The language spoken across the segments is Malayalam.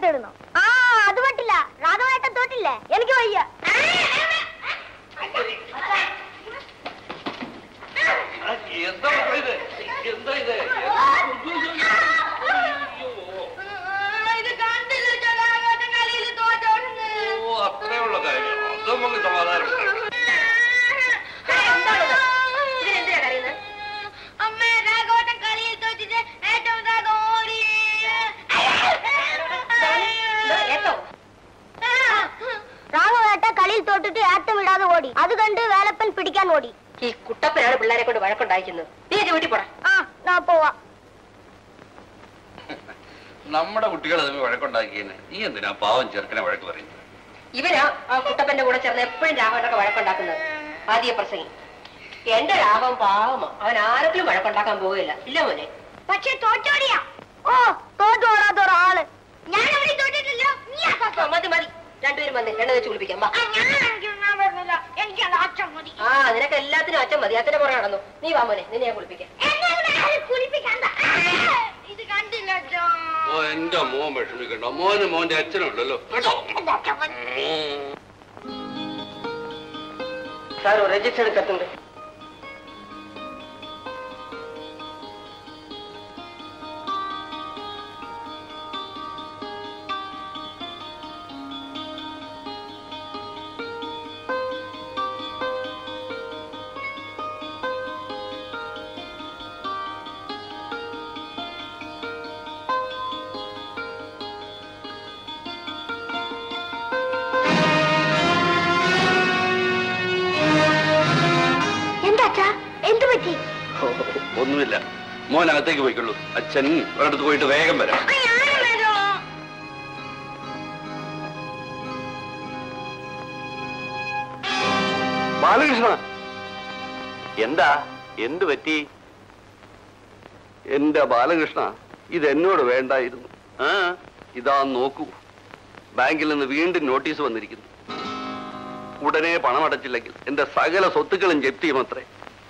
തോറ്റിടുന്നു. ആ അത് പറ്റില്ല, രാഘവേട്ടൻ തോറ്റില്ലേ, എനിക്ക് വയ്യ. അത്രയുള്ള കാര്യം അത് നമുക്ക് സമാധാനം. രാഘവേട്ട കളിയിൽ തോട്ടിട്ട് ഏറ്റം ഇടാതെ ഓടി. അത് കണ്ട് വേലപ്പൻ പിടിക്കാൻ ഓടി. ഈ കുട്ടപ്പനാണ് പിള്ളേരെ കൊണ്ട് വഴക്കുണ്ടായിരിക്കുന്നത്. നീ വീട്ടിൽ പോടാ. ഞാൻ പോവാ. നമ്മുടെ കുട്ടികൾ തമ്മിൽ വഴക്കുണ്ടാക്കിയെന്ന് നീ എന്തിനാ പാവം ചെറുക്കനെ വഴക്ക് പറയുന്നത്? ഇവരാ ആ കുട്ടപ്പന്റെ കൂടെ ചേർന്ന് എപ്പോഴും രാഘവനൊക്കെ വഴക്കുണ്ടാക്കുന്നത്. ആദ്യ പ്രസംഗി എന്റെ രാഘവൻ പാവമോ, അവൻ ആരെങ്കിലും വഴക്കുണ്ടാക്കാൻ പോവുകയില്ല. ഇല്ല മോനെ. പക്ഷെ തോറ്റോടിയാ. ഓ തോറ്റോടാത്ത ഒരാള് ഞാൻ തോറ്റിട്ടില്ല. മതി മതി, രണ്ടുപേരും വന്ന് എണ്ണ വെച്ച് കുളിപ്പിക്കാം. ആ നിനക്ക് എല്ലാത്തിനും അച്ഛൻ മതി. അച്ഛനെ പുറകെ നടന്നു. നീ വാ മോനെ, നിന്നെ ഞാൻ കുളിപ്പിക്കാം. ഓ എന്റെ മോൻ വിഷമിക്കണ്ട. മോന് മോന്റെ അച്ഛനുണ്ടല്ലോ കേട്ടോ. സാർ രജിസ്റ്റർ കത്തുണ്ട്. ഒന്നുമില്ല, മോൻ അകത്തേക്ക് പോയിക്കൊള്ളൂ. അച്ഛൻ ഒരിടത്ത് പോയിട്ട് വേഗം വരാം. ബാലകൃഷ്ണ, എന്താ എന്ത് പറ്റി? എന്റെ ബാലകൃഷ്ണ, ഇതെന്നോട് വേണ്ടായിരുന്നു. ഇതാ നോക്കൂ, ബാങ്കിൽ നിന്ന് വീണ്ടും നോട്ടീസ് വന്നിരിക്കുന്നു. ഉടനെ പണമടച്ചില്ലെങ്കിൽ എന്റെ സകല സ്വത്തുക്കളും ജപ്തി ചെയ്യുമത്രേ.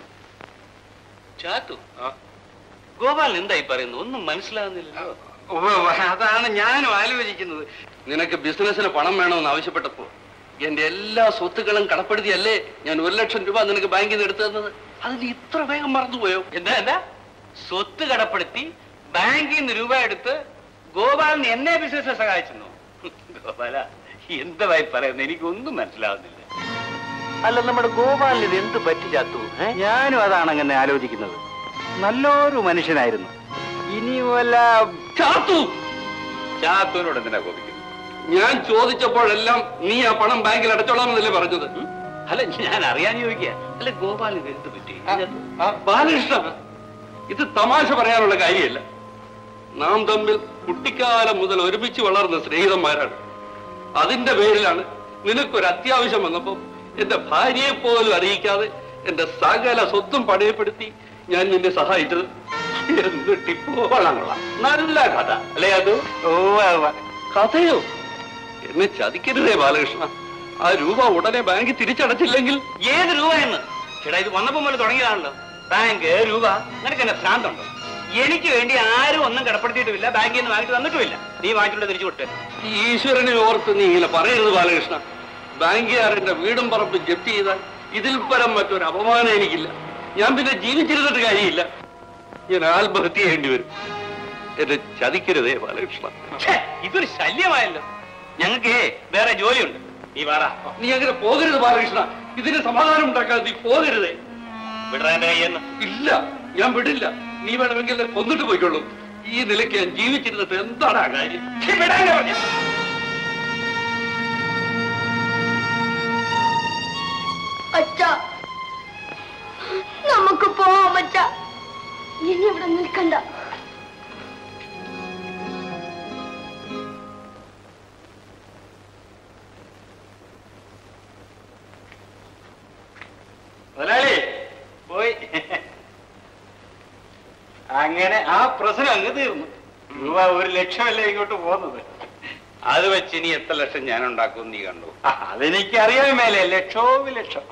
ചാത്തു, ഗോപാലൻ എന്തായി പറയുന്നു? ഒന്നും മനസ്സിലാകുന്നില്ലല്ലോ. അതാണ് ഞാനും ആലോചിക്കുന്നത്. നിനക്ക് ബിസിനസ്സിന് പണം വേണമെന്ന് ആവശ്യപ്പെട്ടപ്പോ എന്റെ എല്ലാ സ്വത്തുക്കളും കടപ്പെടുത്തിയല്ലേ ഞാൻ 1 ലക്ഷം രൂപ നിനക്ക് ബാങ്കിൽ നിന്ന് എടുത്തു തന്നത്. അത് നീ ഇത്ര വേഗം മറന്നുപോയോ? എന്താ സ്വത്ത് കടപ്പെടുത്തി ബാങ്കിൽ നിന്ന് രൂപ എടുത്ത് ഗോപാലൻ എന്നെ ബിസിനസ്സിനെ സഹായിച്ചു? ഗോപാല, എന്തായി പറയുന്നത്? എനിക്കൊന്നും മനസ്സിലാവുന്നില്ല. അല്ല, നമ്മുടെ ഗോപാലിന് ഇത് എന്ത് പറ്റി ചാത്തു? ഞാനും അതാണ് അങ്ങനെ ആലോചിക്കുന്നത്. നല്ലൊരു മനുഷ്യനായിരുന്നു. ഇനി വല്ല ചാത്തുവിനോട് എന്തിനാ കോപിക്കുന്നത്? ഞാൻ ചോദിച്ചപ്പോഴെല്ലാം നീ ആ പണം ബാങ്കിൽ അടച്ചോളാമെന്നല്ലേ പറഞ്ഞത്? അല്ല, ഞാൻ അറിയാൻ ചോദിക്കുക. അല്ല, ഗോപാലിന് എന്ത് പറ്റി? ബാലകൃഷ്ണ, ഇത് തമാശ പറയാനുള്ള കാര്യമല്ല. നാം തമ്മിൽ കുട്ടിക്കാലം മുതൽ ഒരുമിച്ച് വളർന്ന സ്നേഹിതന്മാരാണ്. അതിന്റെ പേരിലാണ് നിനക്കൊരു അത്യാവശ്യം വന്നപ്പോ എന്റെ ഭാര്യയെ പോലും അറിയിക്കാതെ എന്റെ സകല സ്വത്തും പണയപ്പെടുത്തി ഞാൻ നിന്നെ സഹായിച്ചത്. എന്നിട്ടിപ്പോളാം നല്ല കഥ അല്ലേ അത്? കഥയോ? എന്നെ ചതിക്കരുതേ ബാലകൃഷ്ണ. ആ രൂപ ഉടനെ ബാങ്കിൽ തിരിച്ചടച്ചില്ലെങ്കിൽ. ഏത് രൂപ എന്ന്? ചേട്ടാ, ഇത് വന്നപ്പോ പോലെ തുടങ്ങിയതാണല്ലോ. ബാങ്ക് രൂപ, നിനക്ക് എന്നെ ഭ്രാന്തുണ്ടോ? എനിക്ക് വേണ്ടി ആരും ഒന്നും കടപ്പെടുത്തിയിട്ടുമില്ല, ബാങ്കിൽ നിന്ന് വാങ്ങിട്ട് തന്നിട്ടുമില്ല. നീ വാങ്ങിച്ചിട്ട് തിരിച്ചു വിട്ട്. ഈശ്വരനെ ഓർത്ത് നീ ഇങ്ങനെ പറയരുത് ബാലകൃഷ്ണ. ബാങ്കുകാരന്റെ വീടും പറമ്പും ജപ്തി ചെയ്താൽ ഇതിൽ പരം മറ്റൊരു അപമാനം എനിക്കില്ല. ഞാൻ പിന്നെ ജീവിച്ചിരുന്നിട്ട് കാര്യമില്ല. ഞാൻ ആത്മഹത്യ ചെയ്യേണ്ടി വരും. എന്നെ ചതിക്കരുതേ ബാലകൃഷ്ണ. ഇതൊരു ശല്യമായല്ലോ. ഞങ്ങൾക്ക് വേറെ ജോലിയുണ്ട്. നീ വാടാ. നീ അങ്ങനെ പോകരുത് ബാലകൃഷ്ണ. ഇതിന് സമാധാനം ഉണ്ടാക്കാതെ നീ പോകരുതേ. വിടാൻ കയ്യെന്ന്? ഇല്ല, ഞാൻ വിടില്ല. നീ വേണമെങ്കിൽ കൊന്നിട്ട് പോയിക്കൊള്ളൂ. ഈ നിലയ്ക്ക് ഞാൻ ജീവിച്ചിരുന്നിട്ട് എന്താണ് ആ കാര്യം? അച്ഛാ, നമുക്ക് പോവാം അച്ഛാ. ഇനി ഇവിടെ നിൽക്കണ്ട. പോയി. അങ്ങനെ ആ പ്രശ്നം അങ്ങ് തീർന്നു. രൂപ 1 ലക്ഷമല്ലേ ഇങ്ങോട്ട് പോകുന്നത്. അത് വെച്ച് ഇനി എത്ര ലക്ഷം ഞാൻ ഉണ്ടാക്കും നീ കണ്ടു? അതെനിക്ക് അറിയാൻ മേലെ. ലക്ഷോ ലക്ഷം.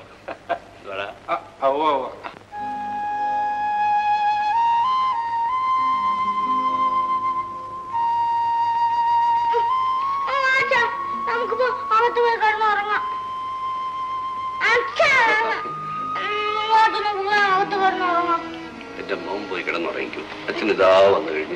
അച്ഛനിതാ വന്നു കഴിഞ്ഞു.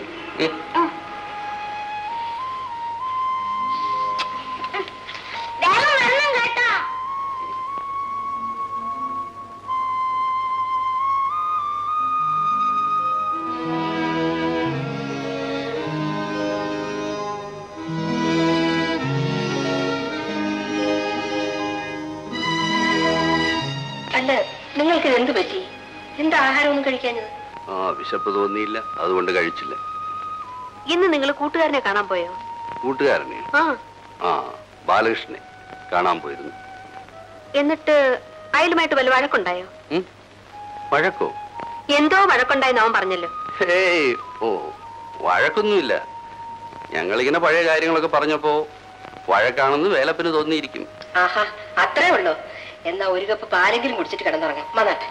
അല്ല, നിങ്ങൾക്ക് എന്ത് പറ്റി? എന്താ ആഹാരമൊന്നും കഴിക്കാഞ്ഞത്? വിശപ്പ് തോന്നിയില്ല, അതുകൊണ്ട് കഴിച്ചില്ല. ഇന്ന് നിങ്ങൾ കൂട്ടുകാരനെ കാണാൻ പോയോ? കൂട്ടുകാരനെ? ബാലകൃഷ്ണനെ കാണാൻ പോയിരുന്നു. എന്നിട്ട് അയലുമായിട്ട് വല്ല വഴക്കുണ്ടായോ? വഴക്കോ? എന്തോ വഴക്കുണ്ടായെന്ന് അവൻ പറഞ്ഞല്ലോ. വഴക്കൊന്നുമില്ല. ഞങ്ങളിങ്ങനെ പഴയ കാര്യങ്ങളൊക്കെ പറഞ്ഞപ്പോ വഴക്കാണെന്ന് വേലപ്പിന് തോന്നിയിരിക്കും. ആഹാ, അത്രേ ഉള്ളൂ. എന്നാ ഒരു കപ്പ് പാലെങ്കിലും കുടിച്ചിട്ട് കിടന്നുറങ്ങാം. വന്നാട്ടെ.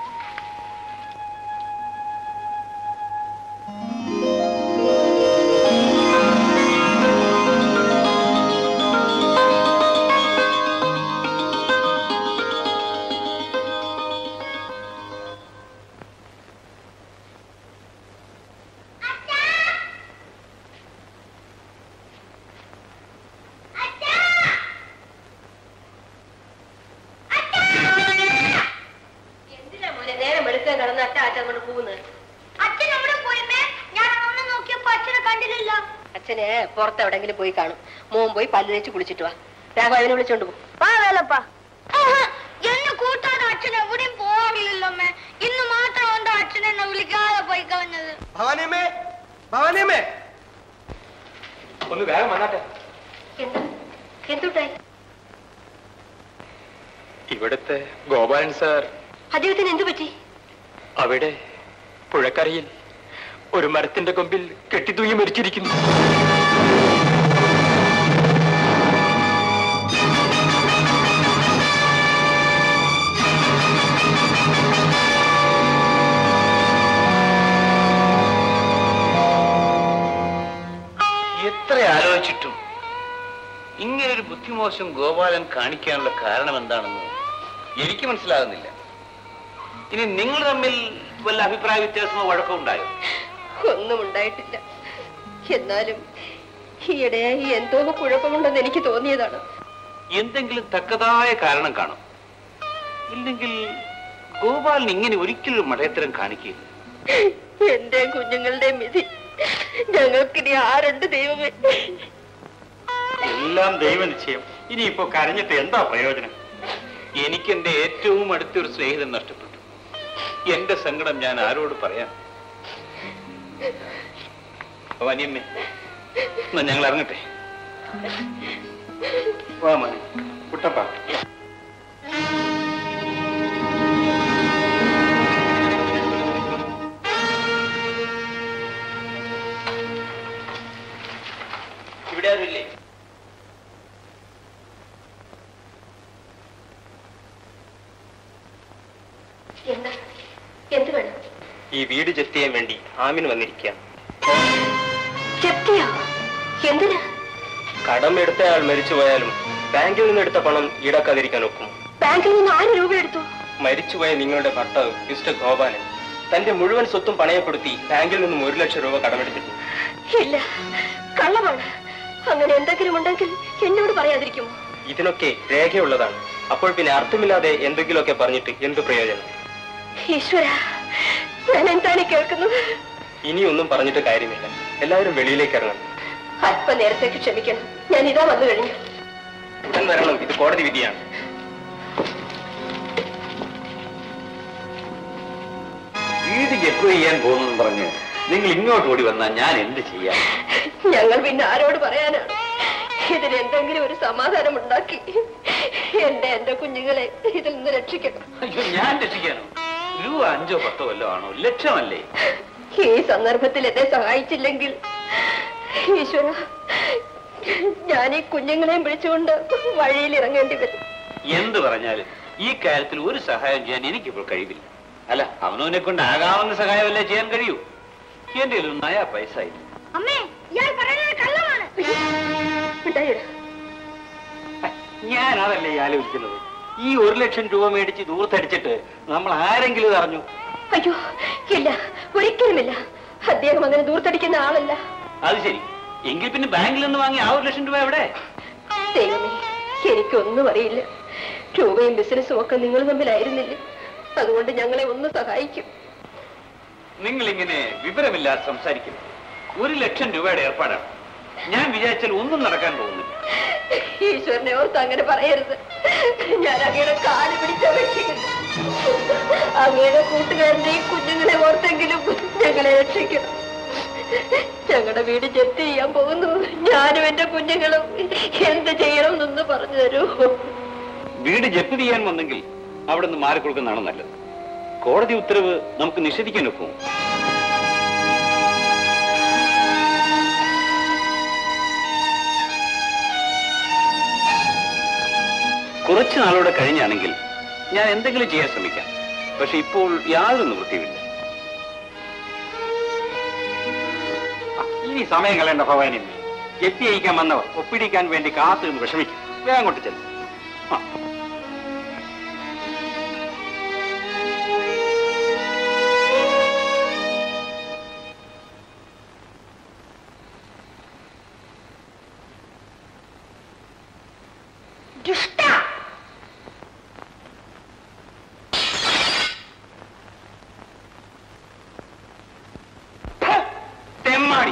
അച്ഛന് പുറത്ത് എവിടെങ്കിലും പോയി കാണും. മോൻ പോയി പല്ല് തേച്ച് കുളിച്ചിട്ട് വാ. രാഘവനെ വിളിച്ചോണ്ട് പോകും. എന്നെ കൂട്ടാതെ അച്ഛൻ എവിടെയും പോകാറില്ലല്ലോ അമ്മേ. ഇന്ന് മാത്രം എന്താ അച്ഛൻ എന്നെ വിളിക്കാതെ പോയി കളഞ്ഞത്? ഒന്ന് വേഗം വന്നാട്ടെ. എന്തുണ്ടായി? ഇവിടുത്തെ ഗോപാലൻ സാർ. അദ്ദേഹത്തിന് എന്തു പറ്റി? അവിടെ പുഴക്കരയിൽ ഒരു മരത്തിന്റെ കൊമ്പിൽ കെട്ടിത്തൂങ്ങി മരിച്ചിരിക്കുന്നു. എത്ര ആലോചിച്ചിട്ടും ഇങ്ങനൊരു ബുദ്ധിമോശം ഗോപാലൻ കാണിക്കാനുള്ള കാരണം എന്താണെന്ന് എനിക്ക് മനസ്സിലാകുന്നില്ല. ഇനി നിങ്ങൾ തമ്മിൽ വല്ല അഭിപ്രായ വ്യത്യാസമോ വഴക്കോ ഉണ്ടായോ? ഒന്നും ഉണ്ടായിട്ടില്ല. എന്നാലും ഈയിടെയായി എന്തോ കുഴപ്പമുണ്ടെന്ന് എനിക്ക് തോന്നിയതാണ്. എന്തെങ്കിലും തക്കതായ കാരണം കാണും. ഇല്ലെങ്കിൽ ഗോപാലൻ ഇങ്ങനെ ഒരിക്കലും മടയത്തരം കാണിക്കില്ല. എന്റെ കുഞ്ഞുങ്ങളുടെ വിധി ഞങ്ങൾക്കിനി ആരുണ്ട് ദൈവമേ? എല്ലാം ദൈവനിശ്ചയം. ഇനിയിപ്പോ കരഞ്ഞിട്ട് എന്താ പ്രയോജനം? എനിക്ക് എന്റെ ഏറ്റവും അടുത്തൊരു സ്നേഹിതൻ നഷ്ടപ്പെട്ടു. എന്റെ സങ്കടം ഞാൻ ആരോട് പറയാൻ? വനിയമ്മേ, ഞങ്ങൾ ഇറങ്ങട്ടെ. വാ മതി കുട്ടപ്പ. ഇവിടെ ആരുമില്ലേ? എന്ത് വേണം? ഈ വീട് ജപ്തി ചെയ്യാൻ വേണ്ടി ആമിന് വന്നിരിക്കുക. എന്തിനാ? കടമെടുത്തയാൾ മരിച്ചുപോയാലും ബാങ്കിൽ നിന്ന് എടുത്ത പണം ഈടാക്കാതിരിക്കാൻ ഒക്കും. ബാങ്കിൽ നിന്ന് 1000 രൂപ എടുത്തു. മരിച്ചുപോയ നിങ്ങളുടെ ഭർത്താവ് മിസ്റ്റർ ഗോപാലൻ തന്റെ മുഴുവൻ സ്വത്തും പണയപ്പെടുത്തി ബാങ്കിൽ നിന്നും 1 ലക്ഷം രൂപ കടമെടുത്തിട്ടു. ഇല്ല, കള്ളമാണ്. അങ്ങനെ എന്തെങ്കിലും ഉണ്ടെങ്കിൽ എന്നോട് പറയാതിരിക്കുമോ? ഇതിനൊക്കെ രേഖയുള്ളതാണ്. അപ്പോൾ പിന്നെ അർത്ഥമില്ലാതെ എന്തെങ്കിലുമൊക്കെ പറഞ്ഞിട്ട് എന്ത് പ്രയോജനം? ഈശ്വര, ഞാൻ എന്താണ് കേൾക്കുന്നത്? ഇനിയൊന്നും പറഞ്ഞിട്ട് കാര്യമില്ല. എല്ലാവരും വെളിയിലേക്ക് ഇറങ്ങണം. അല്പനേരത്തേക്ക് ക്ഷമിക്കണം. ഞാൻ ഇതാ വന്നു കഴിഞ്ഞു. ഉടൻ വരണം. ഇത് കോടതി വിധിയാണ്. വീട് ജപ്തി ചെയ്യാൻ പോകുന്നെന്ന് പറഞ്ഞ് നിങ്ങൾ ഇങ്ങോട്ട് ഓടി വന്നാൽ ഞാൻ എന്ത് ചെയ്യാം? ഞങ്ങൾ പിന്നെ ആരോട് പറയാനാണ്? ഇതിന് എന്തെങ്കിലും ഒരു സമാധാനം ഉണ്ടാക്കി എന്റെ കുഞ്ഞുങ്ങളെ ഇതിൽ നിന്ന് രക്ഷിക്കണം. അയ്യോ, ഞാൻ രക്ഷിക്കാനോ? രൂപ 5 10 വല്ലോ ആണോ? ലക്ഷമല്ലേ? ഈ സന്ദർഭത്തിൽ എന്നെ സഹായിച്ചില്ലെങ്കിൽ ഈശ്വര, ഞാൻ ഈ കുഞ്ഞുങ്ങളെയും വിളിച്ചുകൊണ്ട് വഴിയിൽ ഇറങ്ങേണ്ടി വരും. എന്ത് പറഞ്ഞാലും ഈ കാര്യത്തിൽ ഒരു സഹായം ചെയ്യാൻ എനിക്കിപ്പോൾ കഴിവില്ല. അല്ല, അവനവനെ കൊണ്ട് ആകാവുന്ന സഹായമല്ലേ ചെയ്യാൻ കഴിയൂ. എന്റെ ഒരു നയാ പൈസ ഇല്ല. അമ്മേ, ഇയാൾ പറയുന്നത് കള്ളമാണ്. ഞാൻ അതല്ലേ ആലോചിക്കുന്നത്. ഈ 1 ലക്ഷം രൂപ മേടിച്ച് ദൂരത്തടിച്ചിട്ട് നമ്മൾ ആരെങ്കിലും ഇത് അറിഞ്ഞു? അയ്യോ ഇല്ല, ഒരിക്കലുമില്ല. അദ്ദേഹം അങ്ങനെ ദൂർത്തടിക്കുന്ന ആളല്ല. അത് ശരി. എങ്കിൽ പിന്നെ ബാങ്കിൽ നിന്ന് വാങ്ങിയ 1 ലക്ഷം രൂപ എവിടെ? ദൈവമേ, എനിക്കൊന്നും അറിയില്ല. രൂപയും ബിസിനസ്സും ഒക്കെ നിങ്ങൾ തമ്മിലായിരുന്നില്ല. അതുകൊണ്ട് ഞങ്ങളെ ഒന്ന് സഹായിക്കും. നിങ്ങൾ ഇങ്ങനെ വിവരമില്ലാതെ സംസാരിക്കുന്നു. 1 ലക്ഷം രൂപയുടെ ഏർപ്പാടാണ്. ഞാൻ വിചാരിച്ചാൽ ഒന്നും നടക്കാൻ പോകുന്നില്ല. ഈശ്വരനെ ഓർത്ത് അങ്ങനെ പറയരുത്. ഞാൻ അങ്ങയുടെ കാല് പിടിച്ചപേക്ഷിക്കുന്നു. അങ്ങയുടെ കൂട്ടുകാരനെയും കുഞ്ഞുങ്ങളെ ഓർത്തെങ്കിലും ഞങ്ങളെ രക്ഷിക്കണം. ഞങ്ങളുടെ വീട് ജപ്തി ചെയ്യാൻ പോകുന്നു. ഞാനും എന്റെ കുഞ്ഞുങ്ങളും എന്ത് ചെയ്യണമെന്നൊന്ന് പറഞ്ഞു തരൂ. വീട് ജപ്തി ചെയ്യാൻ വന്നെങ്കിൽ അവിടെ നിന്ന് മാറിക്കൊടുക്കുന്നതാണ് നല്ലത്. കോടതി ഉത്തരവ് നമുക്ക് നിഷേധിക്കാൻ ഒക്കും. കുറച്ചു നാളോടെ കഴിഞ്ഞാണെങ്കിൽ ഞാൻ എന്തെങ്കിലും ചെയ്യാൻ ശ്രമിക്കാം. പക്ഷെ ഇപ്പോൾ യാതൊരു നിവൃത്തിയുമില്ല. ഇനി സമയം കളയേണ്ട ഭവാനി. ജപ്തി ചെയ്യിക്കാൻ വന്നവർ ഒപ്പിടിക്കാൻ വേണ്ടി കാത്തു നിന്ന് വിഷമിക്കും. വേഗം കൊണ്ട് ചെല്ലും. തെമ്മാടി.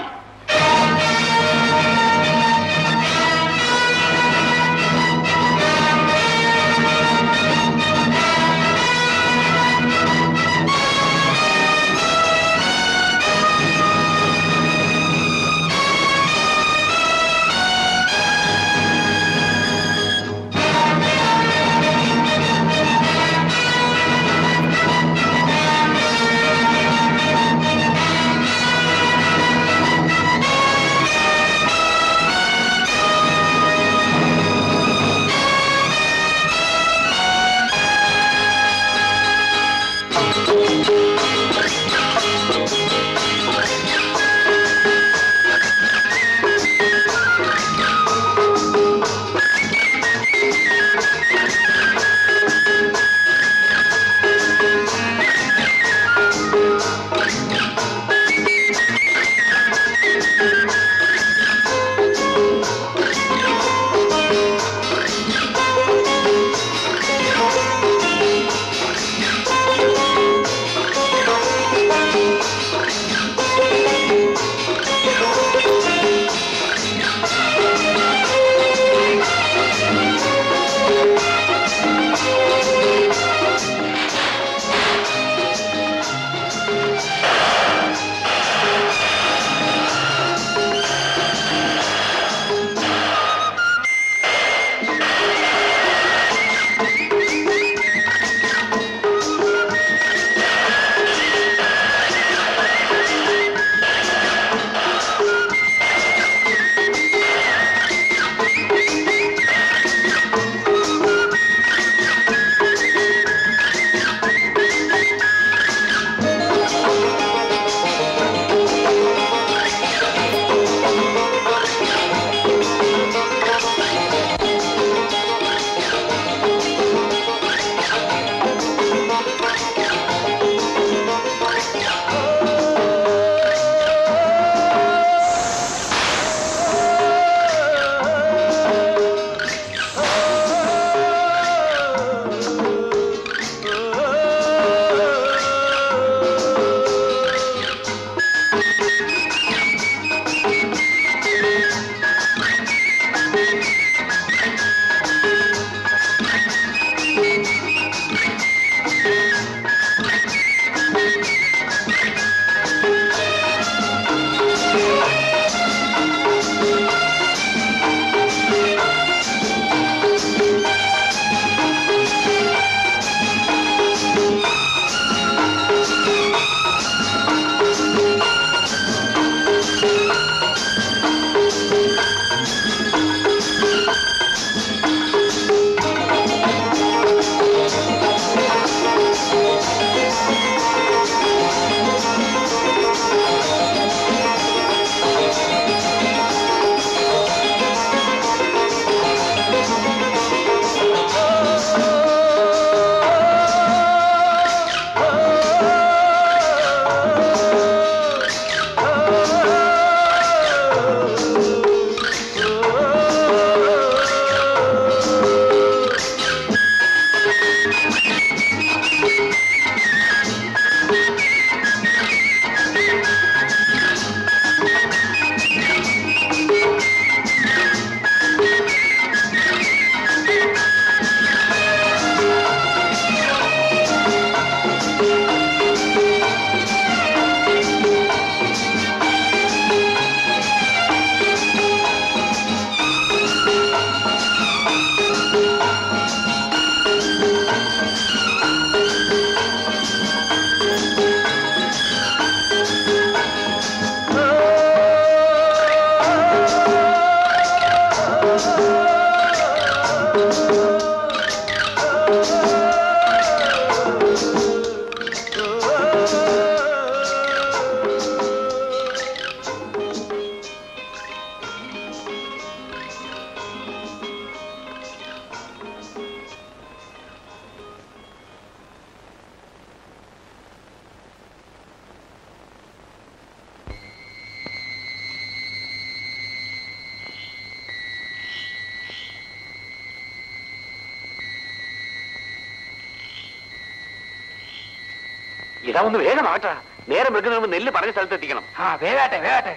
ഇതാ ഒന്ന് വേഗം ആട്ടാ, നേരം വെക്കുന്ന മുമ്പ് നെല്ല് പറഞ്ഞ സ്ഥലത്ത് എത്തിക്കണം. ആ വേഗാട്ടെ വേഗാട്ടെ.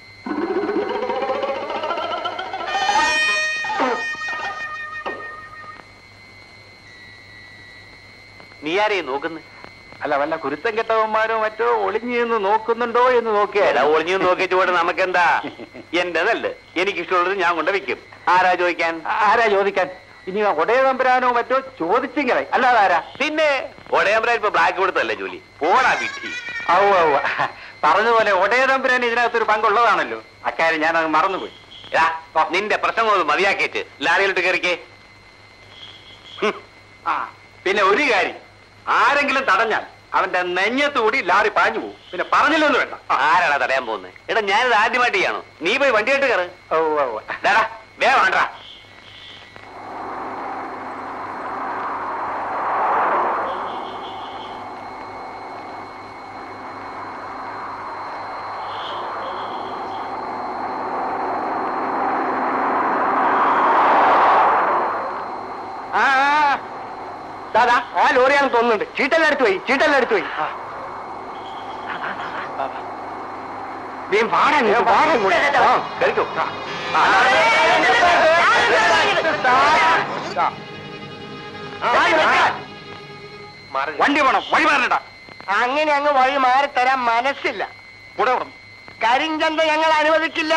നീ ആരെയും നോക്കുന്നു? അല്ല, വല്ല കുരുത്തം കെട്ടവന്മാരോ മറ്റോ ഒളിഞ്ഞു നിന്ന് നോക്കുന്നുണ്ടോ എന്ന് നോക്കിയാ. ഒളിഞ്ഞു നോക്കിയിട്ട് പോയിട്ട് നമുക്കെന്താ? എന്റേതല്ലേ, എനിക്കിഷ്ടമുള്ളത് ഞാൻ കൊണ്ട് വെക്കും. ആരാ ചോദിക്കാൻ? ആരാ ചോദിക്കാൻ? ഇനി ഒടയതമ്പരാനോ മറ്റോ ചോദിച്ചെങ്കിലേ അല്ലാതെ ആരാ? പിന്നെ ഒടയതമ്പരാൻ ഇപ്പൊ ബ്ലാക്ക് കൊടുത്തല്ലേ ജോലി. പോടാ വിട്ടി. പറഞ്ഞതുപോലെ ഒടയതമ്പരാൻ ഇതിനകത്തൊരു പങ്കുള്ളതാണല്ലോ. അക്കാര്യം ഞാൻ അത് മറന്നുപോയി. നിന്റെ പ്രസംഗം മതിയാക്കിയിട്ട് ലാരിയിലോട്ട് കയറിക്കേ. പിന്നെ ഒരു കാര്യം, ആരെങ്കിലും തടഞ്ഞാൽ അവന്റെ നെഞ്ഞത്തുകൂടി ലാറി പാഞ്ഞു പോകും. പിന്നെ പറഞ്ഞില്ലെന്ന് വേണ്ട. ആരാടാ തടയാൻ പോകുന്നത്? എടാ ഞാനിത് ആദ്യമായിട്ട് ചെയ്യണോ? നീ പോയി വണ്ടിയായിട്ട് കയറ്. വേഗം വേണ്ട. ദാദാ, ആ ലോറിയാണെന്ന് തോന്നുന്നുണ്ട്. ചീട്ടെല്ലാം എടുത്തു പോയി. വണ്ടി വേണം, വഴി മാറണ്ട. അങ്ങനെ അങ്ങ് വഴി മാറി തരാൻ മനസ്സില്ല. കരിഞ്ചന്ത ഞങ്ങൾ അനുവദിക്കില്ല.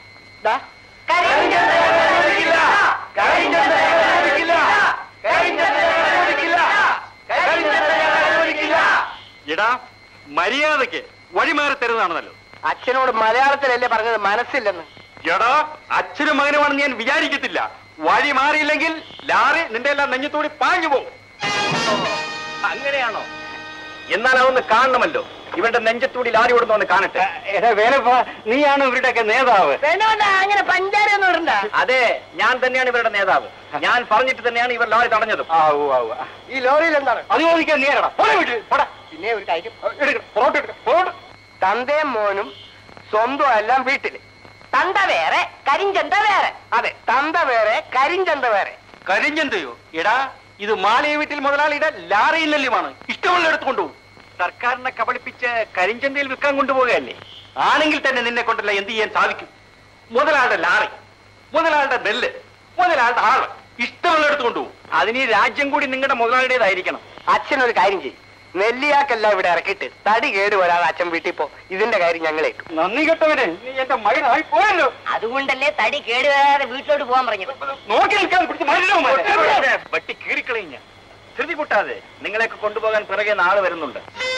എടാ, മര്യാദക്ക് വഴിമാറി തരുന്നതാണെന്നല്ലോ. അച്ഛനോട് മലയാളത്തിലല്ലേ പറഞ്ഞത്, മനസ്സില്ലെന്ന്. എടാ, അച്ഛനും മകനുമാണെന്ന് ഞാൻ വിചാരിക്കത്തില്ല. വഴി മാറിയില്ലെങ്കിൽ ലാറി നിന്റെ എല്ലാം നെഞ്ഞത്തോടി പാഞ്ഞു പോകും. അങ്ങനെയാണോ? എന്നാൽ അതൊന്ന് കാണണമല്ലോ. ഇവരുടെ നെഞ്ചത്തൂടി ലാരി ഓടുന്നൊന്ന് കാണട്ടെ. നീയാണ് ഇവരുടെയൊക്കെ നേതാവ്. അങ്ങനെ പഞ്ചാരൊന്നും ഇടണ്ട. അതെ, ഞാൻ തന്നെയാണ് ഇവരുടെ നേതാവ്. ഞാൻ പറഞ്ഞിട്ട് തന്നെയാണ് ഇവർ ലോറി തടഞ്ഞത്. ഈ ലോറിയിൽ എന്താണ് അത് ചോദിക്കാൻ? നീരടാ പിന്നെ ഒരു കാര്യം, തന്തയും മോനും സ്വന്തം എല്ലാം വീട്ടില്. തന്ത വേറെ, കരിഞ്ചന്ത വേറെ. അതെ, തന്ത വേറെ, കരിഞ്ചന്ത വേറെ. കരിഞ്ചന്തയോ? എടാ, ഇത് മാളിയ വീട്ടിൽ മുതലാളിയുടെ ലാറിയിൽ നെല്ലുമാണ്. ഇഷ്ടമുള്ള എടുത്തുകൊണ്ടുപോകും. സർക്കാരിനെ കബളിപ്പിച്ച് കരിഞ്ചന്തയിൽ വിൽക്കാൻ കൊണ്ടുപോകുകയല്ലേ? ആണെങ്കിൽ തന്നെ നിന്നെ കൊണ്ടല്ല എന്ത് ചെയ്യാൻ സാധിക്കും? മുതലാളുടെ ലാറി, മുതലാളുടെ നെല്ല്, മുതലാളുടെ ആള് ഇഷ്ടമുള്ള എടുത്തുകൊണ്ടുപോകും. അതിന് ഈ രാജ്യം കൂടി നിങ്ങളുടെ മുതലാളിയുടേതായിരിക്കണം. അച്ഛനൊരു കാര്യം ചെയ്യും, നെല്ലിയാക്കല്ല ഇവിടെ ഇറക്കിയിട്ട് തടി കേട് വരാതെ അച്ഛൻ വീട്ടിൽ പോ. ഇതിന്റെ കാര്യം ഞങ്ങളേക്കും. നന്ദി കെട്ടവനെ, നീ എന്റെ മകനായി പോയല്ലോ. അതുകൊണ്ടല്ലേ തടി കേട് വരാതെ വീട്ടിലോട്ട് പോകാൻ പറഞ്ഞത്. നോക്കി നിൽക്കാൻ വട്ടി കീറിക്കളഞ്ഞ ധൃതി കൂട്ടാതെ നിങ്ങളെയൊക്കെ കൊണ്ടുപോകാൻ പിറകെ നാളെ വരുന്നുണ്ട്.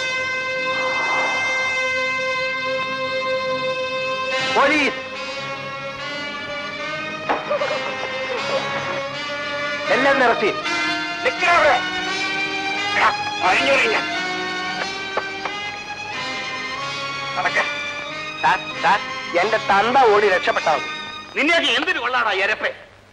പോലീസ് എല്ലാം നിറച്ച് നിൽക്കവിടെ. എന്റെ തന്ത ഓടി രക്ഷപ്പെട്ടാൽ നിന്നെയൊക്കെ എന്തിനു കൊള്ളാടാ എരപ്പെ?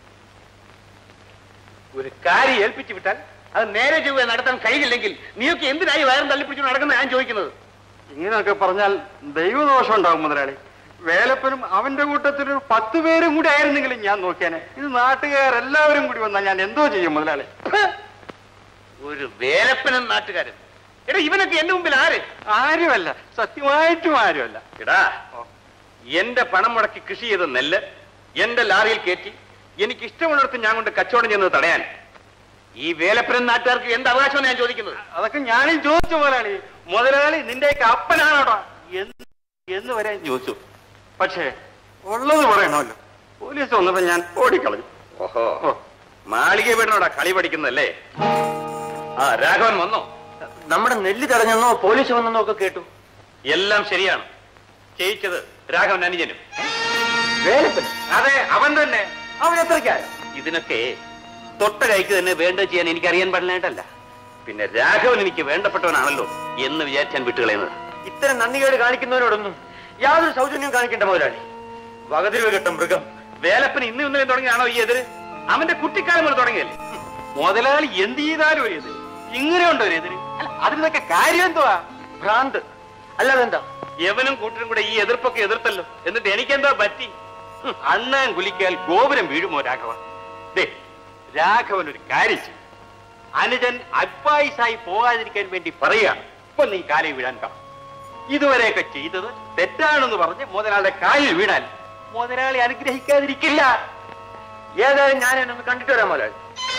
ഒരു കാര്യം ഏൽപ്പിച്ചു വിട്ടാൽ അത് നേരെ ചൊവ്വേ നടത്താൻ കഴിയില്ലെങ്കിൽ നീയൊക്കെ എന്തിനായി വയറും തള്ളിപ്പിടിച്ചു നടക്കുന്ന ഞാൻ ചോദിക്കുന്നത്. ഇങ്ങനെയൊക്കെ പറഞ്ഞാൽ ദൈവദോഷം ഉണ്ടാവും മുതലാളി. വേലപ്പനും അവന്റെ കൂട്ടത്തിലൊരു 10 പേരും കൂടി ആയിരുന്നെങ്കിലും ഞാൻ നോക്കിയാനെ. ഇത് നാട്ടുകാരെല്ലാവരും കൂടി വന്നാൽ ഞാൻ എന്തോ ചെയ്യും മുതലാളി. ഒരു വേലപ്പനും നാട്ടുകാരും. എടാ, ഇവനൊക്കെ എന്റെ മുമ്പിൽ ആരുമല്ല, സത്യമായിട്ടും ആരുമല്ല. എടാ, എന്റെ പണം മുടക്കി കൃഷി ചെയ്ത നെല്ല് എന്റെ ലാറിയിൽ കയറ്റി എനിക്ക് ഇഷ്ടമുള്ളിടത്ത് ഞാൻ കൊണ്ട് കച്ചവടം ചെയ്യുന്നത് തടയാൻ ഈ വേലപ്പനും നാട്ടുകാർക്ക് എന്ത് അവകാശമാണ് ഞാൻ ചോദിക്കുന്നത്? അതൊക്കെ ഞാനും ചോദിച്ചു മുതലാളി. മുതലാളി നിന്റെയൊക്കെ അപ്പനാണോടാ എന്ന് വരെ ചോദിച്ചു. പക്ഷേ ഉള്ളത് പറയണമല്ലോ. പോലീസ് വന്നപ്പോ ഞാൻ ഓടിക്കളഞ്ഞു. ഓഹോ, മാളിക വീടിനോടാ കളി പഠിക്കുന്നല്ലേ? ആ, രാഘവൻ വന്നോ? നമ്മുടെ നെല്ല് തടഞ്ഞെന്നോ പോലീസ് വന്നെന്നോ ഒക്കെ കേട്ടു. എല്ലാം ശരിയാണ്. ചെയ്യിച്ചത് രാഘവൻ അനുജനും. വേലപ്പൻ? അതെ, അവൻ തന്നെ. അവൻ എത്രയ്ക്കായോ? ഇതിനൊക്കെ തൊട്ട കൈക്ക് തന്നെ വേണ്ടത് ചെയ്യാൻ എനിക്ക് അറിയാൻ പാടില്ലായിട്ടല്ല. പിന്നെ രാഘവൻ എനിക്ക് വേണ്ടപ്പെട്ടവനാണല്ലോ എന്ന് വിചാരിച്ചാൻ വിട്ടുകളയുന്നത്. ഇത്തരം നന്ദികേട് കാണിക്കുന്നവരോടൊന്നും യാതൊരു സൗജന്യവും കാണിക്കേണ്ട മുതലാളി. വകതിരിവ് കെട്ട മൃഗം. വേലപ്പന് ഇന്നും ഇന്നലെ തുടങ്ങിയാണോ ഈ എതിര്? അവന്റെ കുട്ടിക്കാലം മുതൽ തുടങ്ങിയല്ലേ? മുതലാളി എന്ത് ചെയ്താലും ഒരു എതിര്. ഇങ്ങനെയുണ്ടോ ഒരു എതിര്? അതിനൊക്കെ കാര്യം എന്തുവാ? ഭ്രാന്ത് അല്ലാതെ എന്താ? യവനും കൂട്ടരും കൂടെ ഈ എതിർപ്പൊക്കെ എതിർത്തല്ലോ. എന്നിട്ട് എനിക്കെന്താ പറ്റി? അണ്ണാൻ കുലിക്കാൽ ഗോപുരം വീഴുമോ രാഘവൻ? രാഘവൻ ഒരു കാര്യം ചെയ്യും. അനുജൻ അഡ്വൈസായി പോകാതിരിക്കാൻ വേണ്ടി പറയുകയാണ്. ഇപ്പൊ നീ കാലിൽ വീഴാൻ കാണും. ഇതുവരെയൊക്കെ ചെയ്തത് തെറ്റാണെന്ന് പറഞ്ഞ് മുതലാളിയുടെ കാലിൽ വീണാൽ മുതലാളി അനുഗ്രഹിക്കാതിരിക്കില്ല. ഏതായാലും ഞാൻ എന്നൊന്ന് കണ്ടിട്ട് വരാം മുതലാളി.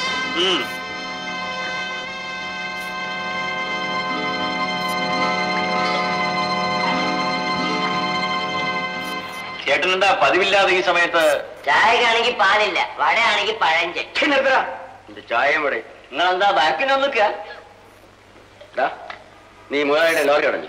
ചേട്ടനെന്താ പതിവില്ലാതെ ഈ സമയത്ത്? ചായക്കാണെങ്കിൽ പാലില്ല, വടയാണെങ്കിൽ പഴഞ്ചൻ. എന്റെ ചായയും വടെ. നിങ്ങളെന്താ ബാക്കിനൊന്ന് നിൽക്കുക? നീ മുതലാളിയുടെ ലോറി അടഞ്ഞു.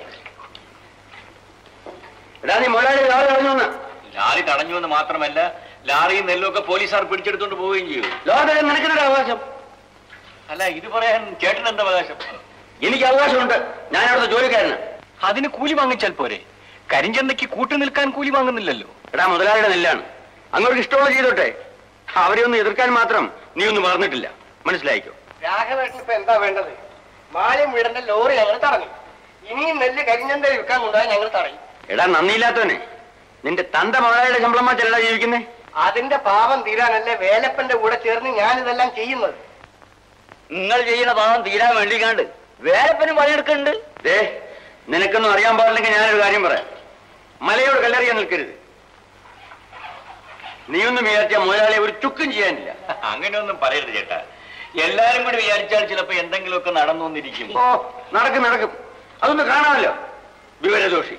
എടാ നീ മുതലാളിയുടെ ലോറി അടഞ്ഞു. ലാറി തടഞ്ഞു എന്ന് മാത്രമല്ല, ലാറിയും നെല്ലൊക്കെ പോലീസുകാർ പിടിച്ചെടുത്തോണ്ട് പോവുകയും ചെയ്യും. ലോറി നിനക്കൊരു അവകാശം അല്ല, ഇത് പറയാൻ ചേട്ടൻ എന്താ അവകാശം? എനിക്ക് അവകാശമുണ്ട്. ഞാൻ അവിടുത്തെ ജോലിക്കാരന്. അതിന് കൂലി വാങ്ങിച്ചാൽ പോരെ? കരിഞ്ചന്തയ്ക്ക് കൂട്ടു നിൽക്കാൻ കൂലി വാങ്ങുന്നില്ലല്ലോ. എടാ മുതലാളിയുടെ നെല്ലാണ്, അങ്ങോട്ട് ഇഷ്ടമുള്ള ചെയ്തോട്ടെ. അവരെ ഒന്ന് എതിർക്കാൻ മാത്രം നീ ഒന്നും പറഞ്ഞിട്ടില്ല. മനസ്സിലായിക്കോ? രാഘവേട്ടൻ ഇപ്പൊ എന്താ വേണ്ടത്? മാലിയും വീടന്റെ ലോറി ഞങ്ങൾ തടഞ്ഞു. ഇനിയും നെല്ല് കരിഞ്ഞന്ത വിൽക്കാൻ കൊണ്ടുപോയി ഞങ്ങൾ തടയും. എടാ നന്ദിയില്ലാത്തവനെ, നിന്റെ തന്റെ മുതലാളിയുടെ ശമ്പളം മാറ്റല്ല ജീവിക്കുന്നേ. അതിന്റെ പാപം തീരാനല്ലേ വേലപ്പന്റെ കൂടെ ചേർന്ന് ഞാനിതെല്ലാം ചെയ്യുന്നത്. നിങ്ങൾ ചെയ്യുന്ന പാവം തീരാൻ വേണ്ടിക്കാണ്ട് വേലപ്പനും പണിയെടുക്കുന്നുണ്ട്. നിനക്കൊന്നും അറിയാൻ പാടില്ലെങ്കിൽ ഞാനൊരു കാര്യം പറയാം. മലയോട് കല്ലെറിയാൻ നിൽക്കരുത്. നീയൊന്നും വിചാരിച്ചാൽ മുതലാളിയെ ഒരു ചുക്കും ചെയ്യാനില്ല. അങ്ങനെയൊന്നും പറയരുത് ചേട്ടാ. എല്ലാരും കൂടി വിചാരിച്ചാൽ ചിലപ്പോ എന്തെങ്കിലുമൊക്കെ നടന്നു വന്നിരിക്കും. ഓ നടക്കും നടക്കും. അതൊന്ന് കാണാമല്ലോ. വിവരദോഷി.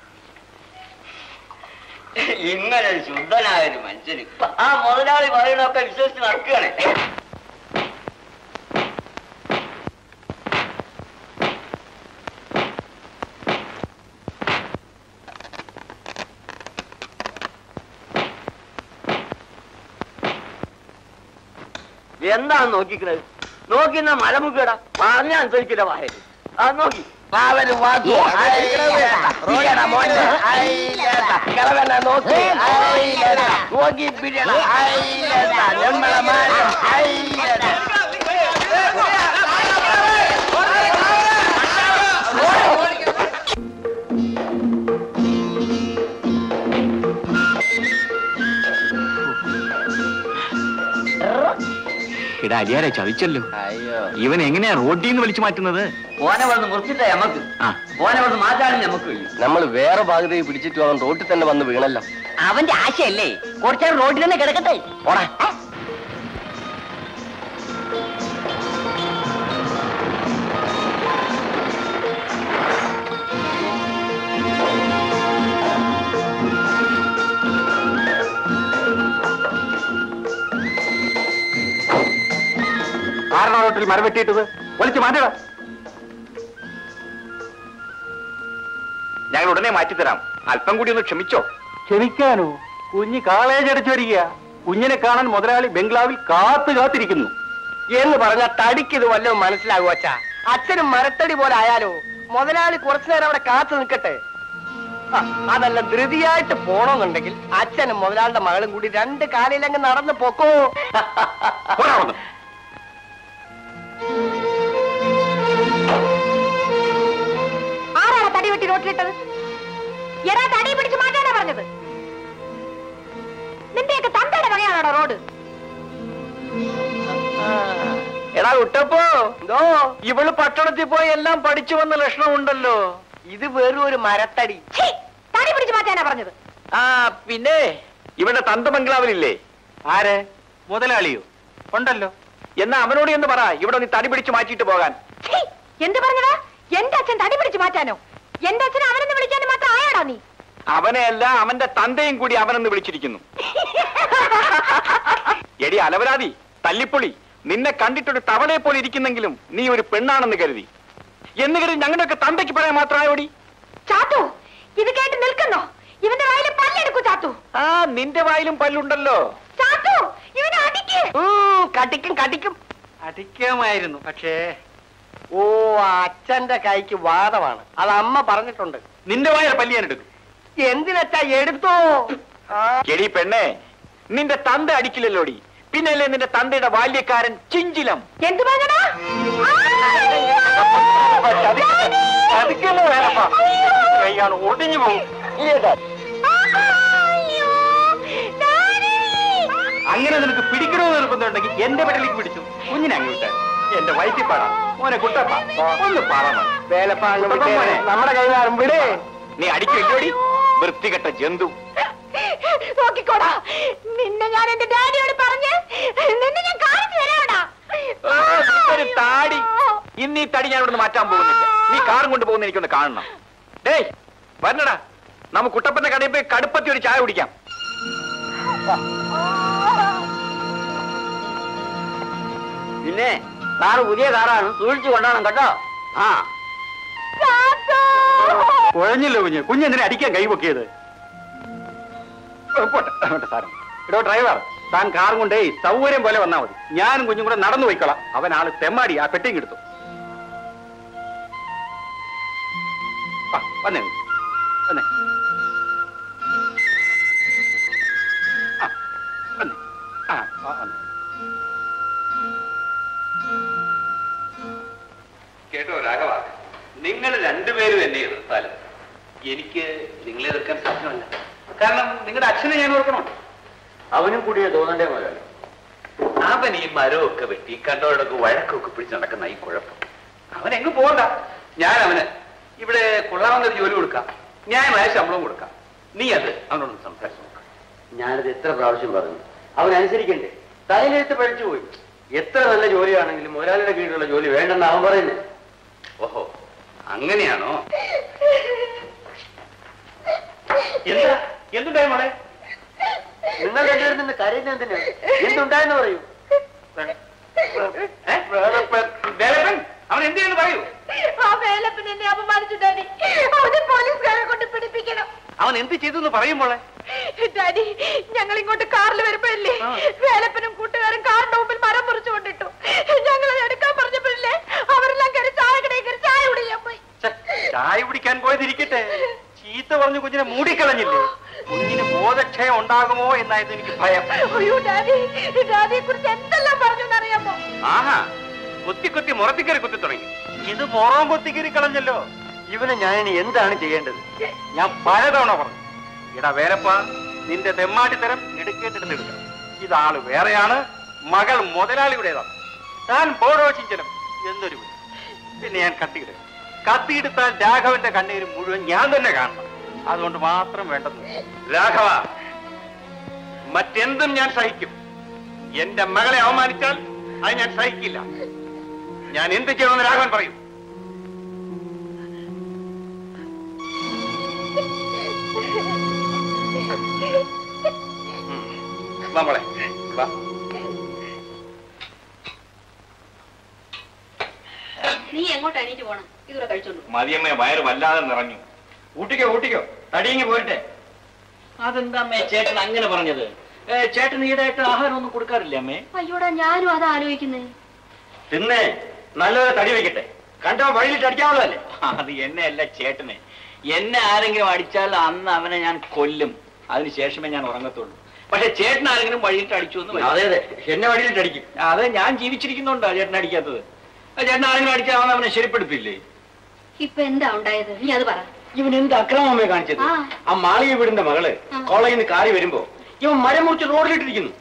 ഇങ്ങനെ ശുദ്ധനായൊരു മനുഷ്യന് ആ മുതലാളി പറയുന്നതൊക്കെ വിശ്വസിച്ച് നടക്കുകയാണ്. എന്താണ് നോക്കിക്കുന്നത്? നോക്കിന്ന മലമുക്കടാ പറഞ്ഞ അനുസരിക്കില്ല വാഹന. ആ നോക്കി നോക്കി ഇടാ അലിയാരെ ചതിച്ചല്ലോ. ഇവൻ എങ്ങനെയാ റോഡിൽ നിന്ന് വിളിച്ചു മാറ്റുന്നത്? ഓനെ വന്ന് മുറിച്ചിട്ടേ നമുക്ക്, ഓനെ വന്ന് മാറ്റാനും നമുക്ക് കഴിയും. നമ്മൾ വേറെ ഭാഗത്തേക്ക് പിടിച്ചിട്ട് അവൻ റോഡിൽ തന്നെ വന്ന് വീണല്ലോ. അവന്റെ ആശയല്ലേ കുറച്ചാൽ റോഡിൽ തന്നെ കിടക്കട്ടെ. ഓടാ. ആരണ റോട്ടിൽ മരം വെട്ടിയിട്ടത് വലിച്ചു മാറ്റട. ഞങ്ങൾ ഉടനെ മാറ്റിത്തരാം. അല്പം കൂടി ഒന്ന് ക്ഷമിച്ചോ. ക്ഷമിക്കാനോ? കുഞ്ഞ് കാളേജ് അടിച്ചു വരിക. കുഞ്ഞിനെ കാണാൻ മുതലാളി ബംഗ്ലാവിൽ കാത്തിരിക്കുന്നു എന്ന് പറഞ്ഞ തടിക്ക് ഇത് വല്ലതും മനസ്സിലാകും അച്ഛാ. അച്ഛനും മരത്തടി പോലെ ആയാലോ? മുതലാളി കുറച്ചു നേരം അവിടെ കാത്തു നിൽക്കട്ടെ. അതല്ല ധൃതിയായിട്ട് പോണോന്നുണ്ടെങ്കിൽ അച്ഛനും മുതലാളിയുടെ മകളും കൂടി രണ്ട് കാലിലങ്ങ് നടന്നു പോക്കോ. ആരാണ് തടി വെട്ടി റോട്ടിലിട്ടത്? എടാ തടി പിടിച്ച് മാറ്റാനാ പറഞ്ഞത്. നിന്റെയൊക്കെ തന്തയുടെ വകയാണോ റോഡ്? എടാ കുട്ടപ്പോ, എന്തോ ഇവള് പട്ടണത്തിൽ പോയി എല്ലാം പഠിച്ചു വന്ന ലക്ഷണമുണ്ടല്ലോ. ഇത് വെറും ഒരു മരത്തടി. തടി പിടിച്ച് മാറ്റാനാ പറഞ്ഞത്. ആ പിന്നെ ഇവിടെ തന്ത ബംഗ്ലാവിലില്ലേ? ആര്? മുതലാളിയോ? ഉണ്ടല്ലോ. എന്നാ അവനോട് എന്ന് പറ ഇവിടെ നീ തടി പിടിച്ചു മാറ്റിയിട്ട് പോകാൻ. എന്ത് പറഞ്ഞതാ? എന്റെ അച്ഛൻ തടി പിടിച്ച് മാറ്റാനോ? എന്റെ അച്ഛൻ അവനെന്ന് വിളിക്കാനും മാത്രം ആയാടാ നീ? അവനെയല്ല, അവന്റെ തന്തയും കൂടി അവനെന്ന് വിളിച്ചിരിക്കുന്നു. എടി അലവരാതി, തല്ലിപ്പൊളി, നിന്നെ കണ്ടിട്ടൊരു തവളയെ പോലെ ഇരിക്കുന്നെങ്കിലും നീ ഒരു പെണ്ണാണെന്ന് കരുതി. എന്ന് കരുതി ഞങ്ങളുടെയൊക്കെ തന്തയ്ക്ക് പറയാൻ മാത്രമായോടി. ചാത്തു, ഇത് കേട്ട് നിൽക്കുന്നോ? ഇവന്റെ വായിലെ പല്ലെടുക്കൂ ചാത്തു. ആ നിന്റെ വായിലും പല്ലുണ്ടല്ലോ. ചാത്തു, കടിക്കും കടിക്കും. അടിക്കാമായിരുന്നു, പക്ഷേ ഓ അച്ഛന്റെ കൈക്ക് വാദമാണ്. അത് അമ്മ പറഞ്ഞിട്ടുണ്ട്. നിന്റെ വായ പല്ലി ഞാൻ എടുക്കും. എന്തിനച്ചാ എടുത്തോ? എടി പെണ്ണേ, നിന്റെ തന്ത അടിക്കില്ലല്ലോടി, പിന്നല്ലേ നിന്റെ തന്തയുടെ ബാല്യക്കാരൻ ചിഞ്ചിലം. എന്ത് പറഞ്ഞടാ? അതിക്കല്ലോ വേലപ്പ, കൈയാണ് ഒടിഞ്ഞു പോകും. അങ്ങനെ നിനക്ക് പിടിക്കണമെന്ന് നിർബന്ധമുണ്ടെങ്കിൽ എന്റെ പെടലേക്ക് പിടിച്ചു കുഞ്ഞിനെ അങ്ങ് വിട്ടാൽ. എന്റെ വയറ്റിപ്പാടാ മോനെ കുട്ടപ്പ, ഒന്ന് പറമ വേലപ്പ നമ്മുടെ കൈകാരം വിടേ. നീ അടിക്കില്ലോടി വൃത്തികെട്ട ജന്തു. നോക്കിക്കോടാ, നിന്നെ ഞാൻ എന്റെ ഡാഡിയോട് പറഞ്ഞ് നിന്നെ ഞാൻ കാണിച്ചു തരാടാ. ഒരു താടി, ഇന്ന് ഈ തടി ഞാൻ ഇവിടുന്ന് മാറ്റാൻ പോകുന്നില്ല. നീ കാറും കൊണ്ട് പോകുന്ന എനിക്കൊന്ന് കാണണം. ഡേയ് വരണടാ, നമുക്ക് കുട്ടപ്പന്റെ കടയിൽ പോയി കടുപ്പത്തി ഒരു ചായ കുടിക്കാം. പിന്നെ കാറ് പുതിയ കാറാണ്, സൂക്ഷിച്ചു കൊണ്ടാണ് കേട്ടോ. ആ കുഴഞ്ഞല്ലോ കുഞ്ഞ്. കുഞ്ഞെന്തിനെ അടിക്കാൻ കൈപൊക്കിയത്? പോട്ടെ സാരം. എടോ ഡ്രൈവർ, താൻ കാറും കൊണ്ടേ സൗകര്യം പോലെ വന്നാൽ മതി. ഞാനും കുഞ്ഞും കൂടെ നടന്നു പോയിക്കോളാം. അവൻ ആള് തെമ്മാടി, ആ പെട്ടിങ് എടുത്തു. വന്നേ വന്നേ വന്നേ. വന്നേ. കേട്ടോ രാഘവ, നിങ്ങൾ രണ്ടുപേരും എന്നെ എതിർത്താലും എനിക്ക് നിങ്ങളെ എതിർക്കാൻ സാധ്യമല്ല. കാരണം നിങ്ങളുടെ അച്ഛനെ ഞാൻ ഓർക്കണം. അവനും കൂടിയേ തോന്നണ്ടേ മുതലാളി. അവൻ ഈ മരമൊക്കെ വെട്ടി കണ്ടവരോടൊക്കെ വഴക്കൊക്കെ പിടിച്ച് നടക്കുന്ന ഈ കുഴപ്പം. അവൻ എങ്ങും പോകണ്ട. ഞാൻ അവന് ഇവിടെ കൊള്ളാവുന്നൊരു ജോലി കൊടുക്കാം, ന്യായമായ ശമ്പളം കൊടുക്കാം. നീ അത് അവനോടൊന്ന് സംസാരിച്ചു നോക്കാം. ഞാനത് എത്ര പ്രാവശ്യം പറഞ്ഞു, അവനനുസരിക്കണ്ടേ? തലയിലെടുത്ത് പഠിച്ചു പോയി. എത്ര നല്ല ജോലിയാണെങ്കിലും മുതലാളിയുടെ കീഴിലുള്ള ജോലി വേണ്ടെന്ന് അവൻ പറയുന്നത്. ഓഹോ, അങ്ങനെയാണോ? എന്താ എന്തുണ്ടായി മോളെ? നിങ്ങൾ രണ്ടുപേരും നിന്ന് കരയുന്ന എന്തിനാ? എന്തുണ്ടായെന്ന് പറയൂ. അവൻ എന്ത് ചെയ്യുന്നു പറയൂ. ആ വേലപ്പൻ എന്നെ അപമാനിച്ചു ഡാഡി. അവനെ പോലീസുകാരെ കൊണ്ട് പിടിപ്പിക്കണം. അവൻ എന്ത് ചെയ്തു പറയും മോളെ? ഡാഡി, ഞങ്ങൾ ഇങ്ങോട്ട് കാറിൽ വരുമ്പോഴല്ലേ വേലപ്പനും കൂട്ടുകാരും കാറിന്റെ മുമ്പിൽ മരം മുറിച്ചു കൊണ്ടിട്ടു. ഞങ്ങൾ അത് എടുക്കാൻ പറഞ്ഞപ്പോഴല്ലേ അവരെല്ലാം കയറി ചായ കടയിൽ കയറി ചായ കുടിക്കാൻ പോയി. ചായ കുടിക്കാൻ പോയതിരിക്കട്ടെ, ചീത്ത പറഞ്ഞു കുഞ്ഞിനെ മൂടിക്കളഞ്ഞില്ലേ? കുഞ്ഞിന് ബോധക്ഷയം ഉണ്ടാകുമോ എന്നായിരുന്നു എനിക്ക് ഭയം. അയ്യോ ഡാഡി, ഡാഡിയെ കുറിച്ച് എന്തെല്ലാം പറഞ്ഞു എന്നറിയാമോ? ആഹാ, കുത്തി മുറത്തിക്കറി കുത്തി തുടങ്ങി. ഇത് മുറം കുത്തിക്കരി കളഞ്ഞല്ലോ. ഇവനെ ഞാൻ ഇനി എന്താണ് ചെയ്യേണ്ടത്? ഞാൻ പലതവണ പറഞ്ഞു, ഇടാ വേലപ്പ, നിന്റെ തെമ്മാട്ടിത്തരം എടുക്കേണ്ടിരുന്ന് എടുക്കണം. ഇതാള് വേറെയാണ്, മകൾ മുതലാളിയുടേതാണ്. താൻ പോടോ ചിഞ്ചനം എന്നൊരു വിളി. പിന്നെ ഞാൻ കത്തിയെടുത്താൽ രാഘവന്റെ കണ്ണീര് മുഴുവൻ ഞാൻ തന്നെ കാണണം. അതുകൊണ്ട് മാത്രം വേണ്ടെന്ന്. രാഘവ, മറ്റെന്തും ഞാൻ സഹിക്കും. എന്റെ മകളെ അവമാനിച്ചാൽ അത് ഞാൻ സഹിക്കില്ല. ഞാൻ എന്ത് ചെയ്യണമെന്ന് രാഘവൻ പറയൂ. നമ്മളെ വാ. നീ എങ്ങോട്ട് എണീറ്റ് പോണം? ഇതുകൂടെ കഴിച്ചോളൂ. മതിയമ്മേ, വയറ് വല്ലാതെ നിറഞ്ഞു. ഊട്ടിക്കോ തടിയങ്ങി പോയിട്ടെ. അതെന്താ അമ്മേ ചേട്ടൻ അങ്ങനെ പറഞ്ഞത്? ചേട്ടൻ ഈടായിട്ട് ആഹാരം ഒന്നും കൊടുക്കാറില്ല അമ്മേ? അയ്യോടാ, ഞാനും അത് ആലോചിക്കുന്നേ. തിന്നേ, നല്ലപോലെ തടി വെക്കട്ടെ. കണ്ടോ വഴിയിലിട്ട് അടിക്കാവുള്ളതല്ലേ? അത് എന്നെ അല്ല ചേട്ടനെ. എന്നെ ആരെങ്കിലും അടിച്ചാൽ അന്ന് അവനെ ഞാൻ കൊല്ലും. അതിനുശേഷമേ ഞാൻ ഉറങ്ങത്തുള്ളൂ. പക്ഷെ ചേട്ടൻ ആരെങ്കിലും വഴിയിട്ട് അടിച്ചു എന്ന്. അതെ എന്നെ വഴിയിലിട്ട് അടിക്കും. അത് ഞാൻ ജീവിച്ചിരിക്കുന്നുണ്ടോ ചേട്ടൻ അടിക്കാത്തത്? ചേട്ടൻ ആരെങ്കിലും അടിച്ചാൽ അവൻ അവനെ ശരിപ്പെടുത്തില്ലേ? ഇപ്പൊ എന്താ ഉണ്ടായത്? നീ അത് പറ. ഇവൻ എന്ത് അക്രമമേ കാണിച്ചത്? ആ മാളിക വീടിന്റെ മകള് കോളേജിൽ നിന്ന് കാറി വരുമ്പോ ഇവൻ മരം മുറിച്ച് റോഡിലിട്ടിരിക്കുന്നു.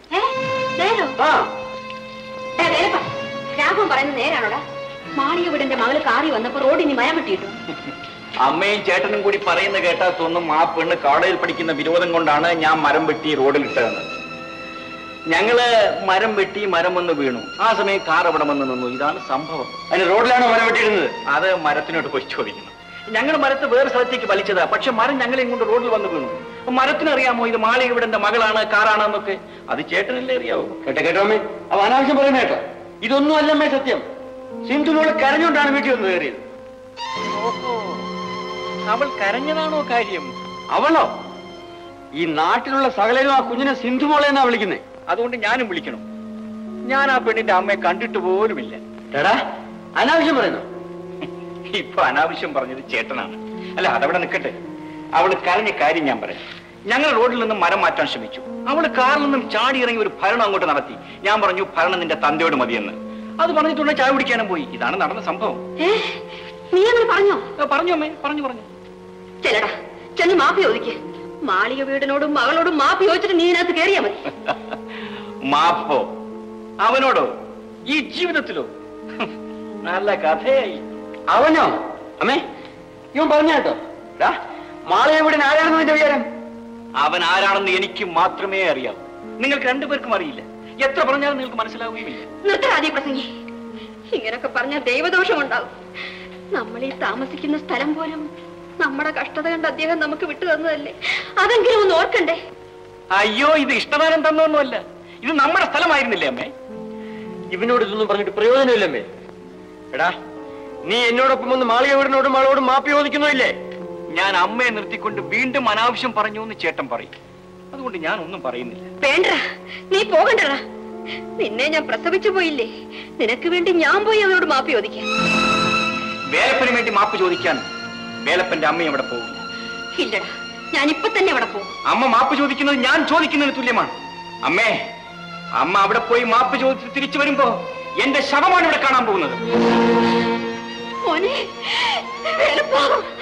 രാഘവൻ പറയുന്നത് നേരാണോടാ? മാളിക വീടിന്റെ മകള് കാറി വന്നപ്പോ റോഡിന് മരം വെട്ടിയിട്ടു. അമ്മയും ചേട്ടനും കൂടി പറയുന്ന കേട്ടാ തോന്നും ആ പെണ്ണ് കോളേജിൽ പഠിക്കുന്ന വിരോധം കൊണ്ടാണ് ഞാൻ മരം വെട്ടി റോഡിലിട്ടതെന്ന്. ഞങ്ങള് മരം വെട്ടി മരം വന്ന് വീണു. ആ സമയം കാർ അവിടെ വന്ന് നിന്നു. ഇതാണ് സംഭവം. അതിന് റോഡിലാണോ മരം വെട്ടിയിരുന്നത്? അത് മരത്തിനോട് പോയി ചോദിക്കുന്നു. ഞങ്ങൾ മരത്ത് വേറെ സ്ഥലത്തേക്ക് വലിച്ചതാ. പക്ഷെ മരം ഞങ്ങളെ കൊണ്ട് റോഡിൽ വന്ന് വീണു. മരത്തിനറിയാമോ ഇത് മാളിക വീടിന്റെ മകളാണ്, കാറാണെന്നൊക്കെ? അത് ചേട്ടനല്ലേ അറിയാവോ? കേട്ടോ അമ്മേ, അവ അനാവശ്യം പറയുന്ന കേട്ടോ. ഇതൊന്നും അല്ലമ്മേ സത്യം. സിന്ധു മോള് കരഞ്ഞോണ്ടാണ് വീട്ടിൽ വന്ന് കയറിയത്. ഓഹോ, അവൾ കരഞ്ഞതാണോ കാര്യം? അവളോ? ഈ നാട്ടിലുള്ള സകലരും ആ കുഞ്ഞിനെ സിന്ധു മോളെ എന്നാ വിളിക്കുന്നേ. അതുകൊണ്ട് ഞാനും വിളിക്കണം. ഞാൻ ആ പെണ്ണിന്റെ അമ്മയെ കണ്ടിട്ട് പോലുമില്ല. എടാ അനാവശ്യം പറയുന്നു. ഇപ്പൊ അനാവശ്യം പറഞ്ഞത് ചേട്ടനാണ്. അല്ല, അതവിടെ നിൽക്കട്ടെ. അവള് കരഞ്ഞ കാര്യം ഞാൻ പറയാം. ഞങ്ങൾ റോഡിൽ നിന്നും മരം മാറ്റാൻ ശ്രമിച്ചു. അവള് കാറിൽ നിന്നും ചാടി ഇറങ്ങി ഒരു ഭരണം അങ്ങോട്ട് നടത്തി. ഞാൻ പറഞ്ഞു ഭരണം നിന്റെ തന്തയോട് മതിയെന്ന്. അത് പറഞ്ഞിട്ടുണ്ടെ ചായ കുടിക്കാനും പോയി. ഇതാണ് നടന്ന സംഭവം. നീ അങ്ങനെ പറഞ്ഞോ? പറഞ്ഞു അമ്മേ, പറഞ്ഞു. ചെല്ലടാ, ചെന്ന് മാപ്പി ചോദിക്ക്. മാളിക വീടിനോടും മകളോടും മാപ്പി ചോദിച്ചിട്ട് നീ ഇതിനകത്ത് കയറിയാ മതി. മാപ്പോ? അവനോടോ? ഈ ജീവിതത്തിലോ? നല്ല കഥയായി. അവനോ? അമ്മേ, ഇവൻ പറഞ്ഞ കേട്ടോ. മാളിക വീടിന് ആരാണെന്ന് നിന്റെ വിചാരം? അവൻ ആരാണെന്ന് എനിക്ക് മാത്രമേ അറിയാവൂ. നിങ്ങൾക്ക് രണ്ടുപേർക്കും അറിയില്ല. എത്ര പറഞ്ഞാലും നിങ്ങൾക്ക് മനസ്സിലാവുകയുമില്ല. നിർത്തരാതി പ്രസംഗി. ഇങ്ങനൊക്കെ പറഞ്ഞാൽ ദൈവദോഷം ഉണ്ടാവും. നമ്മൾ ഈ താമസിക്കുന്ന സ്ഥലം പോലും നമ്മുടെ കഷ്ടത കണ്ട് അദ്ദേഹം നമുക്ക് വിട്ടു തന്നതല്ലേ? അതെങ്കിലും ഒന്ന് ഓർക്കണ്ടേ? അയ്യോ, ഇത് ഇഷ്ടദാനം തന്നൊന്നുമല്ല. ഇത് നമ്മുടെ സ്ഥലമായിരുന്നില്ലേ അമ്മേ? ഇവനോട് ഇതൊന്നും പറഞ്ഞിട്ട് പ്രയോജനമില്ലമ്മേ. എടാ, നീ എന്നോടൊപ്പം ഒന്ന് മാളിക വീടിനോടും ആളോടും മാപ്പി ചോദിക്കുന്നില്ലേ? ഞാൻ അമ്മയെ നിർത്തിക്കൊണ്ട് വീണ്ടും അനാവശ്യം പറഞ്ഞു എന്ന് ചേട്ടൻ പറയും. അതുകൊണ്ട് ഞാൻ ഒന്നും പറയുന്നില്ല. വേണ്ട, നീ പോകണ്ടടാ. നിന്നെ ഞാൻ പ്രസവിച്ചു പോയില്ലേ? നിനക്ക് വേണ്ടി ഞാൻ പോയി അവനോട് മാപ്പി ചോദിക്കാം. വേലപ്പന് വേണ്ടി മാപ്പ് ചോദിക്കാൻ വേലപ്പന്റെ അമ്മ അവിടെ പോകില്ല. ഇല്ലടാ, ഞാൻ ഇപ്പൊ തന്നെ അവിടെ പോകും. അമ്മ മാപ്പ് ചോദിക്കുന്നത് ഞാൻ ചോദിക്കുന്നതിന് തുല്യമാണ്. അമ്മേ, അമ്മ അവിടെ പോയി മാപ്പ് ചോദിച്ച് തിരിച്ചു വരുമ്പോ എന്റെ ശവമാണ് ഇവിടെ കാണാൻ പോകുന്നത്. മോനെ, വേലപ്പാ.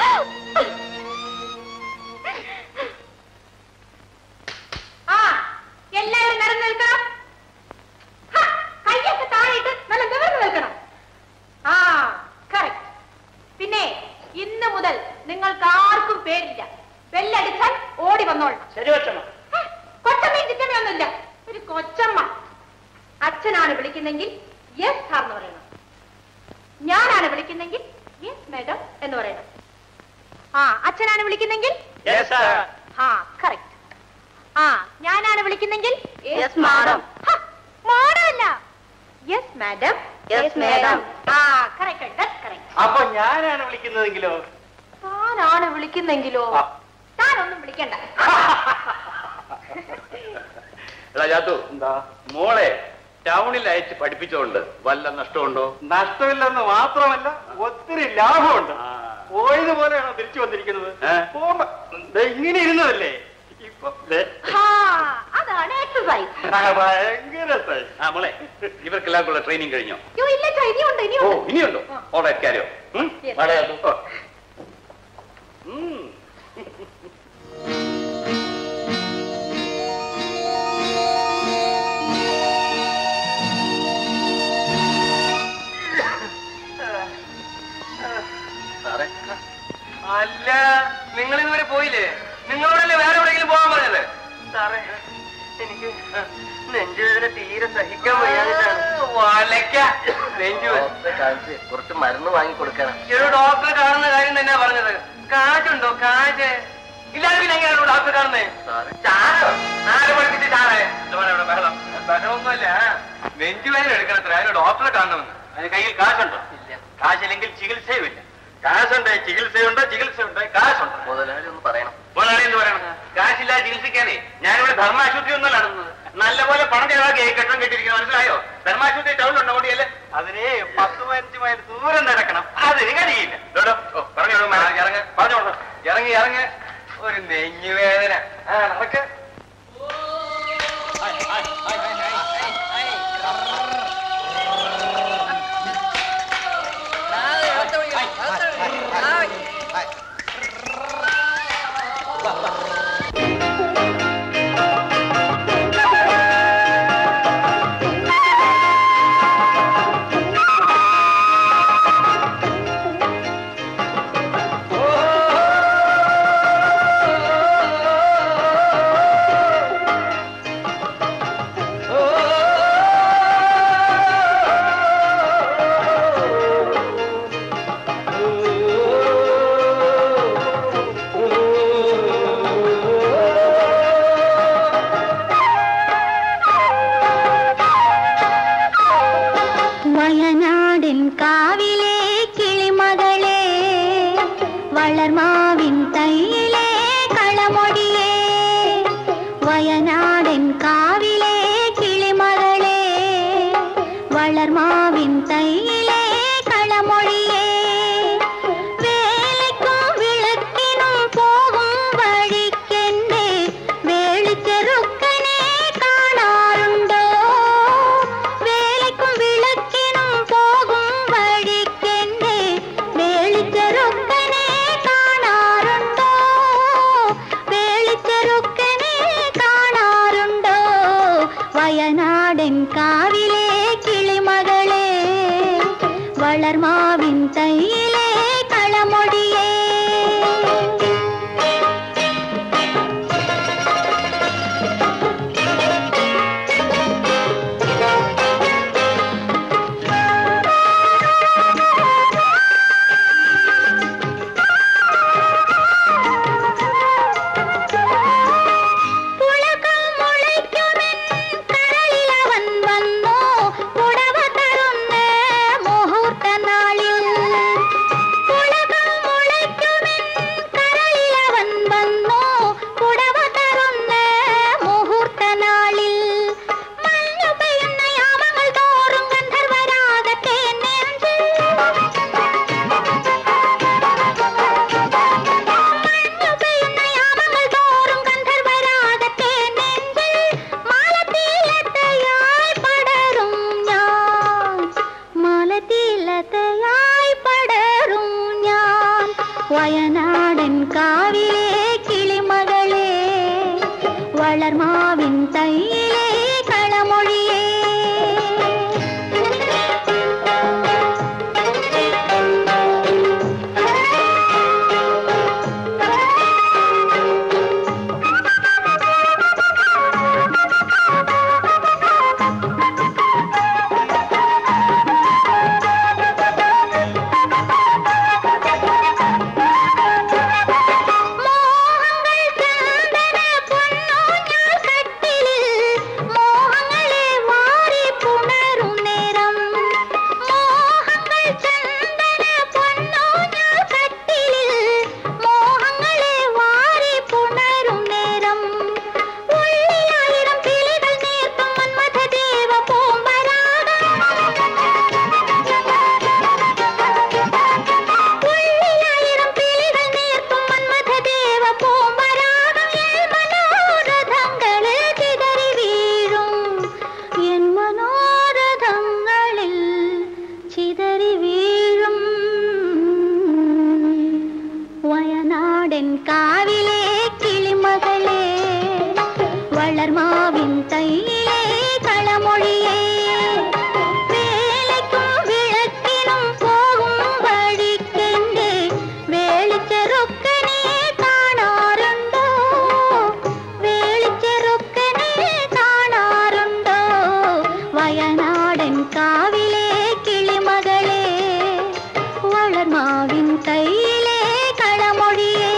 എല്ലാവരും നിറഞ്ഞു നിൽക്കണം. കയ്യൊക്കെ താഴെയിട്ട് നല്ല നിവർന്നു നിൽക്കണം. കറക്റ്റ്. പിന്നെ ഇന്ന് മുതൽ നിങ്ങൾക്ക് ആർക്കും പേരില്ല. ബെല്ലടിച്ചാൽ ഓടി വന്നോളണം. ശരി കൊച്ചമ്മ. കൊച്ചമ്മയും ചിറ്റമ്മയൊന്നുമില്ല, ഒരു കൊച്ചമ്മ. അച്ഛനാണ് വിളിക്കുന്നെങ്കിൽ യെസ് സാർ എന്ന് പറയണം. ഞാനാണ് വിളിക്കുന്നെങ്കിൽ യെസ് മാഡം എന്ന് പറയണം. അച്ഛനാണ് വിളിക്കുന്നെങ്കിൽ കറക്റ്റ്. ഞാനാണ് വിളിക്കുന്നെങ്കിൽ യെസ് മാഡം. മാഡമല്ല, yes madam. Yes madam. Correct. അപ്പൊ ഞാനാണ് വിളിക്കുന്നതെങ്കിലോ? താനാണ് വിളിക്കുന്നെങ്കിലോ? താനൊന്നും വിളിക്കണ്ട. എന്താ മോളെ ടൗണിൽ അയച്ച് പഠിപ്പിച്ചോണ്ട് വല്ല നഷ്ടമുണ്ടോ? നഷ്ടമില്ലെന്ന് മാത്രമല്ല, ഒത്തിരി ലാഭമുണ്ട്. പോയതുപോലെയാണോ തിരിച്ചു വന്നിരിക്കുന്നത്? പോകുമ്പോ ഇങ്ങനെ ഇരുന്നതല്ലേ, ഇപ്പൊ അതാണ് എക്സസൈസ്. ഭയങ്കര. മോളെ, ഇവർക്കെല്ലാവർക്കുള്ള ട്രെയിനിങ് കഴിഞ്ഞോ? ഇല്ല, ഇനിയുണ്ട്. ഇനിയുണ്ടോ? ഓളെ കാര്യോ? അല്ല, നിങ്ങൾ ഇതുവരെ പോയില്ലേ? നിങ്ങളോടല്ലേ വേറെ എവിടെയെങ്കിലും പോകാൻ പറഞ്ഞത്? സാറേ, എനിക്ക് നെഞ്ചുവേദന തീരെ സഹിക്കാൻ വയ്യാതിട്ടാണ്. കുറച്ച് മരുന്ന് വാങ്ങി കൊടുക്കണം. ഒരു ഡോക്ടറെ കാണുന്ന കാര്യം തന്നെയാ പറഞ്ഞത്. കാശുണ്ടോ? കാശ് ഇല്ലാതെ പിന്നെ എങ്ങനെയാണ് ഡോക്ടറെ കാണുന്നത്? ചാരോ? ആരെ പഠിപ്പിച്ച് ചാറേ? ബഹളമൊന്നുമല്ല, നെഞ്ചുവേദന എടുക്കണത്ര. അതിന് ഡോക്ടറെ കാണണമെന്ന്. അതിന് കയ്യിൽ കാശുണ്ടോ? കാശില്ലെങ്കിൽ ചികിത്സയുമില്ല. കാശുണ്ട്, ചികിത്സയുണ്ട്. ചികിത്സയുണ്ട്, കാശുണ്ട്. മുതലാളി ഒന്ന് പറയണം. മുതലാളി എന്ന് പറയണം. കാശില്ലാതെ ചികിത്സിക്കാനേ ഞാനിവിടെ ധർമാശുദ്ധി ഒന്നും നടത്തുന്നത്. നല്ലപോലെ പണം ചെലവാക്കി കെട്ടം കെട്ടിരിക്കുന്നത് മനസ്സിലായോ? ധർമാശുദ്ധി ടൗണിലുണ്ടോ? ഓടിയല്ലേ? അതിന് 10-15 മൈൽ ദൂരം നടക്കണം. അതിന് കഴിയില്ല. പറഞ്ഞോളൂ, പറഞ്ഞോളൂ. ഇറങ്ങി ഒരു നെഞ്ഞുവേദന. നമുക്ക് വളർമാവിൻ തൈയിലെ കളമൊഴിയേ വേലയ്ക്കും വിളക്കിനും പോകും വഴിക്കെന്റെ വേളിച്ചെറുക്കനെ കാണാറുണ്ടോ വേലയ്ക്കും വിളക്കിനും പോകും വഴിക്കെന്റെ വേളിച്ചെറുക്കനെ കാണാറുണ്ടോ വേളിച്ചെറുക്കനെ കാണാറുണ്ടോ വയനാടൻ കാവിലെ കിളിമകളെ വളർമാവിൻ തൈയിലെ കളമൊഴിയേ വയനാടൻ കാവിലെ കിളിമകളെ വളർമാവിൻ തൈയിലെ കളമൊഴിയേ കാവിലെ കിളിമകളെ വളർമാവിൻ തൈയിലെ കളമൊഴിയേ വേലയ്ക്കും വിളക്കിനും പോകും വഴിക്കെന്റെ വേളിച്ചെറുക്കനെ കാണാറുണ്ടോ വേളിച്ചെറുക്കനെ കാണാറുണ്ടോ വയനാടൻ കാവിലെ കിളിമകളെ വളർമാവിൻ തൈയിലെ കളമൊഴിയേ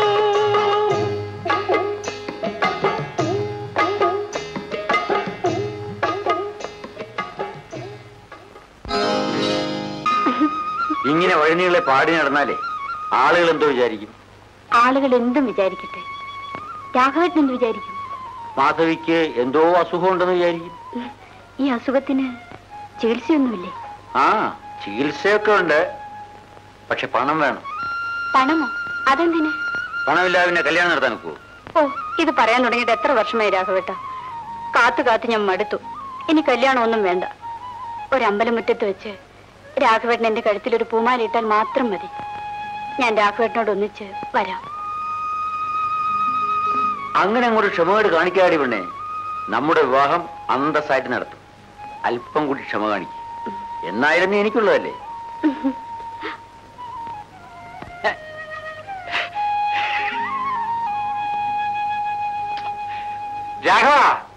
ഇങ്ങനെ വഴിനീളെ പാടി നടന്നാലേ ആളുകൾ എന്തോ വിചാരിക്കും ആളുകൾ എന്തും വിചാരിക്കട്ടെ രാഘവേട്ടൻ എന്ത് വിചാരിക്കും മാധവിക്ക് എന്തോ അസുഖം ഉണ്ടെന്ന് വിചാരിക്കും ഈ അസുഖത്തിന് ചികിത്സയൊന്നുമില്ലേ ആ ചികിത്സയൊക്കെ ഉണ്ട് പക്ഷെ പണം വേണം പണമോ അതെന്തിന് പണമില്ലാതെ പിന്നെ കല്യാണം നടത്താൻ ഒക്കുവോ ഓ ഇത് പറയാൻ തുടങ്ങിയിട്ട് എത്ര വർഷമായി രാഘവേട്ട കാത്തു കാത്ത് ഞാൻ മടുത്തു ഇനി കല്യാണമൊന്നും വേണ്ട ഒരമ്പലമുറ്റത്ത് വെച്ച് രാഘവേട്ടൻ എന്റെ കഴുത്തിൽ ഒരു പൂമാലയിട്ടാൽ മാത്രം മതി ഞാൻ രാഘവേട്ടനോട് ഒന്നിച്ച് വരാം അങ്ങനെ അങ്ങോട്ട് ക്ഷമയോട് കാണിക്കാടി പെണ്ണേ നമ്മുടെ വിവാഹം അന്തസ്സായിട്ട് നടത്തും അല്പം കൂടി ക്ഷമ കാണിക്കും എന്നായിരുന്നു എനിക്കുള്ളതല്ലേ രാഘവ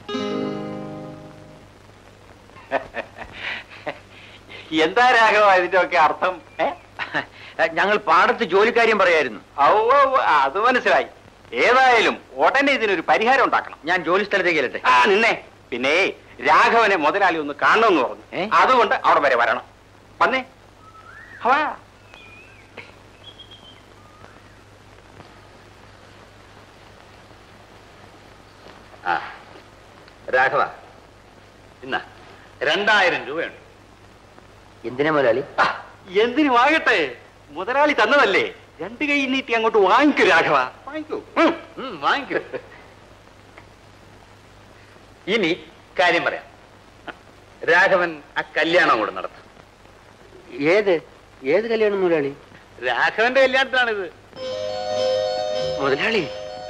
എന്താ രാഘവ ഇതിന്റെ ഒക്കെ അർത്ഥം ഞങ്ങൾ പാടത്ത് ജോലിക്കാര്യം പറയായിരുന്നു അത് മനസ്സിലായി ഏതായാലും ഉടനെ ഇതിനൊരു പരിഹാരം ഉണ്ടാക്കണം ഞാൻ ജോലി സ്ഥലത്തേക്ക് ചെല്ലട്ടെ നിന്നെ പിന്നെ രാഘവനെ മുതലാളി ഒന്ന് കാണണമെന്ന് പറഞ്ഞു അതുകൊണ്ട് അവിടെ വരെ വരണം വന്നേ ഹവാ രാഘവ ഇന്ന 2000 രൂപയുണ്ട് എന്തിനാ മുതലാളി? എന്തിനു വാങ്ങട്ടെ, മുതലാളി തന്നതല്ലേ. 2 കൈ നീട്ടി അങ്ങോട്ട് വാങ്ങിക്കൂ രാഘവ, വാങ്ങിക്കൂ. വാങ്ങിക്കൂ. ഇനി കാര്യം പറയാം. രാഘവൻ ആ കല്യാണം കൂടെ നടത്തും. ഏത് കല്യാണം മുതലാളി? രാഘവന്റെ കല്യാണത്തിനാണിത്. മുതലാളി,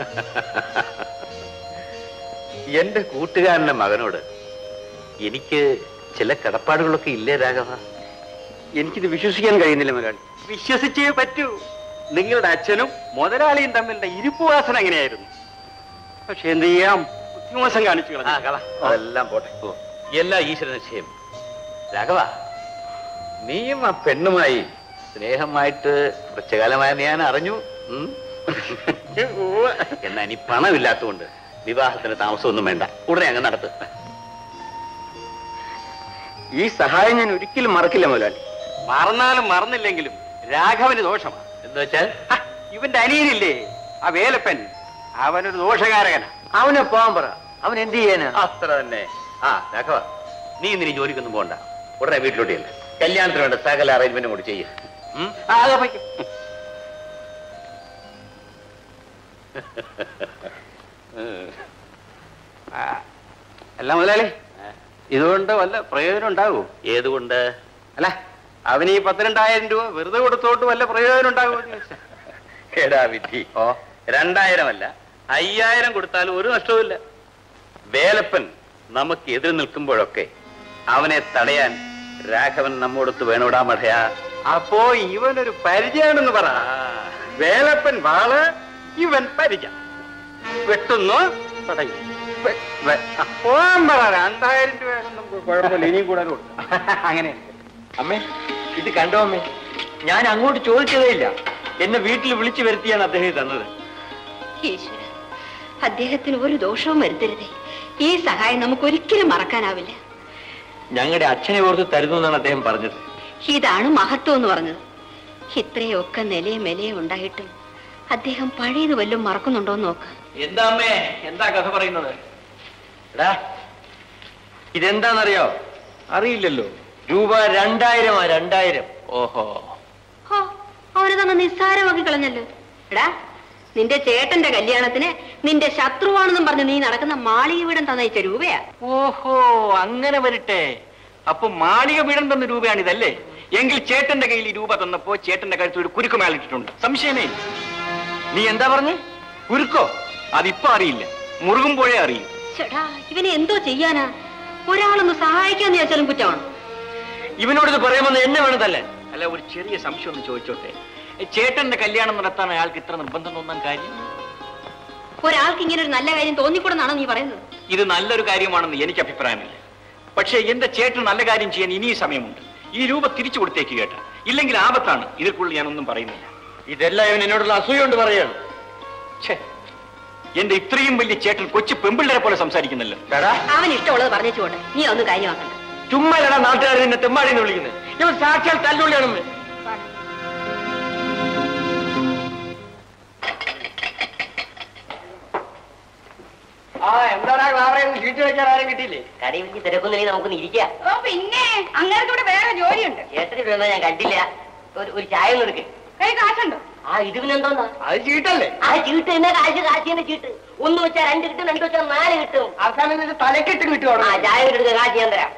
എന്റെ കൂട്ടുകാരന്റെ മകനോട് എനിക്ക് ചില കടപ്പാടുകളൊക്കെ ഇല്ലേ രാഘവ? എനിക്കിത് വിശ്വസിക്കാൻ കഴിയുന്നില്ല മുതലാളി. വിശ്വസിച്ചേ പറ്റൂ. നിങ്ങളുടെ അച്ഛനും മുതലാളിയും തമ്മിലുള്ള ഇരിപ്പുവാസന എങ്ങനെയായിരുന്നു? പക്ഷെ എന്ത് ചെയ്യാം, ബുദ്ധിമോശം കാണിച്ചു കളഞ്ഞു. അതെല്ലാം പോട്ടെ, എല്ലാ ഈശ്വര നിശ്ചയം. രാഘവ, നീയും ആ പെണ്ണുമായി സ്നേഹമായിട്ട് കുറച്ചു കാലമായി ഞാൻ അറിഞ്ഞു. എന്നാ ഇനി പണമില്ലാത്തതുകൊണ്ട് വിവാഹത്തിന് താമസമൊന്നും വേണ്ട, ഉടനെ അങ്ങ് നടത്ത്. ഈ സഹായം ഞാൻ ഒരിക്കലും മറക്കില്ല മുതലാളി. മറന്നാലും മറന്നില്ലെങ്കിലും രാഘവന് ദോഷമാണ്. എന്ന് വെച്ചാൽ ഇവന്റെ അനിയനില്ലേ ആ വേലപ്പൻ, അവനൊരു ദോഷകാരകനാ. അവനെ പോകാൻ പറ. അവൻ എന്ത് ചെയ്യാനാ? അത്ര തന്നെ. ആ രാഘവ, നീ ഇനി ജോലിക്കൊന്നും പോകണ്ട, ഉടനെ വീട്ടിലോട്ട് ചെല്ല്. കല്യാണത്തിന് വേണ്ട സകല അറേഞ്ച്മെന്റും കൂടി ചെയ്യും. അല്ല മുതലാളി, ഇതുകൊണ്ട് വല്ല പ്രയോജനം ഉണ്ടാവൂ? ഏതുകൊണ്ട്? അല്ല, അവന് ഈ 12,000 രൂപ വെറുതെ കൊടുത്തോട്ട് വല്ല പ്രയോജനം ഉണ്ടാകുമോ? എടാ വിധി, 2000 അല്ല 5000 കൊടുത്താലും ഒരു നഷ്ടവുമില്ല. വേലപ്പൻ നമുക്ക് എതിർ നിൽക്കുമ്പോഴൊക്കെ അവനെ തടയാൻ രാഘവൻ നമ്മോടൊത്ത് വേണോടാ മഠയാ. അപ്പോ ഇവനൊരു പരിചയമാണെന്ന് പറ. വേലപ്പൻ വാള്, ഇവൻ പരിച. വെട്ടുന്നു, തടയും. പോകാൻ പറ. 2000 രൂപയൊന്നും കുഴപ്പമില്ല, ഇനിയും കൂടെ അങ്ങനെ. അമ്മേ, ഇത് കണ്ടോ അമ്മേ? ഞാൻ അങ്ങോട്ട് ചോദിച്ചതേ ഇല്ല. എന്നെ വീട്ടിൽ വിളിച്ചു വരുത്തിയാണ് അദ്ദേഹം തന്നത്. ഈശ്വര, അദ്ദേഹത്തിന് ഒരു ദോഷവും വരുത്തരുതേ. ഈ സഹായം നമുക്ക് ഒരിക്കലും മറക്കാനാവില്ല. ഞങ്ങളുടെ അച്ഛനെ ഓർത്ത് തരുന്നു എന്നാണ് അദ്ദേഹം പറഞ്ഞത്. ഇതാണ് മഹത്വം എന്ന് പറഞ്ഞത്. ഇത്രയൊക്കെ നിലയും മെലയും ഉണ്ടായിട്ടും അദ്ദേഹം പഴയത് വല്ലതും മറക്കുന്നുണ്ടോ എന്ന് നോക്ക്. എന്താ അമ്മേ, എന്താ കഥ പറയുന്നത്? എടാ, ഇതെന്താണെന്നറിയോ? അറിയില്ലല്ലോ. രൂപ 2000. 2000. ഓഹോ, അവര് തന്നെ നിസ്സാരമാക്കി കളഞ്ഞല്ലോ. എടാ, നിന്റെ ചേട്ടന്റെ കല്യാണത്തിന് നിന്റെ ശത്രുവാണെന്നും പറഞ്ഞ് നീ നടക്കുന്ന മാളിക വീടം തന്നയച്ച രൂപയാ. ഓഹോ, അങ്ങനെ വരട്ടെ. അപ്പൊ മാളിക വീടം തന്ന രൂപയാണിതല്ലേ? എങ്കിൽ ചേട്ടന്റെ കയ്യിൽ ഈ രൂപ തന്നപ്പോ ചേട്ടന്റെ കഴുത്തിൽ ഒരു കുരുക്ക് മേളിട്ടിട്ടുണ്ട്, സംശയമേ. നീ എന്താ പറഞ്ഞ്? കുരുക്കോ? അതിപ്പോ അറിയില്ല, മുറുകുമ്പോഴേ അറിയും. ചേട്ടാ, ഇവനെ എന്തോ ചെയ്യാനാ? ഒരാളൊന്ന് സഹായിക്കാന്ന് ചോദിച്ചാലും കുറ്റമാണ്. ഇവനോട് ഇത് പറയാമെന്ന് എന്നെ വേണതല്ലേ? അല്ല, ഒരു ചെറിയ സംശയം ഒന്ന് ചോദിച്ചോട്ടെ. ചേട്ടന്റെ കല്യാണം നടത്താൻ അയാൾക്ക് ഇത്ര നിർബന്ധം തോന്നാൻ കാര്യം? ഒരാൾക്ക് ഇങ്ങനെ ഒരു നല്ല കാര്യം തോന്നിക്കൂടെന്നാണോ നീ പറയുന്നത്? ഇത് നല്ലൊരു കാര്യമാണെന്ന് എനിക്ക് അഭിപ്രായമില്ല. പക്ഷേ എന്റെ ചേട്ടൻ നല്ല കാര്യം ചെയ്യാൻ ഇനിയും സമയമുണ്ട്. ഈ രൂപ തിരിച്ചു കൊടുത്തേക്ക് കേട്ട, ഇല്ലെങ്കിൽ ആപത്താണ്. ഇതിൽ കൂടുതൽ ഞാനൊന്നും പറയുന്നില്ല. ഇതെല്ലാം ഇവൻ എന്നോടുള്ള അസൂയ കൊണ്ട് പറയാണ്. എന്റെ ഇത്രയും വലിയ ചേട്ടൻ കൊച്ചു പെമ്പിള്ളരെ പോലെ സംസാരിക്കുന്നല്ലോ. അവൻ ഇഷ്ടമുള്ളത് പറഞ്ഞുകൊണ്ട് നീ ഒന്നും കാര്യമാക്കണ്ട. ചുമ്മാ നാട്ടുകാർ നിന്നെ തെമ്മാടിന്ന് വിളിക്കുന്നത്. ഇവൻ സാക്ഷാൽ തല്ലുള്ളിയാണെന്ന്. എന്താടാ ചീട്ട് വെക്കാൻ ആരും കിട്ടിയില്ലേ? കടി വിളിച്ച് തിരക്കുന്നില്ലെങ്കിൽ നമുക്കൊന്ന് ഇരിക്കാം. പിന്നെ അങ്ങനെ കൂടെ വേറെ ജോലിയുണ്ട്. എത്ര രൂപ ഞാൻ കണ്ടില്ല. ഒരു ചായ ഒന്ന് എടുക്ക്. കൈ കാശുണ്ടോ? ആ, ഇത് പിന്നെന്തോന്നാ? അത് ചീട്ടല്ലേ? ആ ചീട്ട് തന്നെ കാശിന്റെ ചീട്ട്. 1 വെച്ചാൽ 2 കിട്ടും, 2 വെച്ചാൽ 4 കിട്ടും. അവസാനം തലക്കെട്ട് കിട്ടുവാണ്. ആ, ചായ എടുക്കുക, കാശ് ഞാൻ തരാം.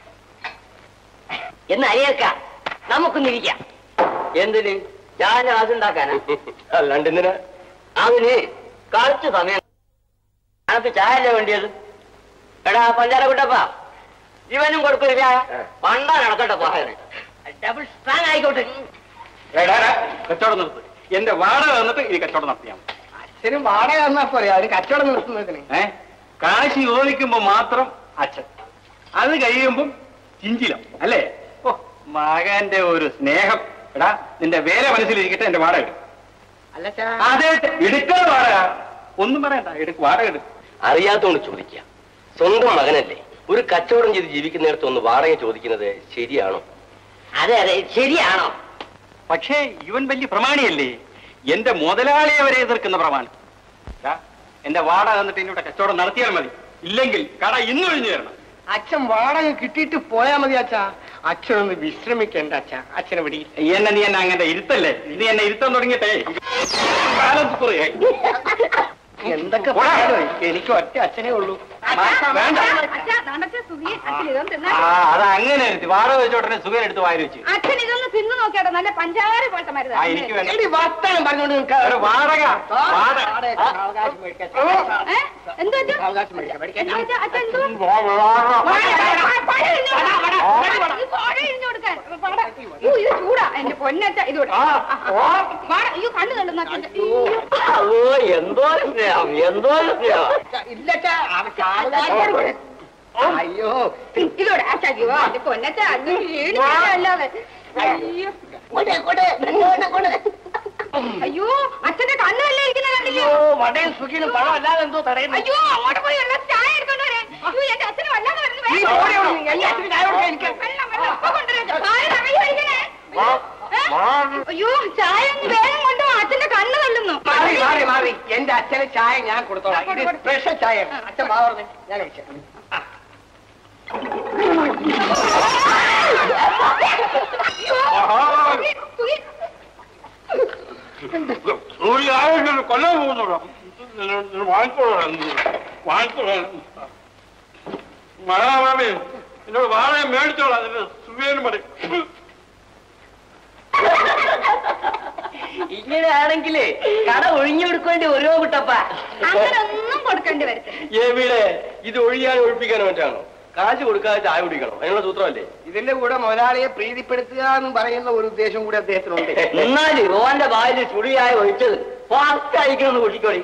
എന്ന് അറിയേക്കാം, നമുക്കൊന്നിരിക്കാം. എന്തിന്? ചായ കാശുണ്ടാക്കാനാ? അല്ലാണ്ട് എന്തിനാ? അവന് കളിച്ച സമയം അനക്ക് ചായല്ലേ വേണ്ടിയത്? എടാ പഞ്ചാര കുട്ടപ്പാ, ഇവനും കൊടുക്കൊരു ചായ. പണ്ടാ നടക്കട്ടെ പോയത്. ഡബിൾ സ്ട്രാങ് ആയിക്കോട്ടെ. കച്ചവടം നിർത്ത്. എന്റെ വാടക തന്നിട്ട് ഇനി കച്ചവടം നടത്തിയാൽ മതി. അച്ഛനും വാടക തന്നാ പോരെ, അവര് കച്ചവടം നിർത്തുന്നതിന്. കാശ് ചോദിക്കുമ്പോ മാത്രം അച്ഛൻ, അത് കഴിയുമ്പം ചിഞ്ചിലം അല്ലേ? ഓ, മകന്റെ ഒരു സ്നേഹം. എടാ, നിന്റെ വേല മനസ്സിലിരിക്കട്ടെ, എന്റെ വാടക എടുക്കും. അല്ല, അതെ, എടുക്കാ വാടക. ഒന്നും പറയണ്ട, വാടക എടുക്കും. അറിയാത്തോണ്ട് ചോദിക്കുക. സ്വന്തം മകനല്ലേ, ഒരു കച്ചവടം ചെയ്ത് ജീവിക്കുന്നിടത്ത് ഒന്ന് വാടക ചോദിക്കുന്നത് ശരിയാണോ? അതെ അതെ, ശരിയാണോ? പക്ഷേ ഇവൻ വലിയ പ്രമാണിയല്ലേ, എന്റെ മുതലാളിയെ വരെ എതിർക്കുന്ന പ്രമാണി. എന്റെ വാടക തന്നിട്ട് ഇന്നിവിടെ കച്ചവടം നടത്തിയാൽ മതി, ഇല്ലെങ്കിൽ കട ഇന്ന് ഒഴിഞ്ഞു തരണം. അച്ഛൻ വാടക കിട്ടിയിട്ട് പോയാ മതി അച്ഛാ. അച്ഛനൊന്ന് വിശ്രമിക്കേണ്ട അച്ഛ. അച്ഛനെ വിടി. എന്നെ നീ എന്നെ അങ്ങനെ ഇരുത്തല്ലേ? നീ എന്നെ ഇരുത്താൻ തുടങ്ങിയിട്ടേ എന്തൊക്കെ എനിക്ക് ഒറ്റ അച്ഛനേ ഉള്ളൂ. വേണ്ട, അതങ്ങനെ വാടക വെച്ചോട്ടെ. സുഖം എടുത്ത് വാരി വെച്ച് അച്ഛൻ ഇതൊന്ന് തിന്നു നോക്കിയാട്ടോ. നല്ല പഞ്ചാര പോലത്തെ മരുന്ന്. വർത്തമാനം പറഞ്ഞോണ്ട് വാടക ചൂടാ എന്റെ പൊന്നച്ച. ഇത് കണ്ണു തള്ളുന്ന എന്തോ അയ്യോ ഇതോടെ അച്ചാക്കിയോ എന്റെ പൊന്നച്ച. അല്ലാതെ അയ്യോ അച്ഛന്റെ കണ്ണല്ലേ ഇരിക്കുന്ന കണ്ടില്ലോ. വടയും സുഖിനും പഴം അല്ലാതെ എന്തോ തടയുന്നു. അയ്യോ അങ്ങോട്ട് പോയി വെള്ളം ചായ എടുത്തോണ്ട് വരെ. അയ്യോ എന്റെ അച്ഛന് വല്ലാതെ വരുന്നു. അയ്യോ ചായ ഒന്ന് വേഗം കൊണ്ടോ. അച്ഛന്റെ കണ്ണ് തള്ളുന്നു. മാറി എന്റെ അച്ഛന് ചായ ഞാൻ കൊടുത്തോളാം. ഇത് സ്പെഷ്യൽ ചായ. അച്ഛൻ മാറുന്നേ ഞാൻ കഴിച്ചു. കൊല്ലാൻ പോകുന്നുണ്ടോ? വാങ്ങിക്കോളാം. എന്നോട് വാഴ മേടിച്ചോളാം. സുഖേനും പറയും. ഇങ്ങനെയാണെങ്കിലേ കട ഒഴിഞ്ഞു കൊടുക്കേണ്ടി ഓരോ കുട്ടപ്പ. അങ്ങനൊന്നും കൊടുക്കേണ്ടി വരും. എവിടെ ഇത് ഒഴിയാൻ ഒഴിപ്പിക്കാനോ മറ്റാണോ? കാശ് കൊടുക്കാതെ ചായ കുടിക്കണം. അതിനുള്ള സൂത്രമല്ലേ? ഇതിന്റെ കൂടെ മുതലാളിയെ പ്രീതിപ്പെടുത്തുക എന്ന് പറയുന്ന ഒരു ഉദ്ദേശം കൂടി അദ്ദേഹത്തിനുണ്ട്. എന്നാല് ഓന്റെ വായിൽ ചുളിയായി ഒഴിച്ചത് പാസ്റ്റായിരിക്കണമെന്ന് കുട്ടിക്കോടി.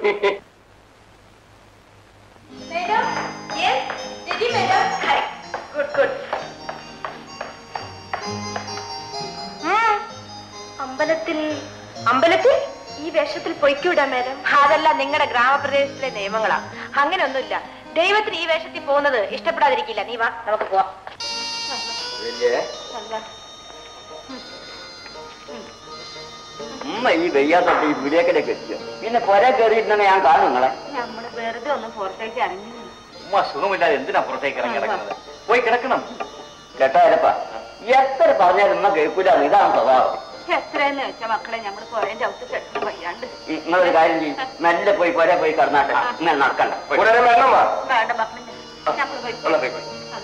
അമ്പലത്തിൽ ഈ വേഷത്തിൽ പൊയ്ക്കൂടാ മേഡം? അതല്ല നിങ്ങളുടെ ഗ്രാമപ്രദേശത്തിലെ നിയമങ്ങളാ. അങ്ങനെയൊന്നുമില്ല. ദൈവത്തിന് ഈ വേഷത്തിൽ പോകുന്നത് ഇഷ്ടപ്പെടാതിരിക്കില്ല. നീ വാ നമുക്ക് പോവാം. ഈ വെയ്യാത്തപ്പ ഈ വീടിയേക്കലേക്ക് എത്തിയോ? പിന്നെ പുര കയറിയിട്ടുണ്ടെങ്കിൽ ഞാൻ കാണും നിങ്ങളെ. നമ്മള് വെറുതെ ഒന്ന് പുറത്തേക്ക് ഇറങ്ങി. ഉമ്മ സുഖമില്ലാതെ എന്തിനാ പുറത്തേക്ക് ഇറങ്ങി കിടക്കുന്നത്? പോയി കിടക്കണം. കേട്ടാരപ്പ എത്ര പറഞ്ഞാലും ഉമ്മ കേൾക്കൂലാണ്. ഇതാണ് സ്വഭാവം. എത്രയെന്ന് വെച്ചാ മക്കളെ ഞമ്മള് പുഴേന്റെ ചവിട്ട് കെട്ടണം വയ്യാണ്ട്. നിങ്ങളൊരു കാര്യം ചെയ്യും. നല്ല പോയി പുര പോയി കിടന്നാട്ടെ. ഇങ്ങനെ നടക്കണ്ട. വേണ്ട മക്കളെ ഞമ്മള് പോയി.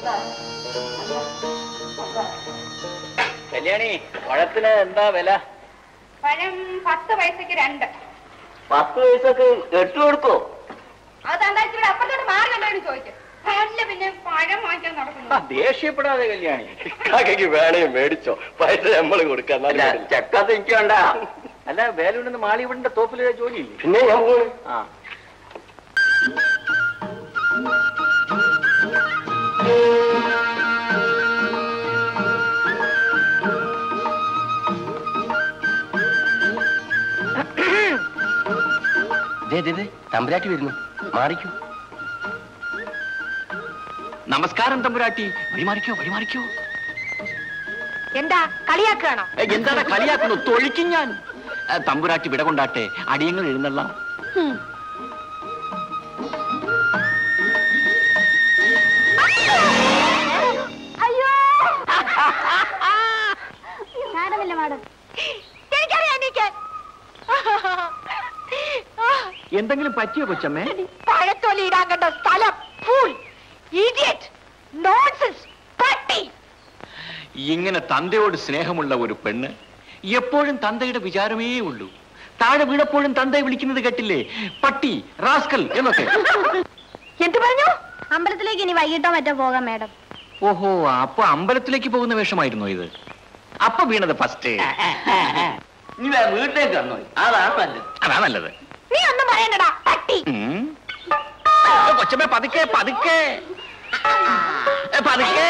കല്യാണി പഴത്തിന് എന്താ വില? പഴം 10 പൈസക്ക് 2. 10 പൈസക്ക് 8 കൊടുക്കോ? അത് ഇവിടെ അപ്പത്തോട്ട് മാറി കണ്ടോന്ന് ചോദിച്ചു. അല്ല പിന്നെ പഴം വാങ്ങിക്കാൻ നടക്കുന്നു. ദേഷ്യപ്പെടാതെ കല്യാണി. കാക്കയ്ക്ക് വേണേ മേടിച്ചോ. പൈസ നമ്മള് കൊടുക്കാം. ചെക്കാത്ത എനിക്ക് വേണ്ട. അല്ല വേലുണ്ടെന്ന് മാളിവിടിന്റെ തോപ്പിലെ ജോലിയില്ലേ? പിന്നെ ഞാൻ പോണു. തമ്പുരാട്ടി വരുന്നു. മാറിക്കൂ. നമസ്കാരം തമ്പുരാട്ടി. വഴിമാറിക്കോ വഴിമാറിക്കോ. എന്താ കളിയാക്കുകയാണോ? എന്താണ് കളിയാക്കുന്നു? തൊഴിക്കും ഞാൻ. തമ്പുരാട്ടി വിട കൊണ്ടാട്ടെ. അടിയങ്ങൾ എഴുന്നള്ള. അയ്യോ മാഡമല്ല മാഡം. എന്തെങ്കിലും പറ്റിയോ കൊച്ചമ്മേ? പഴത്തൊലി ഇടാൻ കണ്ട സ്ഥലം. ഇങ്ങനെ തന്തയോട് സ്നേഹമുള്ള ഒരു പെണ്ണ് എപ്പോഴും തന്തയുടെ വിചാരമേ ഉള്ളൂ. താഴെ വീണപ്പോഴും തന്തയെ വിളിക്കുന്നത് കേട്ടില്ലേ? പട്ടി, റാസ്കൽ എന്നൊക്കെ. എന്ത് പറഞ്ഞു? അമ്പലത്തിലേക്ക് ഇനി വൈകിട്ടോ മറ്റോ പോകാം മാഡം. ഓഹോ, അപ്പൊ അമ്പലത്തിലേക്ക് പോകുന്ന വേഷമായിരുന്നോ ഇത്? അപ്പൊ വീണത് ഫസ്റ്റ്. നീ വീട്ടിലേക്ക് വന്നോ? അതാണ് നല്ലത്. അതാ നല്ലത്. നീ ഒന്നും പറയണ്ടടാ പട്ടി. കൊച്ചമ്മേ പതുക്കെ പതുക്കെ പതുക്കെ.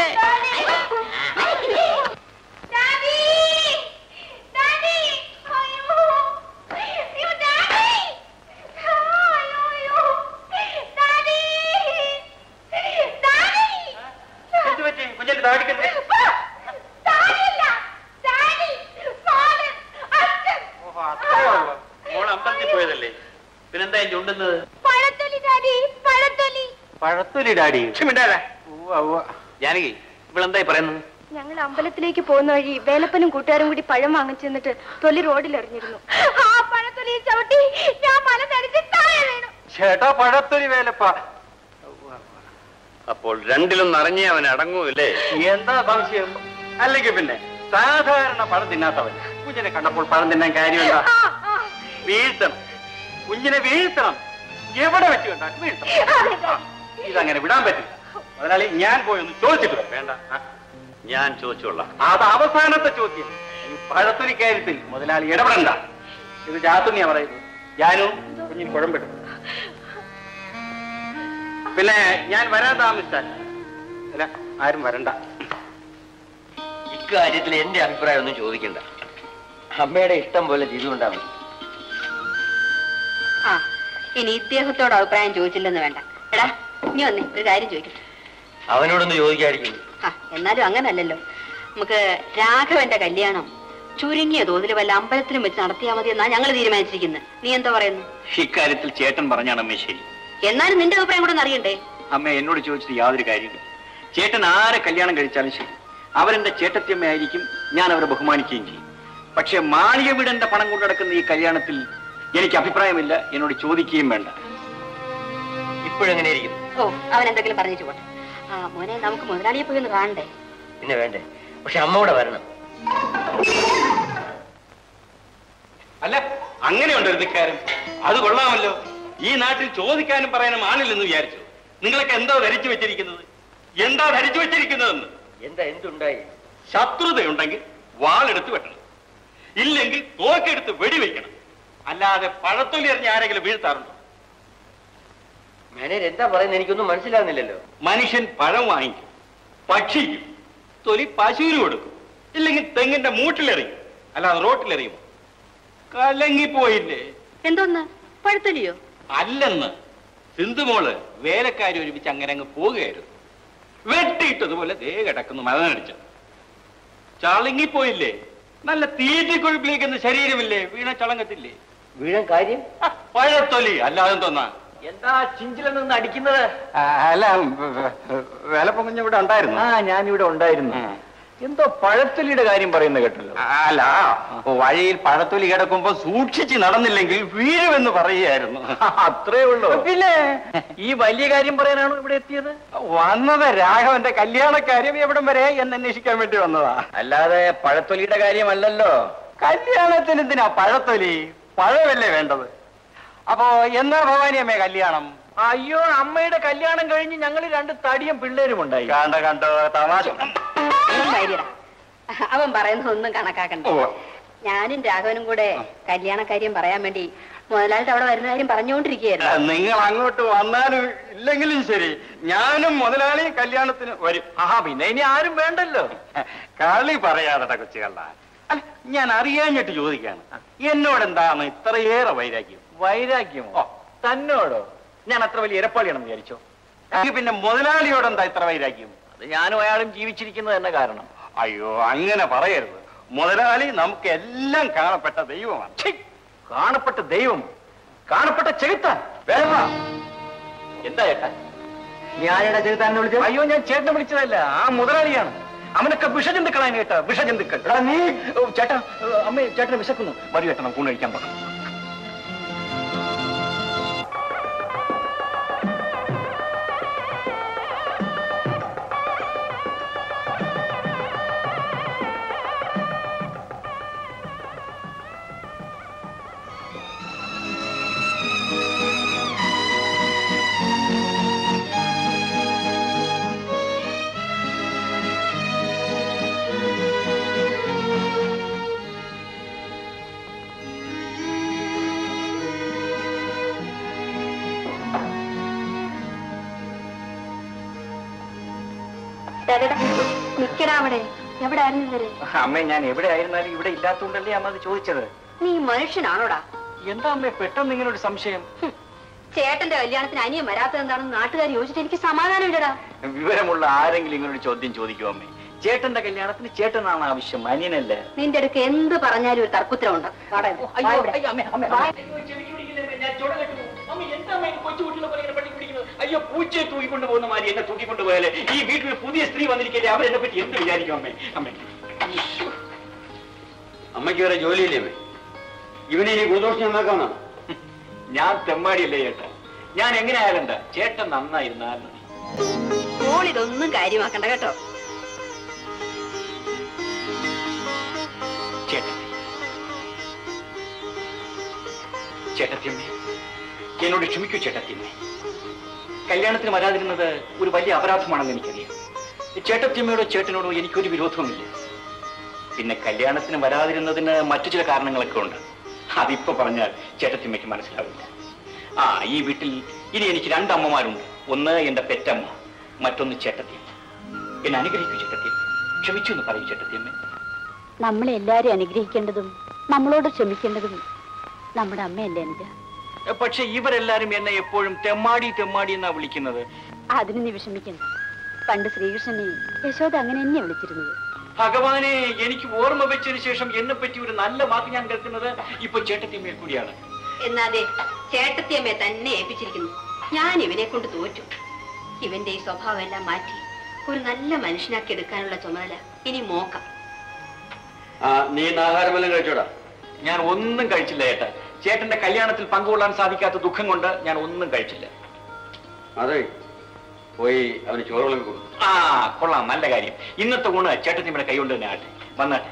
അമ്പലത്തിൽ പോയതല്ലേ? പിന്നെന്താ ചുണ്ടുന്നത്? പഴത്തൊലി ഡാഡി. ജാനകി, ഇവളെന്തായി പറയുന്നത്? ഞങ്ങൾ അമ്പലത്തിലേക്ക് പോകുന്ന വഴി വേലപ്പനും കൂട്ടുകാരും കൂടി പഴം വാങ്ങിച്ചു എന്നിട്ട് തൊലി റോഡിൽ എറിഞ്ഞിരുന്നു. ആ പഴത്തൊലി ചവിട്ടി ഞാൻ മലനടിച്ച് താഴെ വീണു. ചേട്ടാ പഴത്തൊലി വേലപ്പ. അപ്പോൾ രണ്ടിലും നിറഞ്ഞേ അവൻ അടങ്ങൂല്ലേ? എന്താ സംശയം? അല്ലെങ്കിൽ പിന്നെ സാധാരണ പഴം തിന്നാത്തവൻ കുഞ്ഞിനെ കണ്ടപ്പോൾ പഴം തിന്നാൻ കാര്യമുണ്ടോ? വീഴ്ത്തണം, കുഞ്ഞിനെ വീഴ്ത്തണം. എവിടെ വെച്ച് കണ്ടാലും വീഴ്ത്തണം. ഇതങ്ങനെ വിടാൻ പറ്റില്ല. മുതലാളി, ഞാൻ പോയി ഒന്ന് ചോദിച്ചിട്ട് വേണ്ട. ഞാൻ ചോദിച്ചോളാം. അത് അവസാനത്തെ ചോദ്യം. ഈ പഴത്തൊലി കാര്യത്തിൽ മുതലാളി ഇടപെടണ്ട. ഇത് ജാത്തുണ്ണിയാ പറയുന്നത്. ഞാനും കുഞ്ഞിന് കുഴമ്പെടുക്കും. പിന്നെ ഞാൻ വരാൻ താമസിച്ചാൽ അല്ല, ആരും വരണ്ട. ഇക്കാര്യത്തിൽ എന്റെ അഭിപ്രായം ഒന്നും ചോദിക്കണ്ട. അമ്മയുടെ ഇഷ്ടം പോലെ ചെയ്തുകൊണ്ടാ മതി. ആ, ഇനി ഇദ്ദേഹത്തോട് അഭിപ്രായം ചോദിച്ചില്ലെന്ന് വേണ്ട. എടാ, നീ വന്നേ, ഒരു കാര്യം ചോദിക്കട്ടെ. അവനോടൊന്ന് ചോദിക്കാതിരിക്കുന്നു. എന്നാലും അങ്ങനല്ലല്ലോ. നമുക്ക് രാഘവന്റെ കല്യാണം ചുരുങ്ങിയ തോതിൽ വല്ല അമ്പലത്തിലും വെച്ച് നടത്തിയാൽ മതി എന്നാ ഞങ്ങൾ തീരുമാനിച്ചിരിക്കുന്നത്. നീ എന്താ പറയുന്നു? ഇക്കാര്യത്തിൽ ചേട്ടൻ പറഞ്ഞാണ് അമ്മേ ശരി. എന്നാലും നിന്റെ അഭിപ്രായം കൂടെ അറിയണ്ടേ? അമ്മ എന്നോട് ചോദിച്ചിട്ട് യാതൊരു കാര്യമില്ല. ചേട്ടൻ ആരെ കല്യാണം കഴിച്ചാലും ശരി, അവരെന്റെ ചേട്ടത്തിയമ്മയായിരിക്കും. ഞാൻ അവരെ ബഹുമാനിക്കുകയും ചെയ്യും. പക്ഷെ മാളിക വീടന്റെ പണം കൊണ്ട് നടക്കുന്ന ഈ കല്യാണത്തിൽ എനിക്ക് അഭിപ്രായമില്ല. എന്നോട് ചോദിക്കുകയും വേണ്ട. ഇപ്പോഴെങ്ങനെ ഇരിക്കുന്നു? ഓ, അവൻ എന്തെങ്കിലും പറഞ്ഞു പോട്ടെ. ആ മോനെ, നമുക്ക് മുതലാളിയെ പോയി ഒന്ന് കാണണ്ടേ? പിന്നെ വേണ്ടേ, പക്ഷെ അമ്മയോടെ വരണം. അല്ല, അങ്ങനെയുണ്ട് ഒരു ധിക്കാരം. അത് കൊള്ളാമല്ലോ. ഈ നാട്ടിൽ ചോദിക്കാനും പറയാനും ആണില്ലെന്ന് വിചാരിച്ചു. നിങ്ങളൊക്കെ എന്താ ധരിച്ചു വെച്ചിരിക്കുന്നത്? എന്താ ധരിച്ചു വെച്ചിരിക്കുന്നതെന്ന്? എന്തുണ്ടായി? ശത്രുതയുണ്ടെങ്കിൽ വാളെടുത്ത് വെട്ടണം, ഇല്ലെങ്കിൽ തോക്കെടുത്ത് വെടിവെക്കണം. അല്ലാതെ പഴത്തൊലി എറിഞ്ഞ് ആരെങ്കിലും വീഴ്ത്താറുണ്ടോ? മാനേജർ എന്താ പറയുന്നത്? എനിക്കൊന്നും മനസ്സിലാകുന്നില്ലല്ലോ. മനുഷ്യൻ പഴം വാങ്ങിക്കും, ഭക്ഷിക്കും, തൊലി പശുവിന് കൊടുക്കും, ഇല്ലെങ്കിൽ തെങ്ങിന്റെ മൂട്ടിലെറിയും. അല്ലാതെ റോട്ടിലെറിയുമോ? കലങ്ങിപ്പോയില്ലേ? എന്തോന്ന് പഴുത്തലിയോ? അല്ലെന്ന്. സിന്ധുമോള് വേലക്കാരി ഒരുമിച്ച് അങ്ങനെ അങ്ങ് പോവുകയായിരുന്നു. വെട്ടിയിട്ടതുപോലെ ദേ കിടക്കുന്നു മതനടിച്ച. ചളങ്ങിപ്പോയില്ലേ? നല്ല തീറ്റിക്കൊഴുപ്പിലേക്കുന്ന ശരീരമില്ലേ? വീണ ചളങ്ങത്തില്ലേ? വീഴാൻ കാര്യം? പഴത്തൊലി അല്ലാതെ തോന്നാ. എന്താ ചിഞ്ചിൽ നിന്ന് അടിക്കുന്നത്? അല്ല, വേലപ്പൻ കുഞ്ഞ് ഇവിടെ ഉണ്ടായിരുന്നു. ഞാനിവിടെ ഉണ്ടായിരുന്നു. എന്തോ പഴത്തൊലിയുടെ കാര്യം പറയുന്നത് കേട്ടല്ലോ. അല്ല, വഴിയിൽ പഴത്തൊലി കിടക്കുമ്പോ സൂക്ഷിച്ച് നടന്നില്ലെങ്കിൽ വീഴുമെന്ന് പറയുകയായിരുന്നു. അത്രേ ഉള്ളൂ. പിന്നെ ഈ വലിയ കാര്യം പറയാനാണോ ഇവിടെ എത്തിയത്? വന്നത് രാഘവന്റെ കല്യാണക്കാര്യം എവിടം വരെ എന്ന് അന്വേഷിക്കാൻ വേണ്ടി വന്നതാ. അല്ലാതെ പഴത്തൊലിയുടെ കാര്യമല്ലല്ലോ. കല്യാണത്തിന് എന്തിനാ പഴത്തൊലി? പഴമല്ലേ വേണ്ടത്. അപ്പോ എന്നാ ഭവാനി അമ്മേ കല്യാണം? അയ്യോ, അമ്മയുടെ കല്യാണം കഴിഞ്ഞ് ഞങ്ങൾ 2 തടിയും പിള്ളേരും ഉണ്ടായി. കണ്ടോ തമാശ. അവൻ പറയുന്നതൊന്നും കണക്കാക്കണ്ട. ഞാനും രാഘവനും കൂടെ കല്യാണക്കാര്യം പറയാൻ വേണ്ടി മുതലാളിയുടെ അവിടെ വരുന്ന കാര്യം പറഞ്ഞുകൊണ്ടിരിക്കുകയായിരുന്നു. നിങ്ങൾ അങ്ങോട്ട് വന്നാലും ഇല്ലെങ്കിലും ശരി, ഞാനും മുതലാളി കല്യാണത്തിന് വരും. പിന്നെ ഇനി ആരും വേണ്ടല്ലോ. കളി പറയാതെ കൊച്ചുകള്ള. അല്ല, ഞാൻ അറിയാഞ്ഞിട്ട് ചോദിക്കാണ്, എന്നോടെന്താണ് ഇത്രയേറെ വൈരാഗ്യം? വൈരാഗ്യമോ? തന്നോടോ? ഞാൻ അത്ര വലിയ ഇരപ്പാളിയാണെന്ന് വിചാരിച്ചോ? പിന്നെ മുതലാളിയോടെന്താ ഇത്ര വൈരാഗ്യം? അത് ഞാനും അയാളും ജീവിച്ചിരിക്കുന്നത് തന്നെ കാരണം. അയ്യോ, അങ്ങനെ പറയരുത്. മുതലാളി നമുക്ക് എല്ലാം കാണപ്പെട്ട ദൈവമാണ്. കാണപ്പെട്ട ദൈവം? കാണപ്പെട്ട ചെകുത്താൻ? എന്താ ചേട്ടാ? ഞാനിവിടെ ചെറുത്താനെ വിളിച്ചത്? അയ്യോ, ഞാൻ ചേട്ടനെ വിളിച്ചതല്ല, ആ മുതലാളിയാണ്. അവനൊക്കെ വിഷജന്തുക്കളാണ് കേട്ടാ, വിഷജന്തുക്കൾ. നീ ചേട്ടാ, അമ്മ ചേട്ടനെ വിശക്കുന്നു. വരൂ ചേട്ടാ, നമുക്ക് ഊണ് കഴിക്കാൻ പോകാം. നിക്കടാ അവിടെ. എവിടെ ആയിരുന്നു ഇവര്? അമ്മേ, ഞാൻ എവിടെ ആയിരുന്നാലും ഇവിടെ ഇല്ലാത്തതുകൊണ്ടല്ലേ അമ്മ അത് ചോദിച്ചത്. നീ മനുഷ്യനാണോടാ? എന്താ അമ്മേ പെട്ടെന്ന് ഇങ്ങനെ ഒരു സംശയം? ചേട്ടന്റെ കല്യാണത്തിന് അനിയൻ വരാത്തത് എന്താണെന്ന് നാട്ടുകാർ ചോദിച്ചിട്ട് എനിക്ക് സമാധാനം ഇല്ലടാ. വിവരമുള്ള ആരെങ്കിലും ഇങ്ങനൊരു ചോദ്യം ചോദിക്കുമോ അമ്മേ? ചേട്ടന്റെ കല്യാണത്തിന് ചേട്ടനാണ് ആവശ്യം, അനിയനല്ല. നിന്റെ അടുക്ക് എന്ത് പറഞ്ഞാലും ഒരു തർക്കുത്തരമുണ്ട്. അയ്യോ, പൂച്ചയെ തൂക്കിക്കൊണ്ട് പോകുന്ന മാതിരി എന്നെ തൂക്കിക്കൊണ്ട് പോയാലേ ഈ വീട്ടിൽ പുതിയ സ്ത്രീ വന്നിരിക്കല്ലേ അവരെന്നെ പറ്റി എന്ത് വിചാരിക്കും അമ്മേ? അമ്മേ, അമ്മയ്ക്ക് വേറെ ജോലിയില്ലേ അമ്മേ? ഇവനെ ഇനി ഗുരുദോഷം നന്നാക്കാണോ? ഞാൻ തെമ്മാടിയല്ലേ ചേട്ടൻ. ഞാൻ എങ്ങനെ ആയാലെന്താ, ചേട്ടൻ നന്നായിരുന്നാൽ മതി. മോളിതൊന്നും കാര്യമാക്കണ്ട കേട്ടോ. ചേട്ടത്തിയമ്മേ, എന്നോട് ക്ഷമിക്കൂ ചേട്ടത്തിയമ്മേ. കല്യാണത്തിന് വരാതിരുന്നത് ഒരു വലിയ അപരാധമാണെന്ന് എനിക്കറിയാം. ചേട്ടത്തിയമ്മയോടോ ചേട്ടനോടോ എനിക്കൊരു വിരോധവുമില്ല. പിന്നെ കല്യാണത്തിന് വരാതിരുന്നതിന് മറ്റു ചില കാരണങ്ങളൊക്കെ ഉണ്ട്. അതിപ്പോ പറഞ്ഞാൽ ചേട്ടത്തിയമ്മയ്ക്ക് മനസ്സിലാവില്ല. ഈ വീട്ടിൽ ഇനി എനിക്ക് 2 അമ്മമാരുണ്ട്. ഒന്ന് എന്റെ പെറ്റമ്മ, മറ്റൊന്ന് ചേട്ടത്തിയമ്മ. എന്നെ അനുഗ്രഹിക്കൂ ചേട്ടത്തിയമ്മ. ക്ഷമിച്ചു എന്ന് പറയൂ ചേട്ടത്തിയമ്മ. നമ്മളെ എല്ലാരും അനുഗ്രഹിക്കേണ്ടതും നമ്മളോട് ക്ഷമിക്കേണ്ടതും നമ്മുടെ അമ്മയല്ലേ അനുജ? പക്ഷെ ഇവരെല്ലാരും എന്നെ എപ്പോഴും തെമ്മാടി തെമ്മാടി എന്നാ വിളിക്കുന്നത്. അതിന് നീ വിഷമിക്കണ്ട. പണ്ട് ശ്രീകൃഷ്ണനെ യശോദ അങ്ങനെ എന്നെ വിളിച്ചിരുന്നത്. ഭഗവാനെ, എനിക്ക് ഓർമ്മ വെച്ചതിന് ശേഷം എന്നെ പറ്റി ഒരു നല്ല വാക്ക് ഞാൻ കേൾക്കുന്നത് ഇപ്പൊ ചേട്ടത്തിയമ്മയെ കൂടിയാണ്. എന്നാതെ ചേട്ടത്തിയമ്മയെ തന്നെ ഏൽപ്പിച്ചിരിക്കുന്നു. ഞാൻ ഇവനെ കൊണ്ട് തോറ്റു. ഇവന്റെ ഈ സ്വഭാവം എല്ലാം മാറ്റി ഒരു നല്ല മനുഷ്യനാക്കി എടുക്കാനുള്ള ചുമതല ഇനി മോക്കാം. നീ ആഹാരമെല്ലാം കഴിച്ചോടാ? ഞാൻ ഒന്നും കഴിച്ചില്ല ചേട്ടാ. ചേട്ടന്റെ കല്യാണത്തിൽ പങ്കുകൊള്ളാൻ സാധിക്കാത്ത ദുഃഖം കൊണ്ട് ഞാൻ ഒന്നും കഴിച്ചില്ല. അതെ, പോയി അവന് ചോറ് വിളമ്പി കൊടുക്കും. കൊള്ളാം, നല്ല കാര്യം. ഇന്നത്തെ ഊണ് ചേട്ടത്തിയുടെ കൈകൊണ്ട് തന്നെ ആട്ടെ. വന്നാട്ടെ.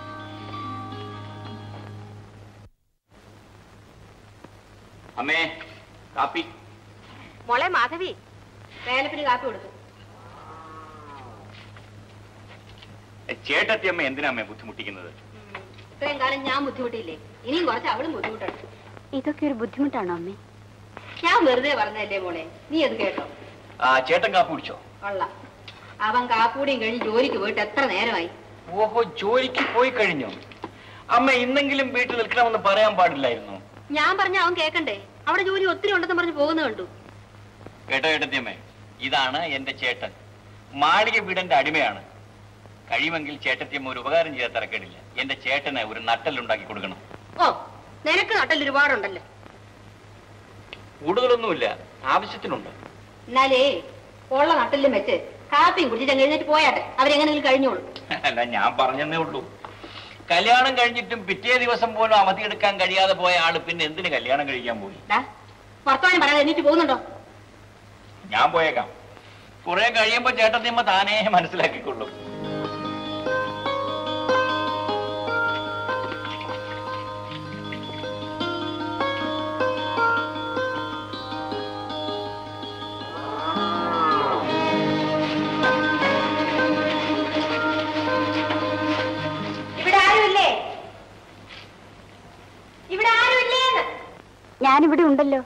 അമ്മേ, കാപ്പി. മോളെ മാധവി, വേലപ്പിന് കാപ്പി കൊടുത്തു. ചേട്ടത്തിയമ്മ എന്തിനാ അമ്മേ ബുദ്ധിമുട്ടിക്കുന്നത്? ഇത്രയും കാലം ഞാൻ ബുദ്ധിമുട്ടില്ലേ, ഇനിയും കുറച്ച് അവളും ബുദ്ധിമുട്ടുണ്ട്. ഇതൊക്കെ ഒരു ബുദ്ധിമുട്ടാണോ അമ്മേ? ഞാൻ വെറുതെ പറഞ്ഞല്ലേ മോളെ, നീ അത് കേട്ടോ. ചേട്ടൻ കാപ്പി കുടിച്ചോ? കൊള്ളാം. അവൻ കാപ്പൂടിയും കഴിഞ്ഞ് ജോലിക്ക് പോയിട്ട് എത്ര നേരമായി? ഓഹോ, ജോലിക്ക് പോയി കഴിഞ്ഞു. അമ്മ ഇന്നെങ്കിലും വീട്ടിൽ നിൽക്കണമെന്ന് പറയാൻ പാടില്ലായിരുന്നു. ഞാൻ പറഞ്ഞ അവൻ കേക്കണ്ടേ? അവിടെ ജോലി ഒത്തിരി ഉണ്ടെന്ന് പറഞ്ഞ് പോകുന്ന കണ്ടു. കേട്ടോ ചേട്ടത്തിയമ്മേ, ഇതാണ് എന്റെ ചേട്ടൻ. മാളിക വീടന്റെ അടിമയാണ്. കഴിയുമെങ്കിൽ ചേട്ടത്തിയമ്മ ഒരു ഉപകാരം ചെയ്യാൻ തിരക്കേടില്ല. എന്റെ ചേട്ടന് ഒരു നട്ടലുണ്ടാക്കി കൊടുക്കണം. ഓ, നിനക്ക് നട്ടൽ ഒരുപാടുണ്ടല്ലോ. കൂടുതലൊന്നുമില്ല, ആവശ്യത്തിനുണ്ട്. എന്നാലേ ഉള്ള നട്ടലും വെച്ച് കാപ്പിയും കുടിച്ചിട്ട് എഴുന്നേറ്റ് പോയാട്ടെ, അവരെങ്ങനെങ്കിലും കഴിഞ്ഞോളൂ. അല്ല, ഞാൻ പറഞ്ഞതേ ഉള്ളൂ. കല്യാണം കഴിഞ്ഞിട്ടും പിറ്റേ ദിവസം പോലും അവധി എടുക്കാൻ കഴിയാതെ പോയ ആള് പിന്നെ എന്തിന് കല്യാണം കഴിക്കാൻ പോയി? വർത്തമാനം പറയാതെ എണീറ്റ് പോകുന്നുണ്ടോ? ഞാൻ പോയേക്കാം. കുറെ കഴിയുമ്പോ ചേട്ടത്തിയമ്മ താനേ മനസ്സിലാക്കിക്കൊള്ളും. ഞാനിവിടെ ഉണ്ടല്ലോ.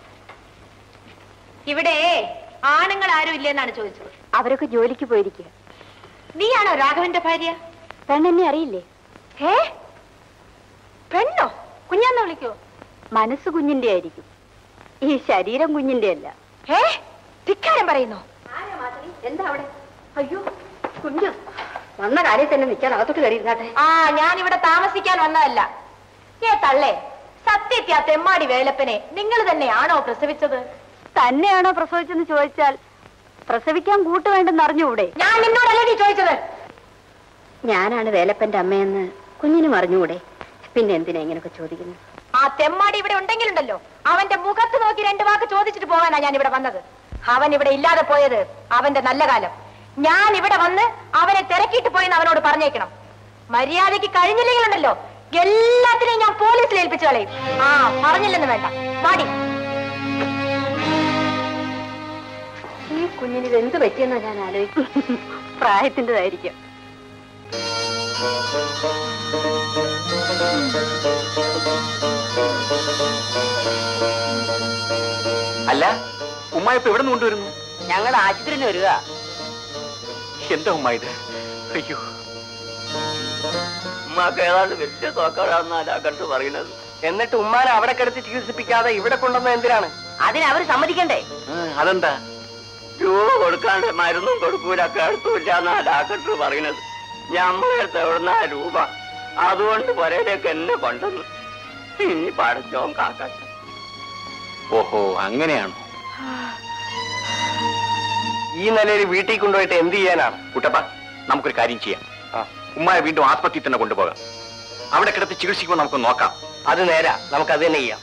ഇവിടെ ആണുങ്ങൾ ആരും ഇല്ലെന്നാണ് ചോദിച്ചത്. അവരൊക്കെ ജോലിക്ക് പോയിരിക്കുക. നീയാണോ രാഘവന്റെ ഭാര്യ? പെണ്ണെന്നെ അറിയില്ലേ? പെണ്ണോ? കുഞ്ഞാന്ന് വിളിക്കോ? മനസ്സ് കുഞ്ഞിന്റെ ആയിരിക്കും, ഈ ശരീരം കുഞ്ഞിന്റെ അല്ല. ധിക്കാരം പറയുന്നു. എന്താ അവിടെ? അയ്യോ, കുഞ്ഞു വന്ന കാര്യം തന്നെ നിൽക്കാൻ അകത്തോട്ട് കയറിയിരുന്നാട്ടെ. ഞാനിവിടെ താമസിക്കാൻ വന്നതല്ല. തള്ളേ, സത്യത്തെ ആ തെമ്മാടി വേലപ്പനെ നിങ്ങൾ തന്നെയാണോ പ്രസവിച്ചത്? തന്നെയാണോ പ്രസവിച്ചെന്ന് ചോദിച്ചാൽ പ്രസവിക്കാൻ കൂട്ടുവേണ്ടെന്ന് അറിഞ്ഞുകൂടെ? ഞാൻ നിന്നോടല്ലേ നീ ചോദിച്ചത്? ഞാനാണ് വേലപ്പന്റെ അമ്മയെന്ന് കുഞ്ഞിനും അറിഞ്ഞുകൂടെ? പിന്നെ എന്തിനാ ഇങ്ങനൊക്കെ ചോദിക്കുന്നു? ആ തെമ്മാടി ഇവിടെ ഉണ്ടെങ്കിലുണ്ടല്ലോ, അവന്റെ മുഖത്ത് നോക്കി 2 വാക്ക് ചോദിച്ചിട്ട് പോകാനാ ഞാൻ ഇവിടെ വന്നത്. അവൻ ഇവിടെ ഇല്ലാതെ പോയത് അവന്റെ നല്ല കാലം. ഞാൻ ഇവിടെ വന്ന് അവനെ തിരക്കിയിട്ട് പോയെന്ന് അവനോട് പറഞ്ഞേക്കണം. മര്യാദയ്ക്ക് കഴിഞ്ഞില്ലെങ്കിലുണ്ടല്ലോ, എല്ലാത്തിനെയും ഞാൻ പോലീസിൽ ഏൽപ്പിച്ചു കളയും. പറഞ്ഞില്ലെന്ന് വേണ്ട. മാടി. ഈ കുഞ്ഞിന് ഇത് എന്ത് പറ്റിയെന്നാ ഞാൻ ആലോചിക്കും. പ്രായത്തിൻ്റെതായിരിക്കും. അല്ല, ഉമ്മ ഇപ്പൊ എവിടെ നിന്ന് കൊണ്ടുവരുന്നു? ഞങ്ങൾ ആശുപത്രിന് വരിക. എന്താ ഉമ്മ ഇത്? അയ്യോ, ഉമ്മാക്ക് ഏതാണ്ട് വലിയ തോക്കാടാന്നാ കണ്ടു പറയുന്നത്. എന്നിട്ട് ഉമ്മാനെ അവിടെ കിടത്തി ചികിത്സിപ്പിക്കാതെ ഇവിടെ കൊണ്ടുവന്ന എന്തിനാണ്? അതിനവര് സമ്മതിക്കണ്ടേ? അതെന്താ? രൂപ കൊടുക്കാണ്ട് മരുന്നും കൊടുക്കൂല, കേൾക്കൂലെന്നാ ഡാക്ടർ പറയുന്നത്. ഞമ്മളെടുത്ത് എവിടുന്ന രൂപ? അതുകൊണ്ട് പുരയിലേക്ക് എന്നെ കൊണ്ടുവന്നു. ഇനി പടച്ചോൻ കാക്കട്ടെ. ഓഹോ, അങ്ങനെയാണോ? ഈ നിലയിൽ വീട്ടിൽ കൊണ്ടുപോയിട്ട് എന്ത് ചെയ്യാനാണ്? കുട്ടപ്പ, നമുക്കൊരു കാര്യം ചെയ്യാം. ഉമ്മായെ വീണ്ടും ആസ്പത്രിയിൽ തന്നെ കൊണ്ടുപോകാം. അവിടെ കിടത്തി ചികിത്സിക്കുമ്പോൾ നമുക്ക് നോക്കാം. അത് നേരാ, നമുക്ക് അത് തന്നെ ചെയ്യാം.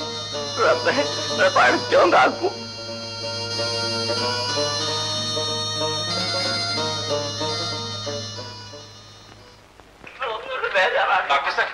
കാക്കൂ. ഡോക്ടർ സാർ,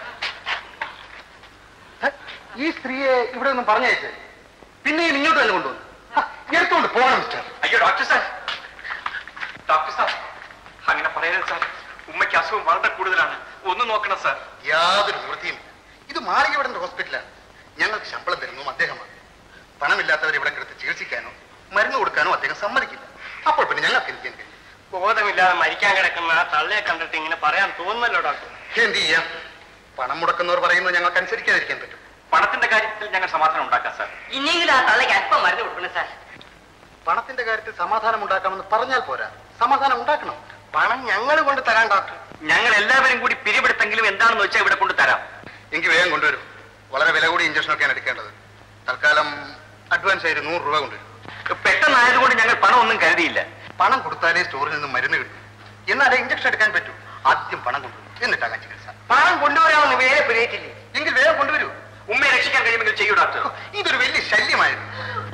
ഈ സ്ത്രീയെ ഇവിടെ ഒന്നും പറഞ്ഞയച്ചേ പിന്നെയും ഇങ്ങോട്ട് തന്നെ കൊണ്ടുവന്നു. എടുത്തോണ്ട് പോകണം മിസ്റ്റർ. അയ്യോ ഡോക്ടർ സാർ, ഡോക്ടർ സാർ അങ്ങനെ പറയരുത് സാർ. ഉമ്മയ്ക്ക് അസുഖം വളരെ കൂടുതലാണ്. ഒന്ന് നോക്കണം സാർ. യാതൊരു നിവൃത്തിയും. ഇത് മാളികവടന്റെ ഹോസ്പിറ്റലാണ്. ഞങ്ങൾക്ക് ശമ്പളം തരുന്നതും അദ്ദേഹമാണ്. പണമില്ലാത്തവരെ ഇവിടെ കിടത്ത് ചികിത്സിക്കാനോ മരുന്ന് കൊടുക്കാനോ അദ്ദേഹം സമ്മതിക്കില്ല. അപ്പോൾ പിന്നെ ഞങ്ങൾക്ക് ഇരിക്കാൻ കഴിയും. ബോധമില്ലാതെ മരിക്കാൻ കിടക്കുന്ന ആ തള്ളയെ കണ്ടിട്ട് ഇങ്ങനെ പറയാൻ തോന്നുന്നല്ലോ ഡോക്ടർ. എന്ത് ചെയ്യാം? പണം മുടക്കുന്നവർ പറയുന്നത് ഞങ്ങൾക്ക് അനുസരിക്കാതിരിക്കാൻ പറ്റും. പണത്തിന്റെ കാര്യത്തിൽ ഞങ്ങൾ സമാധാനം ഉണ്ടാക്കാം സാർ. ഇനിയെങ്കിലും ആ തള്ളയ്ക്ക് അല്പം മരുന്ന് കൊടുക്കണം സാർ. പണത്തിന്റെ കാര്യത്തിൽ സമാധാനം ഉണ്ടാക്കാമെന്ന് പറഞ്ഞാൽ പോരാ, സമാധാനം ഉണ്ടാക്കണം. പണം ഞങ്ങൾ കൊണ്ട് തരാൻ ഡോക്ടർ. ഞങ്ങൾ എല്ലാവരും കൂടി പിരിവെടുത്തെങ്കിലും എന്താണെന്ന് വെച്ചാൽ ഇവിടെ കൊണ്ട് തരാം. എനിക്ക് വേഗം കൊണ്ടുവരും. വളരെ വില കൂടി ഇഞ്ചക്ഷനൊക്കെയാണ് എടുക്കേണ്ടത്. തൽക്കാലം അഡ്വാൻസ് ആയിട്ട് 100 രൂപ കൊണ്ടുവരും. പെട്ടെന്നായതുകൊണ്ട് ഞങ്ങൾ പണം ഒന്നും കരുതിയില്ല. പണം കൊടുത്താലേ സ്റ്റോറിൽ നിന്ന് മരുന്ന് കിട്ടും. എന്നാലേ ഇഞ്ചക്ഷൻ എടുക്കാൻ പറ്റൂ. ആദ്യം പണം കൊണ്ടുവരും, എന്നിട്ടാകാൻ ചികിത്സ. പണം കൊണ്ടുവരാമെന്ന് വേറെ പിരിയിട്ടില്ലേ? എങ്കിൽ വേഗം കൊണ്ടുവരൂ. ഉമ്മയെ രക്ഷിക്കാൻ കഴിയുമെങ്കിൽ ചെയ്യൂ ഡോക്ടർ. ഇതൊരു വലിയ ശല്യമായിരുന്നു.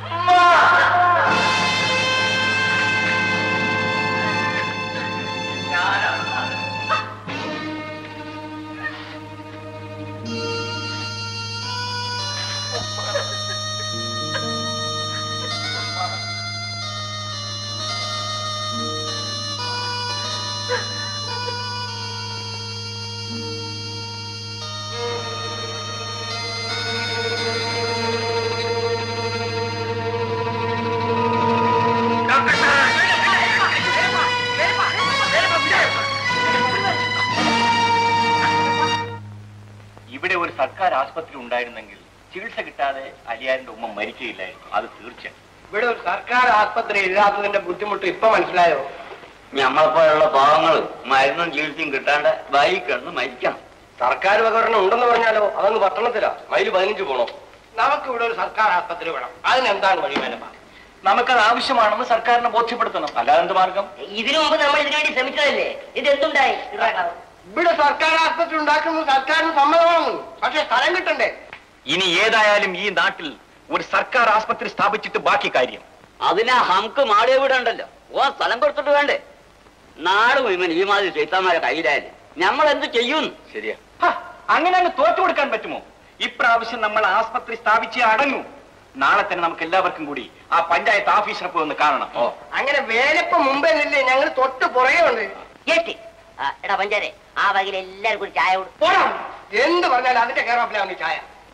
ഇവിടെ ഒരു സർക്കാർ ആശുപത്രി ഉണ്ടായിരുന്നെങ്കിൽ ചികിത്സ കിട്ടാതെ അലിയാരിന്റെ ഉമ്മ മരിക്കുകയില്ലായിരുന്നു. അത് തീർച്ചയായും. ഇവിടെ ഒരു സർക്കാർ ആസ്പത്രി ഇല്ലാത്തതിന്റെ ബുദ്ധിമുട്ട് ഇപ്പൊ മനസ്സിലായോ? നമ്മളെപ്പോലുള്ള പാവങ്ങൾ മരുന്നും ചികിത്സയും കിട്ടാണ്ട് വഴി കിടന്ന് മരിക്കണം. സർക്കാർ ഉപകരണം ഉണ്ടെന്ന് പറഞ്ഞാലോ അതങ്ങ് പട്ടണത്തിലാ. മൈല് 15 പോണോ? നമുക്ക് ഇവിടെ ഒരു സർക്കാർ ആസ്പത്രി വേണം. അതിനെന്താണ് വഴി വേലപ്പ? നമുക്കത് ആവശ്യമാണെന്ന് സർക്കാരിനെ ബോധ്യപ്പെടുത്തണം. അല്ലാതെ എന്ത് മാർഗം? ഇതിനു മുമ്പ് നമ്മൾ ഇതിനുവേണ്ടി ശ്രമിച്ചതല്ലേ? ഇത് എന്തുണ്ടായി? ഇവിടെ സർക്കാർ ആസ്പത്രി ഉണ്ടാക്കുന്നത് സർക്കാരിന് സമ്മതമാണ്. പക്ഷെ സ്ഥലം കിട്ടണ്ടേ? ഇനി ഏതായാലും ഈ നാട്ടിൽ ഒരു സർക്കാർ ആസ്പത്രി സ്ഥാപിച്ചിട്ട് ബാക്കി കാര്യം. അതിനാ ഹംക്ക് മാളിയ വീടുണ്ടല്ലോ, ഓ സ്ഥലം കൊടുത്തിട്ട് വേണ്ടേ? നാട് മുഴുവൻ ഈ മാതിരി ചൈത്താന്മാരെ കയ്യിലായാലും നമ്മൾ എന്ത് ചെയ്യും? ശരിയാ. അങ്ങനെ അങ്ങ് തോറ്റു കൊടുക്കാൻ പറ്റുമോ? ഇപ്രാവശ്യം നമ്മൾ ആസ്പത്രി സ്ഥാപിച്ചേ അടങ്ങൂ. നാളെ തന്നെ നമുക്ക് എല്ലാവർക്കും കൂടി ആ പഞ്ചായത്ത് ഓഫീസിനെ പോയി ഒന്ന് കാണണം. അങ്ങനെ വേലപ്പം മുമ്പേ നില്ലേ, ഞങ്ങൾ തൊട്ട് പുറകെ ഉണ്ട്. എടാ പഞ്ചാരെ, ആ വകയിൽ എല്ലാരും കൂടി ചായ പോണം. എന്ത് പറഞ്ഞാലും അതിന്റെ കേരളത്തിലാണ് ചായ.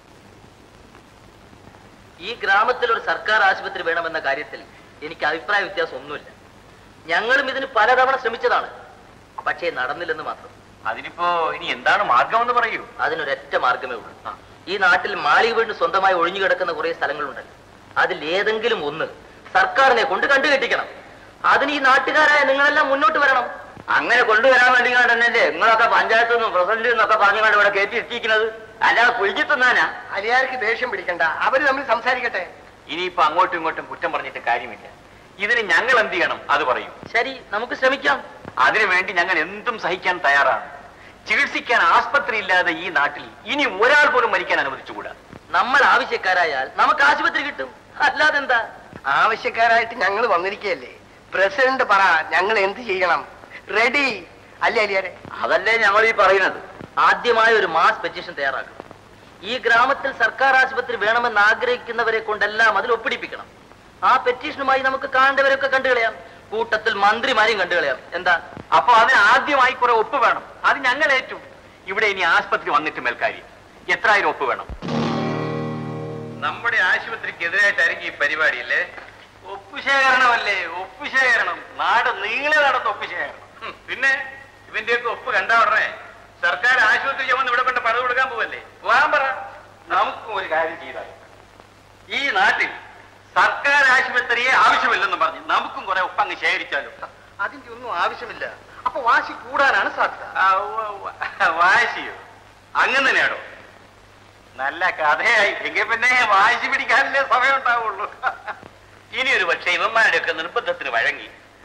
ഈ ഗ്രാമത്തിൽ ഒരു സർക്കാർ ആശുപത്രി വേണമെന്ന കാര്യത്തിൽ എനിക്ക് അഭിപ്രായ വ്യത്യാസം ഒന്നുമില്ല. ഞങ്ങളും ഇതിന് പലതവണ ശ്രമിച്ചതാണ്, പക്ഷേ നടന്നില്ലെന്ന് മാത്രം. അതിനിപ്പോ ഇനി എന്താണ് മാർഗമെന്ന് പറയൂ. അതിനൊരൊറ്റ മാർഗമേ ഉള്ളൂ. ഈ നാട്ടിൽ മാളിക വീടിന് സ്വന്തമായി ഒഴിഞ്ഞു കിടക്കുന്ന കുറെ സ്ഥലങ്ങളുണ്ടല്ലോ, അതിൽ ഏതെങ്കിലും ഒന്ന് സർക്കാരിനെ കൊണ്ട് കണ്ടുകെട്ടിക്കണം. അതിന് ഈ നാട്ടുകാരായ നിങ്ങളെല്ലാം മുന്നോട്ട് വരണം. അങ്ങനെ കൊണ്ടുവരാൻ വേണ്ടി കണ്ടല്ലേ നിങ്ങളൊക്കെ പഞ്ചായത്തിൽ നിന്നും പ്രസിഡന്റിൽ നിന്നൊക്കെ പറഞ്ഞുകൊണ്ട് ഇവിടെ കയറ്റി എത്തിയിരിക്കുന്നത്. അല്ലാതെ കുഴിച്ചു തിന്നാനാ? അലിയാർക്ക് ദേഷ്യം പിടിക്കണ്ട, അവര് തമ്മിൽ സംസാരിക്കട്ടെ. ഇനിയിപ്പോ അങ്ങോട്ടും ഇങ്ങോട്ടും കുറ്റം പറഞ്ഞിട്ട് കാര്യമില്ല. ഇതിന് ഞങ്ങൾ എന്ത് ചെയ്യണം അത് പറയൂ. ശരി, നമുക്ക് ശ്രമിക്കാം. അതിനുവേണ്ടി ഞങ്ങൾ എന്തും സഹിക്കാൻ തയ്യാറാണ്. ചികിത്സിക്കാൻ ആസ്പത്രി ഇല്ലാതെ ഈ നാട്ടിൽ ഇനി ഒരാൾ പോലും മരിക്കാൻ അനുവദിച്ചുകൂടാ. നമ്മൾ ആവശ്യക്കാരായാൽ നമുക്ക് ആശുപത്രി കിട്ടും, അല്ലാതെന്താ? ആവശ്യക്കാരായിട്ട് ഞങ്ങൾ വന്നിരിക്കുകയല്ലേ, പ്രസിഡന്റ് പറ ഞങ്ങൾ എന്ത് ചെയ്യണം. റെഡി അല്ലേ അലിയാരെ? അതല്ലേ ഞങ്ങൾ ഈ പറയുന്നത്. ആദ്യമായി ഒരു മാസ് പെറ്റീഷൻ തയ്യാറാക്കണം. ഈ ഗ്രാമത്തിൽ സർക്കാർ ആശുപത്രി വേണമെന്ന് ആഗ്രഹിക്കുന്നവരെ കൊണ്ടെല്ലാം അതിൽ ഒപ്പിടിപ്പിക്കണം. ആ പെറ്റീഷനുമായി നമുക്ക് കാണേണ്ടവരൊക്കെ കണ്ടുകളയാം, കൂട്ടത്തിൽ മന്ത്രിമാരെയും കണ്ടുകളയാം. എന്താ? അപ്പൊ അതിന് ആദ്യമായി കുറെ ഒപ്പ് വേണം. അത് ഞങ്ങൾ ഏറ്റു. ഇവിടെ ഇനി ആശുപത്രി വന്നിട്ട് മേൽക്കാര്യം. എത്രായിരം ഒപ്പ് വേണം? നമ്മുടെ ആശുപത്രിക്കെതിരായിട്ടായിരിക്കും ഈ പരിപാടിയല്ലേ? ഒപ്പുശേഖരണമല്ലേ? ഒപ്പുശേഖരണം. നാട് നീളെ നടന്ന ഒപ്പുശേഖരണം. പിന്നെ ഇവന്റെയൊക്കെ ഒപ്പ് കണ്ടാ ഉടനെ സർക്കാർ ആശുപത്രി ചുമന്ന് ഇവിടെ കൊണ്ട് പണം കൊടുക്കാൻ പോവല്ലേ? പോകാൻ പറ. നമുക്കും ഒരു കാര്യം ചെയ്താൽ ഈ നാട്ടിൽ സർക്കാർ ആശുപത്രിയെ ആവശ്യമില്ലെന്ന് പറഞ്ഞ് നമുക്കും കുറെ ഒപ്പങ്ങ് ശേഖരിച്ചാലോ? അതിന്റെ ഒന്നും ആവശ്യമില്ല. അപ്പൊ വാശി കൂടാനാണ് സാധ്യത. വാശിയോ? അങ്ങനെ തന്നെയാണോ? നല്ല കഥയായി. എങ്കിൽ പിന്നെ വാശി പിടിക്കാനല്ലേ സമയം ഉണ്ടാവുള്ളൂ. ഇനി ഒരു പക്ഷേ ഇവന്മാരുടെയൊക്കെ നിർബന്ധത്തിന് വഴങ്ങി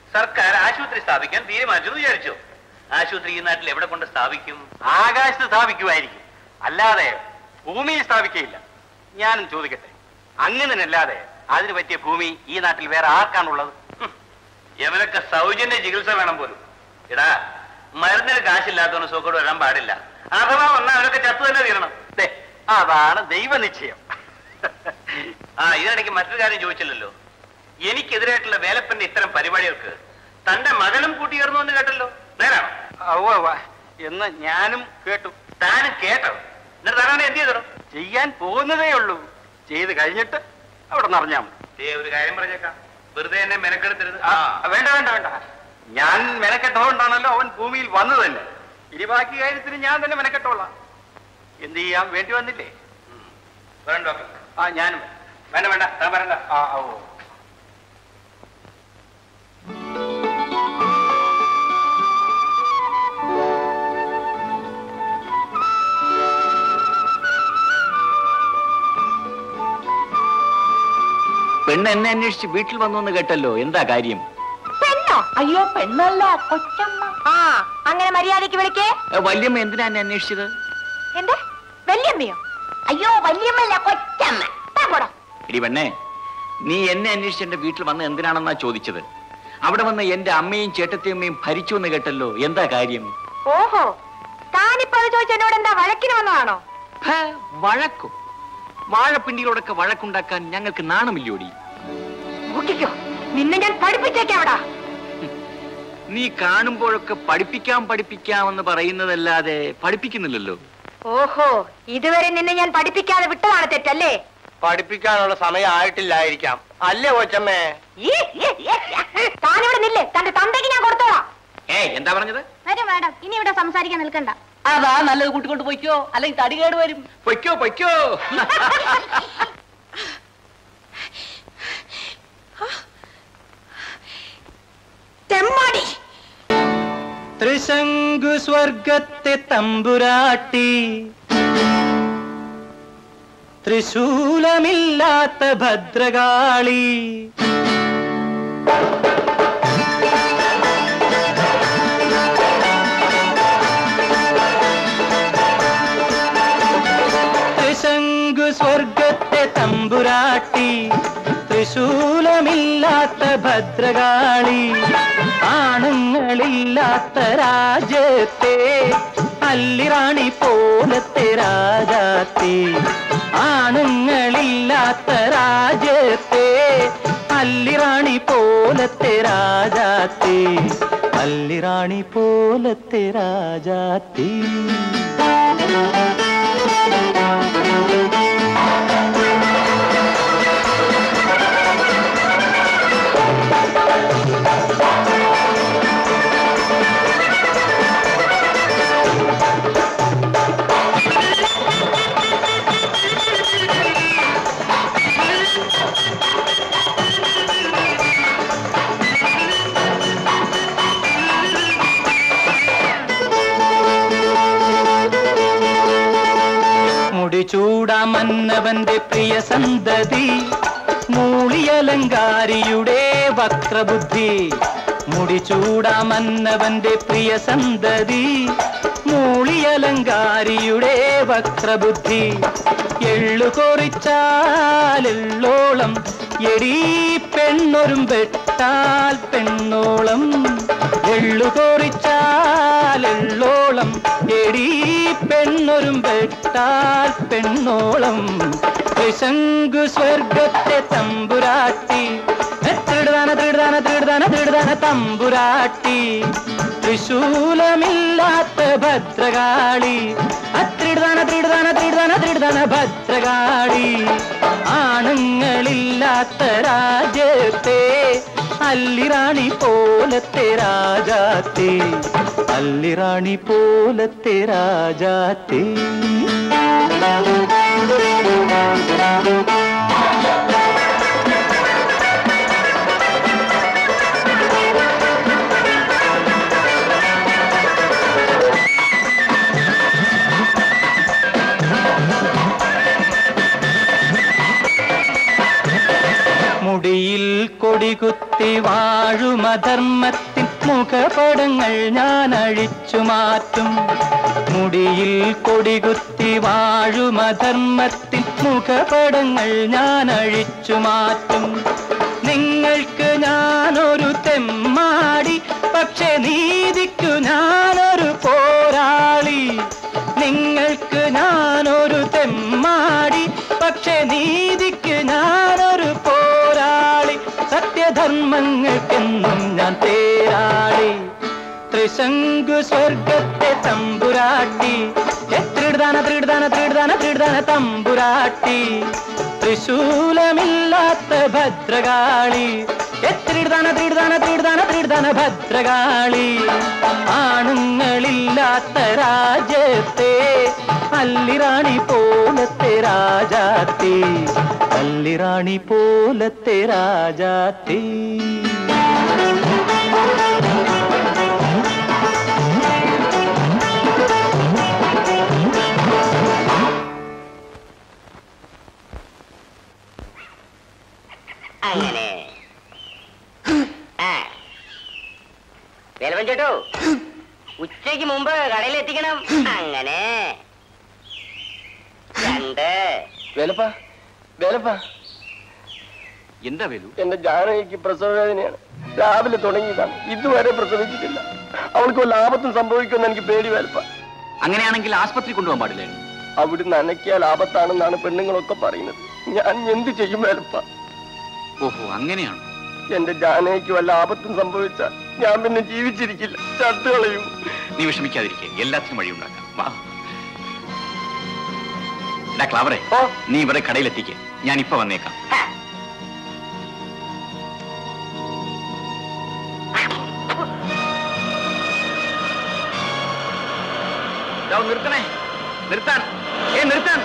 സർക്കാർ ആശുപത്രി സ്ഥാപിക്കാൻ തീരുമാനിച്ചു വിചാരിച്ചു. ആശുപത്രി ഈ നാട്ടിൽ എവിടെ കൊണ്ട് സ്ഥാപിക്കും? ആകാശത്ത് സ്ഥാപിക്കുമായിരിക്കും, അല്ലാതെ ഭൂമിയിൽ സ്ഥാപിക്കയില്ല. ഞാനും ചോദിക്കട്ടെ, അങ്ങനെയല്ലാതെ അതിന് പറ്റിയ ഭൂമി ഈ നാട്ടിൽ വേറെ ആർക്കാണുള്ളത്? എവനൊക്കെ സൗജന്യ ചികിത്സ വേണം പോലും. എടാ, മരുന്നിന് കാശില്ലാത്തവന് സുഖോട് വരാൻ പാടില്ല. അഥവാ വന്നാൽ അവനൊക്കെ ചത്തു തന്നെ തീരണം. അതാണ് ദൈവനിശ്ചയം. ഇതിനിടയ്ക്ക് മറ്റൊരു കാര്യം ചോദിച്ചില്ലല്ലോ. എനിക്കെതിരായിട്ടുള്ള വേലപ്പന്റെ ഇത്തരം പരിപാടികൾക്ക് തന്റെ മകനും കൂട്ടിയേർന്നു എന്ന് കേട്ടല്ലോ, നേരാണോ? എന്ന് ഞാനും കേട്ടു. താനും കേട്ടോ? എന്നിട്ട് താനാണ് എന്ത് ചെയ്തോ? ചെയ്യാൻ പോകുന്നതേ ഉള്ളൂ. ചെയ്ത് കഴിഞ്ഞിട്ട് അവിടെ നിറഞ്ഞാൽ മതി. ഒരു കാര്യം പറഞ്ഞേക്കാം, വെറുതെ എന്നെ മെനക്കെടുത്തരുത്. വേണ്ട വേണ്ട വേണ്ട, ഞാൻ മെനക്കെട്ടോണ്ടാണല്ലോ അവൻ ഭൂമിയിൽ വന്നു തന്നെ. ഇനി ബാക്കി കാര്യത്തിന് ഞാൻ തന്നെ മെനക്കെട്ടോളാം. എന്ത് ചെയ്യാൻ വേണ്ടി വന്നില്ലേ? ഡോക്ടർ. ഞാനും. വേണ്ട വേണ്ട, താൻ പറയണ്ട. പെണ്ണ് എന്നെ അന്വേഷിച്ച് വീട്ടിൽ വന്നു എന്ന് കേട്ടല്ലോ, എന്താ കാര്യം? പെണ്ണോ? അയ്യോ, പെണ്ണല്ല, കൊച്ചമ്മ. അങ്ങനെ മര്യാദയ്ക്ക് വിളിക്കേ. വല്യമ്മ എന്തിനാ എന്നെ അന്വേഷിച്ചത്? എന്ത്? വല്യമ്മയോ? അയ്യോ, വല്യമ്മല്ല, കൊച്ചമ്മ. എടി പെണ്ണേ, നീ എന്നെ അന്വേഷിച്ച് എന്റെ വീട്ടിൽ വന്ന് എന്തിനാണെന്നാ ചോദിച്ചത്? അവിടെ വന്ന് എന്റെ അമ്മയും ചേട്ടത്തിയമ്മയും ഭരിച്ചു എന്ന് കേട്ടല്ലോ, എന്താ കാര്യം? ഓഹോ, താനിപ്പോ ചോദിച്ച എന്നോട് എന്താ വഴക്കിന് വന്നതാണോ? വഴക്കോ? വാഴപ്പിണ്ടികളോടൊക്കെ വഴക്കുണ്ടാക്കാൻ ഞങ്ങൾക്ക് നാണമില്ലോടി. നിന്നെ ഞാൻ പഠിപ്പിച്ചേക്കാവിടാ. നീ കാണുമ്പോഴൊക്കെ പഠിപ്പിക്കാമെന്ന് പറയുന്നതല്ലാതെ പഠിപ്പിക്കുന്നില്ലല്ലോ. ഓഹോ, ഇതുവരെ നിന്നെ ഞാൻ പഠിപ്പിക്കാതെ വിട്ടതാണ് തെറ്റല്ലേ? പഠിപ്പിക്കാനുള്ള സമയം ആയിട്ടില്ലായിരിക്കാം, അല്ലേ കൊച്ചമ്മേ? താനിവിടെ നില്ലേ, തന്റെ തന്തയ്ക്ക് ഞാൻ കൊടുത്തോളാം. എന്താ പറഞ്ഞത്? മാഡം, ഇനി ഇവിടെ സംസാരിക്കാൻ നിൽക്കണ്ട. അതാ നല്ലത്, കൂട്ടിക്കൊണ്ട് പൊയ്ക്കോ, അല്ലെങ്കിൽ തടികേട് വരും. പൊയ്ക്കോ പൊയ്ക്കോ. തെമ്മാടി. ത്രിശങ്കു സ്വർഗത്തെ തമ്പുരാട്ടി, ത്രിശൂലമില്ലാത്ത ഭദ്രകാളി, ത്രിശങ്കു സ്വർഗത്തെ തമ്പുരാട്ടി, ത്രിശൂലമില്ലാത്ത ഭദ്രകാളി, ആണുങ്ങളില്ലാത്ത രാജ്യത്തെ അല്ലിറാണി പോലത്തെ രാജാത്തി, ആണുങ്ങളില്ലാത്ത രാജ്യത്തെ അല്ലിറാണി പോലത്തെ രാജാത്തി, അല്ലിറാണി പോലത്തെ രാജാത്തി. ചൂടാമന്നവന്റെ പ്രിയ സന്തതി, മൂളിയലങ്കാരിയുടെ വക്രബുദ്ധി. മുടിചൂടാമന്നവന്റെ പ്രിയ സന്തതി, മൂളിയലങ്കാരിയുടെ വക്രബുദ്ധി. എള്ളു കൊറിച്ചാലെള്ളോളം, എടീ പെണ്ണൊരും വെട്ടാൽ പെണ്ണോളം. എള്ളു കൊറിച്ചാലെള്ളോളം, എടീ പെണ്ണൊരും വെട്ടാൽ പെണ്ണോളം. ത്രിശങ്കു സ്വർഗത്തെ തമ്പുരാട്ടി, തൃടുതാന തൃടുതാന തൃടുതാന തൃടുതാന തമ്പുരാട്ടി, ത്രിശൂലമില്ലാത്ത ഭദ്രകാളി, അത്രിടുതാന തൃടുതാന തൃടുതാന തൃടുതാന ഭദ്രകാളി, ആണുങ്ങളില്ലാത്ത രാജ്യത്തെ അല്ലിറാണി പോലത്തെ രാജാത്തി, അല്ലിറാണി പോലത്തെ രാജാത്തി. മുടിയിൽ കൊടികുത്തി വാഴുമധർമ്മത്തിൻ മുഖപടങ്ങൾ ഞാൻ അഴിച്ചു മാറ്റും. മുടിയിൽ കൊടികുത്തി വാഴുമധർമ്മത്തിൻ മുഖപടങ്ങൾ ഞാൻ അഴിച്ചു മാറ്റും. നിങ്ങൾക്ക് ഞാനൊരു തെമ്മാടി, പക്ഷെ നീതിക്കു ഞാനൊരു പോരാളി. നിങ്ങൾക്ക് ഞാനൊരു തെമ്മാടി, പക്ഷെ നീതിക്ക് ഞാനൊരു പോരാളി. സത്യധർമ്മങ്ങൾക്കെന്നും ഞാൻ തേരാളി. ത്രിശങ്കു സ്വർഗത്തെ തമ്പുരാട്ടി, ത്രിടാന ത്രിടാന ത്രിടാന ത്രിടാന തമ്പുരാട്ടി. ത്രിശൂലമില്ലാത്ത ഭദ്രകാളി, ത്രിടാന ത്രിടാന ത്രിടാന ത്രിടാന ഭദ്രകാളി. ആണുങ്ങളില്ലാത്ത രാജ്യത്തെ അല്ലിറാണി പോലത്തെ രാജാത്തി, അല്ലിറാണി പോലത്തെ രാജാത്തി. അങ്ങനെ വേലവൻ ചേട്ടോ, ഉച്ചയ്ക്ക് മുമ്പ് കടയിലെത്തിക്കണം. അങ്ങനെ വേലപ്പ വേലപ്പ, എന്താ വേലു? എന്റെ ജാനകിക്ക് പ്രസവ വേദനയാണ്. രാവിലെ തുടങ്ങിയതാണ്, ഇതുവരെ പ്രസവിച്ചിട്ടില്ല. അവൾക്ക് വല്ല ആപത്തും സംഭവിക്കുമെന്ന് എനിക്ക് പേടി വേലപ്പ. അങ്ങനെയാണെങ്കിൽ ആസ്പത്രി കൊണ്ടുപോകാൻ പാടില്ലേ? അവിടുന്ന് അനക്കിയാൽ ആപത്താണെന്നാണ് പെണ്ണുങ്ങളൊക്കെ പറയുന്നത്. ഞാൻ എന്ത് ചെയ്യും വേലപ്പ? ഓഹോ, അങ്ങനെയാണ്. എന്റെ ജാനകിക്ക് വല്ല ആപത്തും സംഭവിച്ചാൽ ഞാൻ പിന്നെ ജീവിച്ചിരിക്കില്ല, ചത്തുകളയും. നീ വിഷമിക്കാതിരിക്കെ, എല്ലാത്തിനും വഴിയുണ്ടാക്കാം. വാ ക്ലാവറെ, നീ ഇവിടെ കടയിലെത്തിക്ക്, ഞാൻ ഇപ്പൊ വന്നേക്കാം. നിർത്തണേ, നിർത്താൻ, നിർത്താൻ.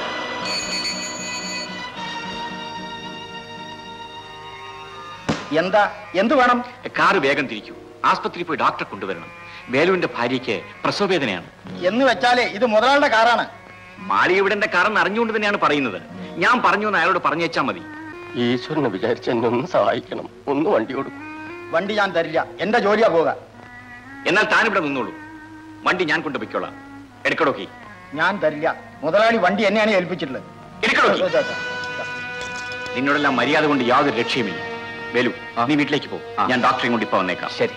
എന്താ, എന്തു വേണം? കാറ് വേഗം തിരിക്കൂ. ആസ്പത്രിയിൽ പോയി ഡോക്ടറെ കൊണ്ടുവരണം. വേലുവിന്റെ ഭാര്യയ്ക്ക് പ്രസവവേദനയാണ്. എന്ന് വെച്ചാലേ ഇത് മുതലാളുടെ കാറാണ്. മാളികവിടന്റെ കാറെന്ന് അറിഞ്ഞുകൊണ്ട് തന്നെയാണ് പറയുന്നത്. ഞാൻ പറഞ്ഞു എന്ന് അയാളോട് പറഞ്ഞേച്ചാ മതി. ഈശ്വരനെ വിചാരിച്ച് എന്നെ ഒന്ന് സഹായിക്കണം. ഒന്ന് വണ്ടി കൊടുക്കും. വണ്ടി ഞാൻ തരില്ല, എന്റെ ജോലിയാ പോകാൻ. എന്നാൽ താനിവിടെ നിന്നോളൂ, വണ്ടി ഞാൻ കൊണ്ടുപോയിക്കോളാം. എടുക്കടോക്കി. ഞാൻ തരില്ല, മുതലാളി വണ്ടി എന്നെയാണ് ഏൽപ്പിച്ചിട്ടുള്ളത്. നിന്നോടെല്ലാം മര്യാദ കൊണ്ട് യാതൊരു രക്ഷയുമില്ല. വേലു, നീ വീട്ടിലേക്ക് പോ, ഞാൻ ഡോക്ടറെ കൊണ്ട് ഇപ്പൊ വന്നേക്കാം. ശരി.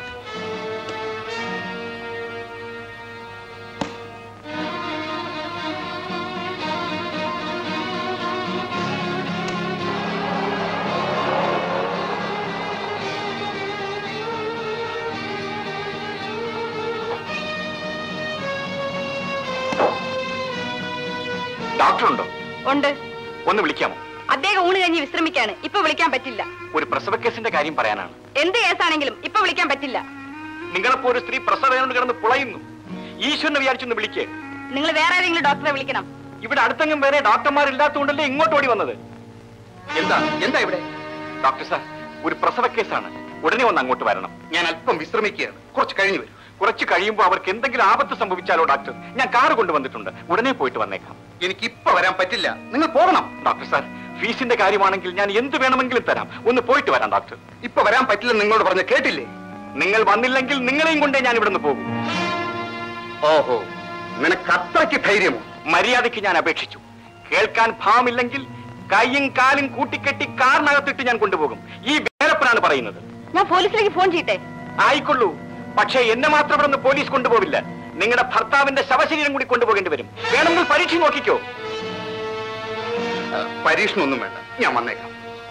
ഡോക്ടറുണ്ടോ? ഉണ്ട്. ഒന്ന് വിളിക്കാമോ? അദ്ദേഹം ഊണ് കഴിഞ്ഞ് വിശ്രമിക്കാണ്, ഇപ്പൊ വിളിക്കാൻ പറ്റില്ല. ഒരു പ്രസവ കേസിന്റെ കാര്യം പറയാനാണ്. എന്ത് കേസാണെങ്കിലും ഇപ്പൊ വിളിക്കാൻ പറ്റില്ല. നിങ്ങളെപ്പോ ഒരു സ്ത്രീ പ്രസവേദന കിടന്ന് പുളയുന്നു. ഈശ്വരനെ വിചാരിച്ചൊന്ന് വിളിക്കേ. നിങ്ങൾ വേറെ ഏതെങ്കിലും ഡോക്ടറെ വിളിക്കണം. ഇവിടെ അടുത്തെങ്കിലും വേറെ ഡോക്ടർമാരില്ലാത്തതുകൊണ്ടല്ലേ ഇങ്ങോട്ട് ഓടി വന്നത്. എന്താ ഇവിടെ? ഡോക്ടർ സാർ, ഒരു പ്രസവ കേസാണ്. ഉടനെ വന്ന് അങ്ങോട്ട് വരണം. ഞാൻ അല്പം വിശ്രമിക്കുകയാണ്, കുറച്ച് കഴിഞ്ഞു വരും. കുറച്ച് കഴിയുമ്പോൾ അവർക്ക് എന്തെങ്കിലും ആപത്ത് സംഭവിച്ചാലോ ഡോക്ടർ? ഞാൻ കാറ് കൊണ്ടുവന്നിട്ടുണ്ട്, ഉടനെ പോയിട്ട് വന്നേക്കാം. എനിക്ക് ഇപ്പൊ വരാൻ പറ്റില്ല, നിങ്ങൾ പോകണം. ഡോക്ടർ സാർ, ഫീസിന്റെ കാര്യമാണെങ്കിൽ ഞാൻ എന്ത് വേണമെങ്കിലും തരാം. ഒന്ന് പോയിട്ട് വരാം ഡോക്ടർ. ഇപ്പൊ വരാൻ പറ്റില്ലെന്ന് നിങ്ങളോട് പറഞ്ഞ കേട്ടില്ലേ? നിങ്ങൾ വന്നില്ലെങ്കിൽ നിങ്ങളെയും കൊണ്ടേ ഞാൻ ഇവിടെ നിന്ന് പോകും. ഓഹോ, നിനക്ക് അത്രയ്ക്ക് ധൈര്യമോ? മര്യാദയ്ക്ക് ഞാൻ അപേക്ഷിച്ചു. കേൾക്കാൻ ഭാവമില്ലെങ്കിൽ കൈയും കാലും കൂട്ടിക്കെട്ടി കാറിനകത്തിട്ട് ഞാൻ കൊണ്ടുപോകും. ഈ വേലപ്പനാണ് പറയുന്നത്. ഞാൻ പോലീസിലേക്ക് ഫോൺ ചെയ്യട്ടെ? ആയിക്കൊള്ളൂ, പക്ഷേ എന്നെ മാത്രം ഇവിടെ നിന്ന് പോലീസ് കൊണ്ടുപോവില്ല. നിങ്ങളുടെ ഭർത്താവിന്റെ ശവശരീരം കൂടി കൊണ്ടുപോകേണ്ടി വരും. വേണമെങ്കിൽ പരീക്ഷ നോക്കിക്കോ. പരീക്ഷണമൊന്നും വേണ്ട, ഞാൻ വന്നേക്കാം.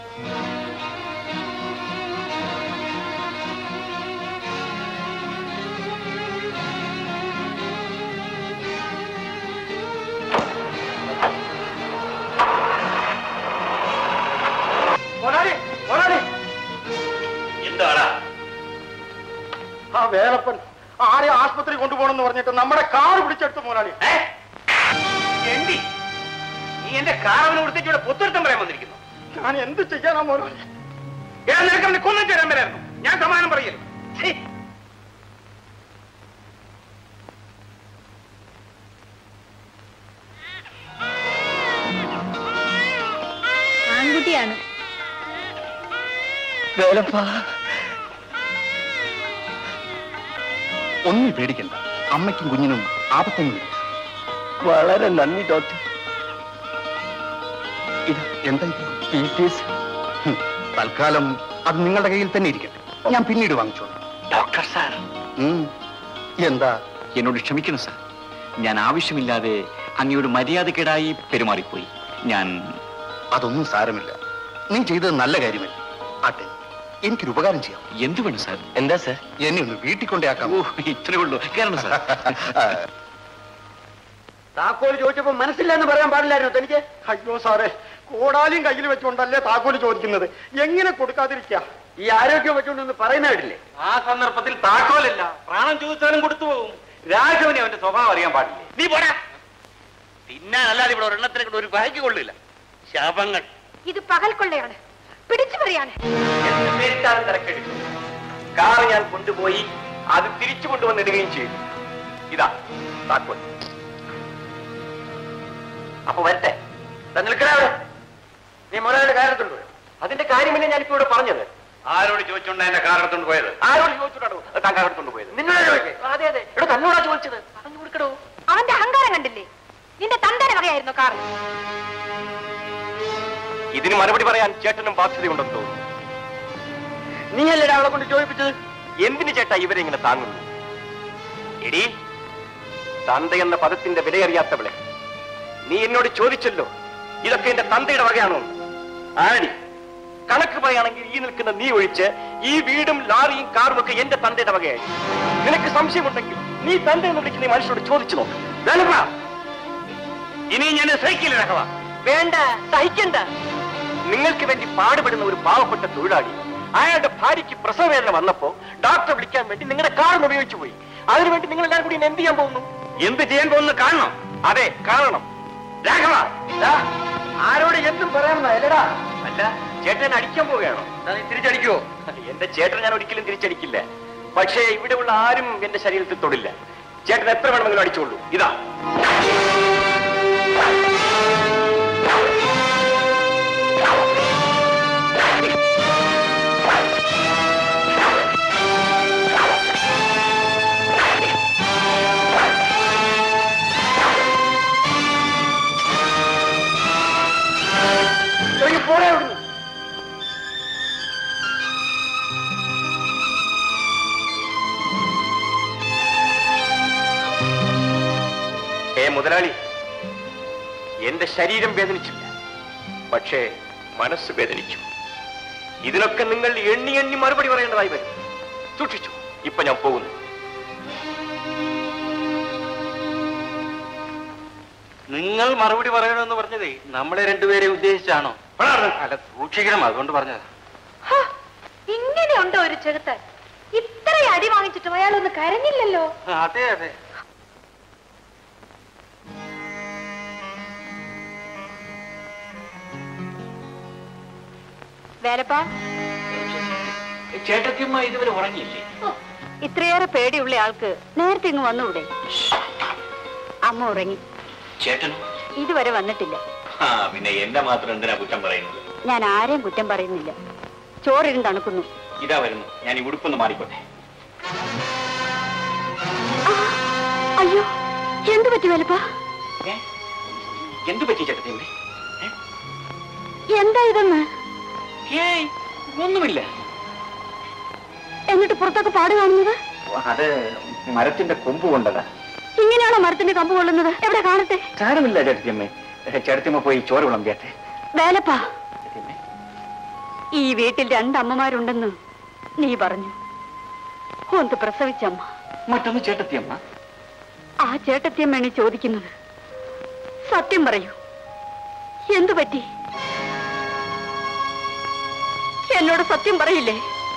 എന്താടാ? ആ വേലപ്പൻ ആരെ ആശുപത്രി കൊണ്ടുപോകണമെന്ന് പറഞ്ഞിട്ട് നമ്മുടെ കാർ പിടിച്ചെടുത്തു മുതലാളി. നീ എന്റെ കാറവനെ കൊടുത്തിട്ട് ഇവിടെ പൊത്തുരുത്തം പറയാൻ വന്നിരിക്കുന്നു. ഞാൻ എന്ത് ചെയ്യാനാ മുതലാളി? നിനക്ക് അവനെ കൊന്നു തരാൻ വരായിരുന്നു. ഞാൻ സമാനം പറയരുത്. ആൺകുട്ടിയാണ്. വേലപ്പ, ഒന്നും പേടിക്കണ്ട. അമ്മയ്ക്കും കുഞ്ഞിനും ആപത്തൊന്നുമില്ല. വളരെ നന്ദി ഡോക്ടർ. ഇത് എന്താ ഇത്? തൽക്കാലം അത് നിങ്ങളുടെ കയ്യിൽ തന്നെ ഇരിക്കട്ടെ. ഞാൻ പിന്നീട് വാങ്ങിച്ചോളൂ. ഡോക്ടർ സാർ, എന്താ? എന്നോട് ക്ഷമിക്കണം സാർ. ഞാൻ ആവശ്യമില്ലാതെ അങ്ങയോട് മര്യാദക്കേടായി പെരുമാറിപ്പോയി. അതൊന്നും സാരമില്ല. നീ ചെയ്തത് നല്ല കാര്യമല്ല. ആട്ടെ, എനിക്കൊരു ഉപകാരം ചെയ്യാം. എന്ത് വേണം സാർ? എന്താ സാർ? എന്നെ ഒന്ന് വീട്ടിൽ കൊണ്ടേക്കാം. ഇത്രേ ഉള്ളൂ. കാരണം സാർ, താക്കോല് ചോദിച്ചപ്പോ മനസ്സില്ല എന്ന് പറയാൻ പാടില്ലായിരുന്നു തനിക്ക്? അയ്യോ സാറേ, കോടാലിയും കയ്യിൽ വെച്ചുകൊണ്ടല്ലേ താക്കോല് ചോദിക്കുന്നത്. എങ്ങനെ കൊടുക്കാതിരിക്കുക? ഈ ആരോഗ്യം വെച്ചുകൊണ്ടൊന്ന് പറയുന്ന കേട്ടില്ലേ? ആ സന്ദർഭത്തിൽ താക്കോലല്ല, പ്രാണം ചോദിച്ചാലും കൊടുത്തു പോകും. രാഘവനെ അവന്റെ സ്വഭാവം അറിയാൻ പാടില്ലേ? നീ പോടാ. തിന്നാനല്ലാതെ ഇവിടെ ഒരെണ്ണത്തിനെ കൊണ്ട് ഒരു ഭാഗ്യം കൊള്ളില്ല. ശാപങ്ങൾ. ഇത് പകൽ കൊള്ളയാണ്, പിടിച്ചു പറയാണ്. എന്ത് പേരിട്ടാലും തിരക്കെടുക്കും. കാർ ഞാൻ കൊണ്ടുപോയി അത് തിരിച്ചു കൊണ്ടുവന്നിടുകയും ചെയ്തു. ഇതാ താക്കോൽ. അപ്പൊ വരട്ടെ. നിൽക്കണവിടെ. നീ മുതലാളിയുടെ കാരണത്തുണ്ടോ? അതിന്റെ കാര്യമല്ലേ ഞാനിപ്പോ ഇവിടെ പറഞ്ഞത്. ആരോട് ചോദിച്ചോണ്ടാ എന്റെ കാർ എടുത്തോണ്ട് പോയത്? ആരോട് ചോദിച്ചോണ്ടാണോ താൻ കാർ എടുത്തോണ്ട് പോയത്? നിന്നോട് ചോദിക്കേ? അതെ അതെ, ഇവിടെ തന്നോടാ ചോദിച്ചത്. പറഞ്ഞു കൊടുക്കടോ. അവന്റെ അഹങ്കാരം കണ്ടില്ലേ? നിന്റെ തന്തയുടെ വകയായിരുന്നു കാർ. ഇതിന് മറുപടി പറയാൻ ചേട്ടനും ബാധ്യതയുണ്ടെന്ന് തോന്നുന്നു. നീയല്ലേ അവളെ കൊണ്ട് ചോദിപ്പിച്ചത്? എന്തിന് ചേട്ടാ ഇവരെ ഇങ്ങനെ താങ്ങുന്നു? എടി, തന്ത എന്ന പദത്തിന്റെ വിലയറിയാത്തവളെ, നീ എന്നോട് ചോദിച്ചല്ലോ ഇതൊക്കെ എന്റെ തന്തയുടെ വകയാണോ? ആടി, കണക്ക് പറയുകയാണെങ്കിൽ ഈ നിൽക്കുന്ന നീ ഒഴിച്ച് ഈ വീടും ലാറിയും കാറും ഒക്കെ എന്റെ തന്തയുടെ വകയായി. നിനക്ക് സംശയമുണ്ടെങ്കിൽ നീ തന്ത എന്ന് വിളിക്കുന്ന മനുഷ്യരോട് ചോദിച്ചു നോക്ക്. ഇനി ഞാൻ സഹിക്കില്ല രാഘവ. വേണ്ട, സഹിക്കണ്ട. നിങ്ങൾക്ക് വേണ്ടി പാടുപെടുന്ന ഒരു പാവപ്പെട്ട തൊഴിലാളി അയാളുടെ ഭാര്യയ്ക്ക് പ്രസവവേദന വന്നപ്പോ ഡോക്ടറെ വിളിക്കാൻ വേണ്ടി നിങ്ങളുടെ കാറിന് ഉപയോഗിച്ചു പോയി. അതിനുവേണ്ടി നിങ്ങൾ എല്ലാവരും കൂടി എന്ത് ചെയ്യാൻ പോകുന്നു? എന്ത് ചെയ്യാൻ പോകുന്നു കാണണം. അതെ, കാണണം. രാഘവ, ആരോട് എന്തും പറയാമെന്നല്ലടാ. അല്ല, ചേട്ടൻ അടിക്കാൻ പോവുകയാണോ? തിരിച്ചടിക്കുവോ? എന്റെ ചേട്ടൻ ഞാൻ ഒരിക്കലും തിരിച്ചടിക്കില്ല. പക്ഷേ ഇവിടെയുള്ള ആരും എന്റെ ശരീരത്തിൽ തൊടില്ല. ചേട്ടൻ എത്ര വേണമെങ്കിലും അടിച്ചോളൂ. ഇതാ. പോരാ അവിടുന്ന്. മുതലാളി, എന്റെ ശരീരം വേദനിച്ചില്ല, പക്ഷേ മനസ്സ് വേദനിച്ചു. ഇതിനൊക്കെ നിങ്ങൾ എണ്ണി എണ്ണി മറുപടി പറയേണ്ടതായി വരും. സൂക്ഷിച്ചു. ഇപ്പൊ ഞാൻ പോകുന്നു. നിങ്ങൾ മറുപടി പറയണമെന്ന് പറഞ്ഞതേ നമ്മളെ രണ്ടുപേരെ ഉദ്ദേശിച്ചാണോ? അല്ല, സൂക്ഷിക്കണം, അതുകൊണ്ട് പറഞ്ഞത്. ഇങ്ങനെയുണ്ടോ ഒരു ചെറുത്താൻ? ഇത്ര അടി വാങ്ങിച്ചിട്ടും അയാളൊന്ന് കരഞ്ഞില്ലല്ലോ. അതെ അതെ. വേലപ്പാ, ചേട്ടത്തിയമ്മ ഇതുവരെ ഉറങ്ങിയില്ലേ? ഇത്രയേറെ പേടിയുള്ള ആൾക്ക് നേരത്തെ ഇങ്ങ് വന്നൂടെ? അമ്മ ഉറങ്ങി. ചേട്ടനോ? ഇതുവരെ വന്നിട്ടില്ല. പിന്നെ എന്നെ മാത്രം എന്തിനാ കുറ്റം പറയുന്നത്? ഞാൻ ആരെയും കുറ്റം പറയുന്നില്ല. ചോറിരുന്ന് തണുക്കുന്നു. ഇതാ വരുന്നു. ഞാൻ ഈ ഉടുപ്പൊന്ന് മാറിക്കോട്ടെ. അയ്യോ, എന്തു പറ്റി വേലപ്പാ? എന്തു പറ്റി ചേട്ടത്തിയമ്മ? എന്താ ഇതെന്ന്? ഒന്നുമില്ല. എന്നിട്ട് പുറത്തൊക്കെ പാട് കാണുന്നത്? അത് മരത്തിന്റെ കൊമ്പ് കൊണ്ടതാ. ഇങ്ങനെയാണോ മരത്തിന്റെ കമ്പ് കൊള്ളുന്നത്? എവിടെ കാണട്ടെ? സാരമില്ല ചേട്ടത്തിയമ്മേ. ചേട്ടത്തിയമ്മ പോയി ചോറ് വിളമ്പിയാട്ടെ. വേലപ്പാ, ഈ വീട്ടിൽ രണ്ടമ്മമാരുണ്ടെന്ന് നീ പറഞ്ഞു. ഒന്ന് പ്രസവിച്ചമ്മ, മറ്റൊന്ന് ചേട്ടത്തിയമ്മ. ആ ചേട്ടത്തിയമ്മയാണ് ചോദിക്കുന്നത്. സത്യം പറയൂ, എന്തു പറ്റി? എന്നോട് സത്യം പറയില്ലേ?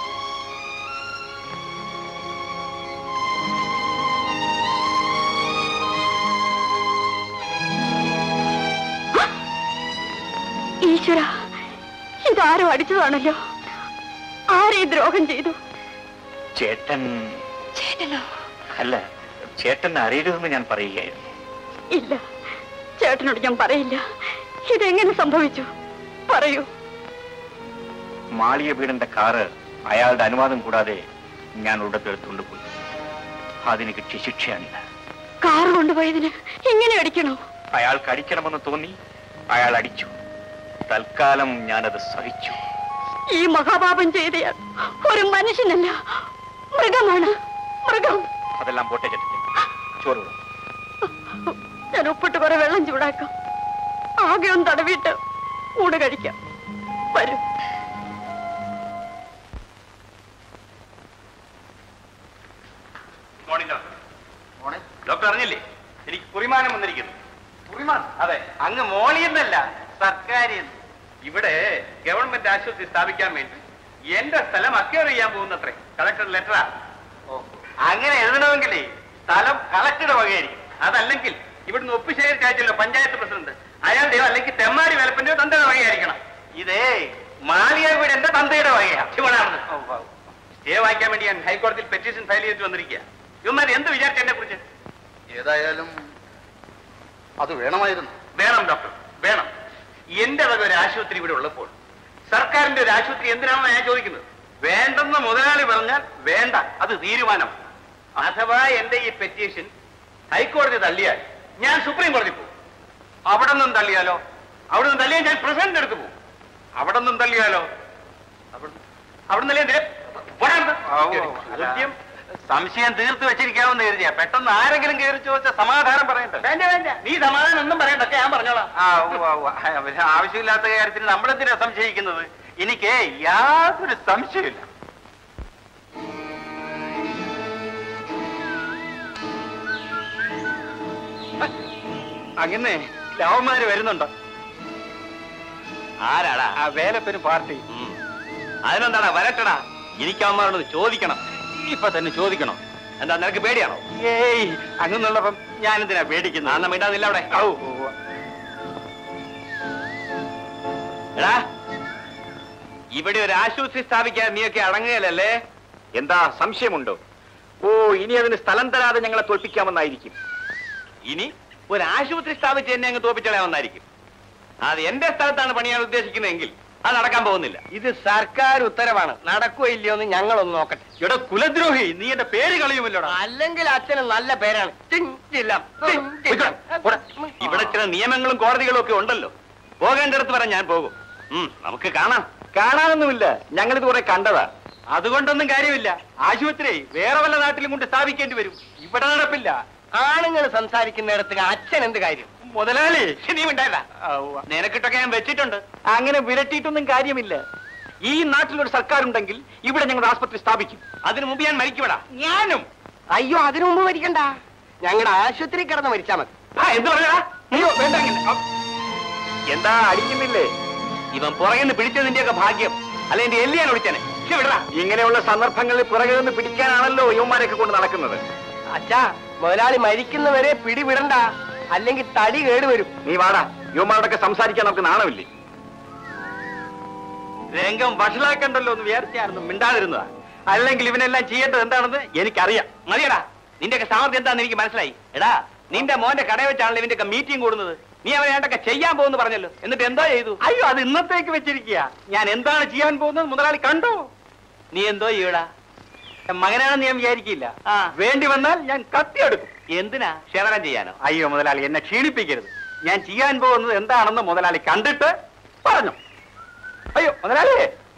ഈശ്വര, ഇതാരോ അടിച്ചതാണല്ലോ. ആരെ ദ്രോഹം ചെയ്തു? ചേട്ടൻ. ചേട്ടനോ? അല്ല, ചേട്ടൻ അറിയരുതെന്ന് ഞാൻ പറയുകയായിരുന്നു. ഇല്ല, ചേട്ടനോട് ഞാൻ പറയില്ല. ഇതെങ്ങനെ സംഭവിച്ചു? പറയൂ. മാളിയ വീടിന്റെ കാറ് അയാളുടെ അനുവാദം കൂടാതെ ഞാൻ ഉടത്തെടുത്തുകൊണ്ട് പോയി. അതിന് കിട്ടിയ ശിക്ഷയാണിത്. കാർ കൊണ്ടുപോയതിന് ഇങ്ങനെ അടിക്കണോ? അയാൾക്ക് അടിക്കണമെന്ന് തോന്നി, അയാൾ അടിച്ചു. തൽക്കാലം ഞാനത് സഹിച്ചു. ഈ മഹാപാപം ചെയ്തയാൾ ഒരു മനുഷ്യനല്ല, മൃഗമാണ്. മൃഗം. അതെല്ലാം പോട്ടെ ചേട്ടത്തി, ചോറ് വിടും. ഞാൻ ഉപ്പിട്ട് കുറെ വെള്ളം ചൂടാക്കാം. ആകെ ഒന്ന് തടവിയിട്ട് ഊണ് കഴിക്കാം. വരും. ഡോക്ടർ അറിഞ്ഞില്ലേ, എനിക്ക് കുറിമാനം വന്നിരിക്കുന്നു. കുറിമാൻ? അതെ, അങ്ങ് മോളിയെന്നല്ല, സർക്കാർ. ഇവിടെ ഗവൺമെന്റ് ആശുപത്രി സ്ഥാപിക്കാൻ വേണ്ടി എന്റെ സ്ഥലം അക്വയർ ചെയ്യാൻ പോകുന്നത്രേ. കളക്ടർ ലെറ്ററാ. അങ്ങനെ എഴുതണമെങ്കിലേ സ്ഥലം കളക്ടറുടെ വകയായിരിക്കും. അതല്ലെങ്കിൽ ഇവിടുന്ന് ഒപ്പ് ശേഖരിച്ചല്ലോ പഞ്ചായത്ത് പ്രസിഡന്റ്, അയാളുടെയോ അല്ലെങ്കിൽ തെമ്മാടി വേലപ്പന്റെയോ തന്തയുടെ വകയായിരിക്കണം. ഇതേ മാളിയ വീട് എന്റെ തന്തയുടെ വകയാ. ശിവനാണെന്ന് സ്റ്റേ വായിക്കാൻ വേണ്ടി ഞാൻ ഹൈക്കോടതിയിൽ പെറ്റീഷൻ ഫയൽ ചെയ്തിട്ട് വന്നിരിക്കുക. ഇവന്മാർ എന്ത് വിചാരിച്ചു എന്നെ കുറിച്ച്? ഏതായാലും അത് വേണമായിരുന്നു. വേണം ഡോക്ടർ, വേണം. എന്റെ വക ഒരു ആശുപത്രി ഇവിടെ ഉള്ളപ്പോൾ സർക്കാരിന്റെ ഒരു ആശുപത്രി എന്തിനാണെന്ന് ഞാൻ ചോദിക്കുന്നത്. വേണ്ടെന്ന് മുതലാളി പറഞ്ഞാൽ വേണ്ട, അത് തീരുമാനം. അഥവാ എന്റെ ഈ പെറ്റീഷൻ ഹൈക്കോടതി തള്ളിയാൽ ഞാൻ സുപ്രീം കോടതി പോകും. അവിടെ നിന്നും തള്ളിയാലോ? അവിടെ നിന്ന് തള്ളിയാൽ ഞാൻ പ്രസിഡന്റ് എടുത്ത് പോകും. അവിടെ നിന്നും തള്ളിയാലോ? അവിടെ നിന്ന് സംശയം തീർത്ത് വെച്ചിരിക്കാമെന്ന് കരുതിയാ. പെട്ടെന്ന് ആരെങ്കിലും കയറി ചോദിച്ച സമാധാനം പറയണ്ട. വേണ്ട വേണ്ട, നീ സമാധാനം ഒന്നും പറയണ്ടൊക്കെ ഞാൻ പറഞ്ഞോളാം. ആവശ്യമില്ലാത്ത കാര്യത്തിന് നമ്മളെന്തിനാ സംശയിക്കുന്നത്? എനിക്ക് യാതൊരു സംശയമില്ല. അങ്ങനെ ലവന്മാര് വരുന്നുണ്ടോ? ആരാടാ? ആ വേലപ്പനും പാർട്ടി. അതിനെന്താടാ, വരട്ടടാ. എനിക്ക് അവന്മാരോട് ചോദിക്കണം. ഇപ്പൊ തന്നെ ചോദിക്കണോ? എന്താ, നിനക്ക് പേടിയാണോ? ഏയ്, അങ്ങനുള്ളപ്പം ഞാനെന്തിനാ പേടിക്കുന്നത്? അന്ന് മിണ്ടാതില്ല അവിടെ. എടാ, ഇവിടെ ഒരു ആശുപത്രി സ്ഥാപിക്കാൻ നീയൊക്കെ അടങ്ങുകയല്ലേ? എന്താ സംശയമുണ്ടോ? ഓ, ഇനി അതിന് സ്ഥലം തരാതെ ഞങ്ങളെ തോൽപ്പിക്കാമെന്നായിരിക്കും. ഇനി ഒരു ആശുപത്രി സ്ഥാപിച്ച് എന്നെ അങ്ങ് തോൽപ്പിച്ചളയാമെന്നായിരിക്കും. അത് എന്റെ സ്ഥലത്താണ് പണിയാൻ ഉദ്ദേശിക്കുന്നതെങ്കിൽ അത് നടക്കാൻ പോകുന്നില്ല. ഇത് സർക്കാർ ഉത്തരവാണ്. നടക്കുകയോ ഇല്ലയോ എന്ന് ഞങ്ങളൊന്ന് നോക്കട്ടെ. ഇവിടെ കുലദ്രോഹി, നീ എന്റെ പേര് കളയുമല്ലോടാ. അല്ലെങ്കിൽ അച്ഛന് നല്ല പേരാണ്. ഇവിടെ ചില നിയമങ്ങളും കോടതികളും ഒക്കെ ഉണ്ടല്ലോ. പോകേണ്ടടുത്ത് വരെ ഞാൻ പോകും. നമുക്ക് കാണാം. കാണാനൊന്നുമില്ല, ഞങ്ങളിത് കുറെ കണ്ടതാ. അതുകൊണ്ടൊന്നും കാര്യമില്ല. ആശുപത്രി വേറെ വല്ല നാട്ടിലും കൊണ്ട് സ്ഥാപിക്കേണ്ടി വരും. ഇവിടെ നടപ്പില്ല. ആണുങ്ങൾ സംസാരിക്കുന്നിടത്ത് അച്ഛൻ എന്ത് കാര്യം? മുതലാളി, നീ ഉണ്ടായില്ല. നിനക്കിട്ടൊക്കെ ഞാൻ വെച്ചിട്ടുണ്ട്. അങ്ങനെ വിരട്ടിയിട്ടൊന്നും കാര്യമില്ല. ഈ നാട്ടിലൊരു സർക്കാർ ഉണ്ടെങ്കിൽ ഇവിടെ ഞങ്ങളുടെ ആശുപത്രി സ്ഥാപിക്കും. അതിനു മുമ്പ് ഞാൻ മരിക്കുവിടാ. ഞാനും. അയ്യോ, അതിനു മുമ്പ് മരിക്കണ്ട. ഞങ്ങളുടെ ആശുപത്രി കിടന്ന് മരിച്ചാ മതി. എന്ത് പറഞ്ഞാ? അയ്യോ, വേണ്ട. എന്താ അടിക്കുന്നില്ലേ? ഇവൻ പുറകെ നിന്ന് പിടിച്ചതിന്റെയൊക്കെ ഭാഗ്യം. അല്ല, എന്റെ എല്ലി ഞാൻ ഒളിച്ചനെ. ഇങ്ങനെയുള്ള സന്ദർഭങ്ങളിൽ പുറകെ നിന്ന് പിടിക്കാനാണല്ലോ യുവമാരൊക്കെ കൊണ്ട് നടക്കുന്നത്. അച്ഛാ, മുതലാളി മരിക്കുന്നവരെ പിടിവിടണ്ട, അല്ലെങ്കിൽ തടി കേടുവരും. നീ വാടാ, യുവമാരോടൊക്കെ സംസാരിക്കാൻ നമുക്ക് നാണമില്ലേ? രംഗം വഷളാക്കണ്ടല്ലോ എന്ന് വിചാരിച്ചായിരുന്നു മിണ്ടാതിരുന്നതാ. അല്ലെങ്കിൽ ഇവനെല്ലാം ചെയ്യേണ്ടത് എന്താണെന്ന് എനിക്കറിയാം. മതിയടാ, നിന്റെയൊക്കെ സാമർത്ഥ്യം എന്താണെന്ന് എനിക്ക് മനസ്സിലായി. എടാ, നിന്റെ മോന്റെ കടയിൽ വെച്ചാണല്ലോ ഇവന്റെയൊക്കെ മീറ്റിംഗ് കൂടുന്നത്. നീ അവനെ ഏണ്ടൊക്കെ ചെയ്യാൻ പോകുന്നു പറഞ്ഞല്ലോ. എന്നിട്ട് എന്താ ചെയ്തു? അയ്യോ, അത് ഇന്നത്തേക്ക് വെച്ചിരിക്കുക. ഞാൻ എന്താണ് ചെയ്യാൻ പോകുന്നത് മുതലാളി കണ്ടോ? നീ എന്തോ ചെയ്യടാ? മകനാണെന്ന് ഞാൻ വിചാരിക്കില്ല. വേണ്ടി വന്നാൽ ഞാൻ കത്തിയെടുക്കും. എന്തിനാ? ക്ഷേമനം ചെയ്യാനോ? അയ്യോ മുതലാളി, എന്നെ ക്ഷീണിപ്പിക്കരുത്. ഞാൻ ചെയ്യാൻ പോകുന്നത് എന്താണെന്ന് മുതലാളി കണ്ടിട്ട് പറഞ്ഞു. അയ്യോ മുതലാളി,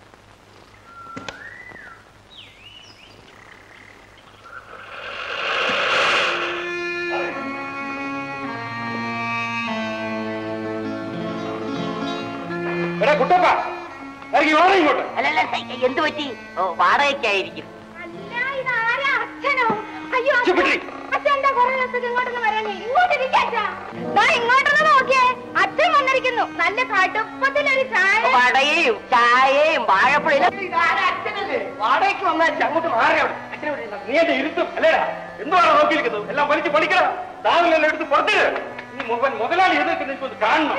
കുട്ടപ്പ ഇങ്ങോട്ട്. അല്ലല്ല, എന്ത് പറ്റി? വാടകയ്ക്കായിരിക്കും. ഇങ്ങോട്ടൊന്ന് നോക്കിയേ, അച്ഛൻ വന്നിരിക്കുന്നു. നല്ല കടുപ്പത്തിലൊരു ചായ, വടയും ചായയും വാഴപ്പുളിലും. വാടകയ്ക്ക് വന്നാൽ അങ്ങോട്ട് മാറി. നീ എന്റെ ഇരുത്തും അല്ലേടാ? എന്തുവാണോ നോക്കിയിരിക്കുന്നത്? എല്ലാം വലിച്ച് പഠിക്കണം. താങ്കളെല്ലാം എടുത്ത് പുറത്തിട്. നീ മുഴുവൻ മുതലാളി എതിർക്കുന്ന കാണണം.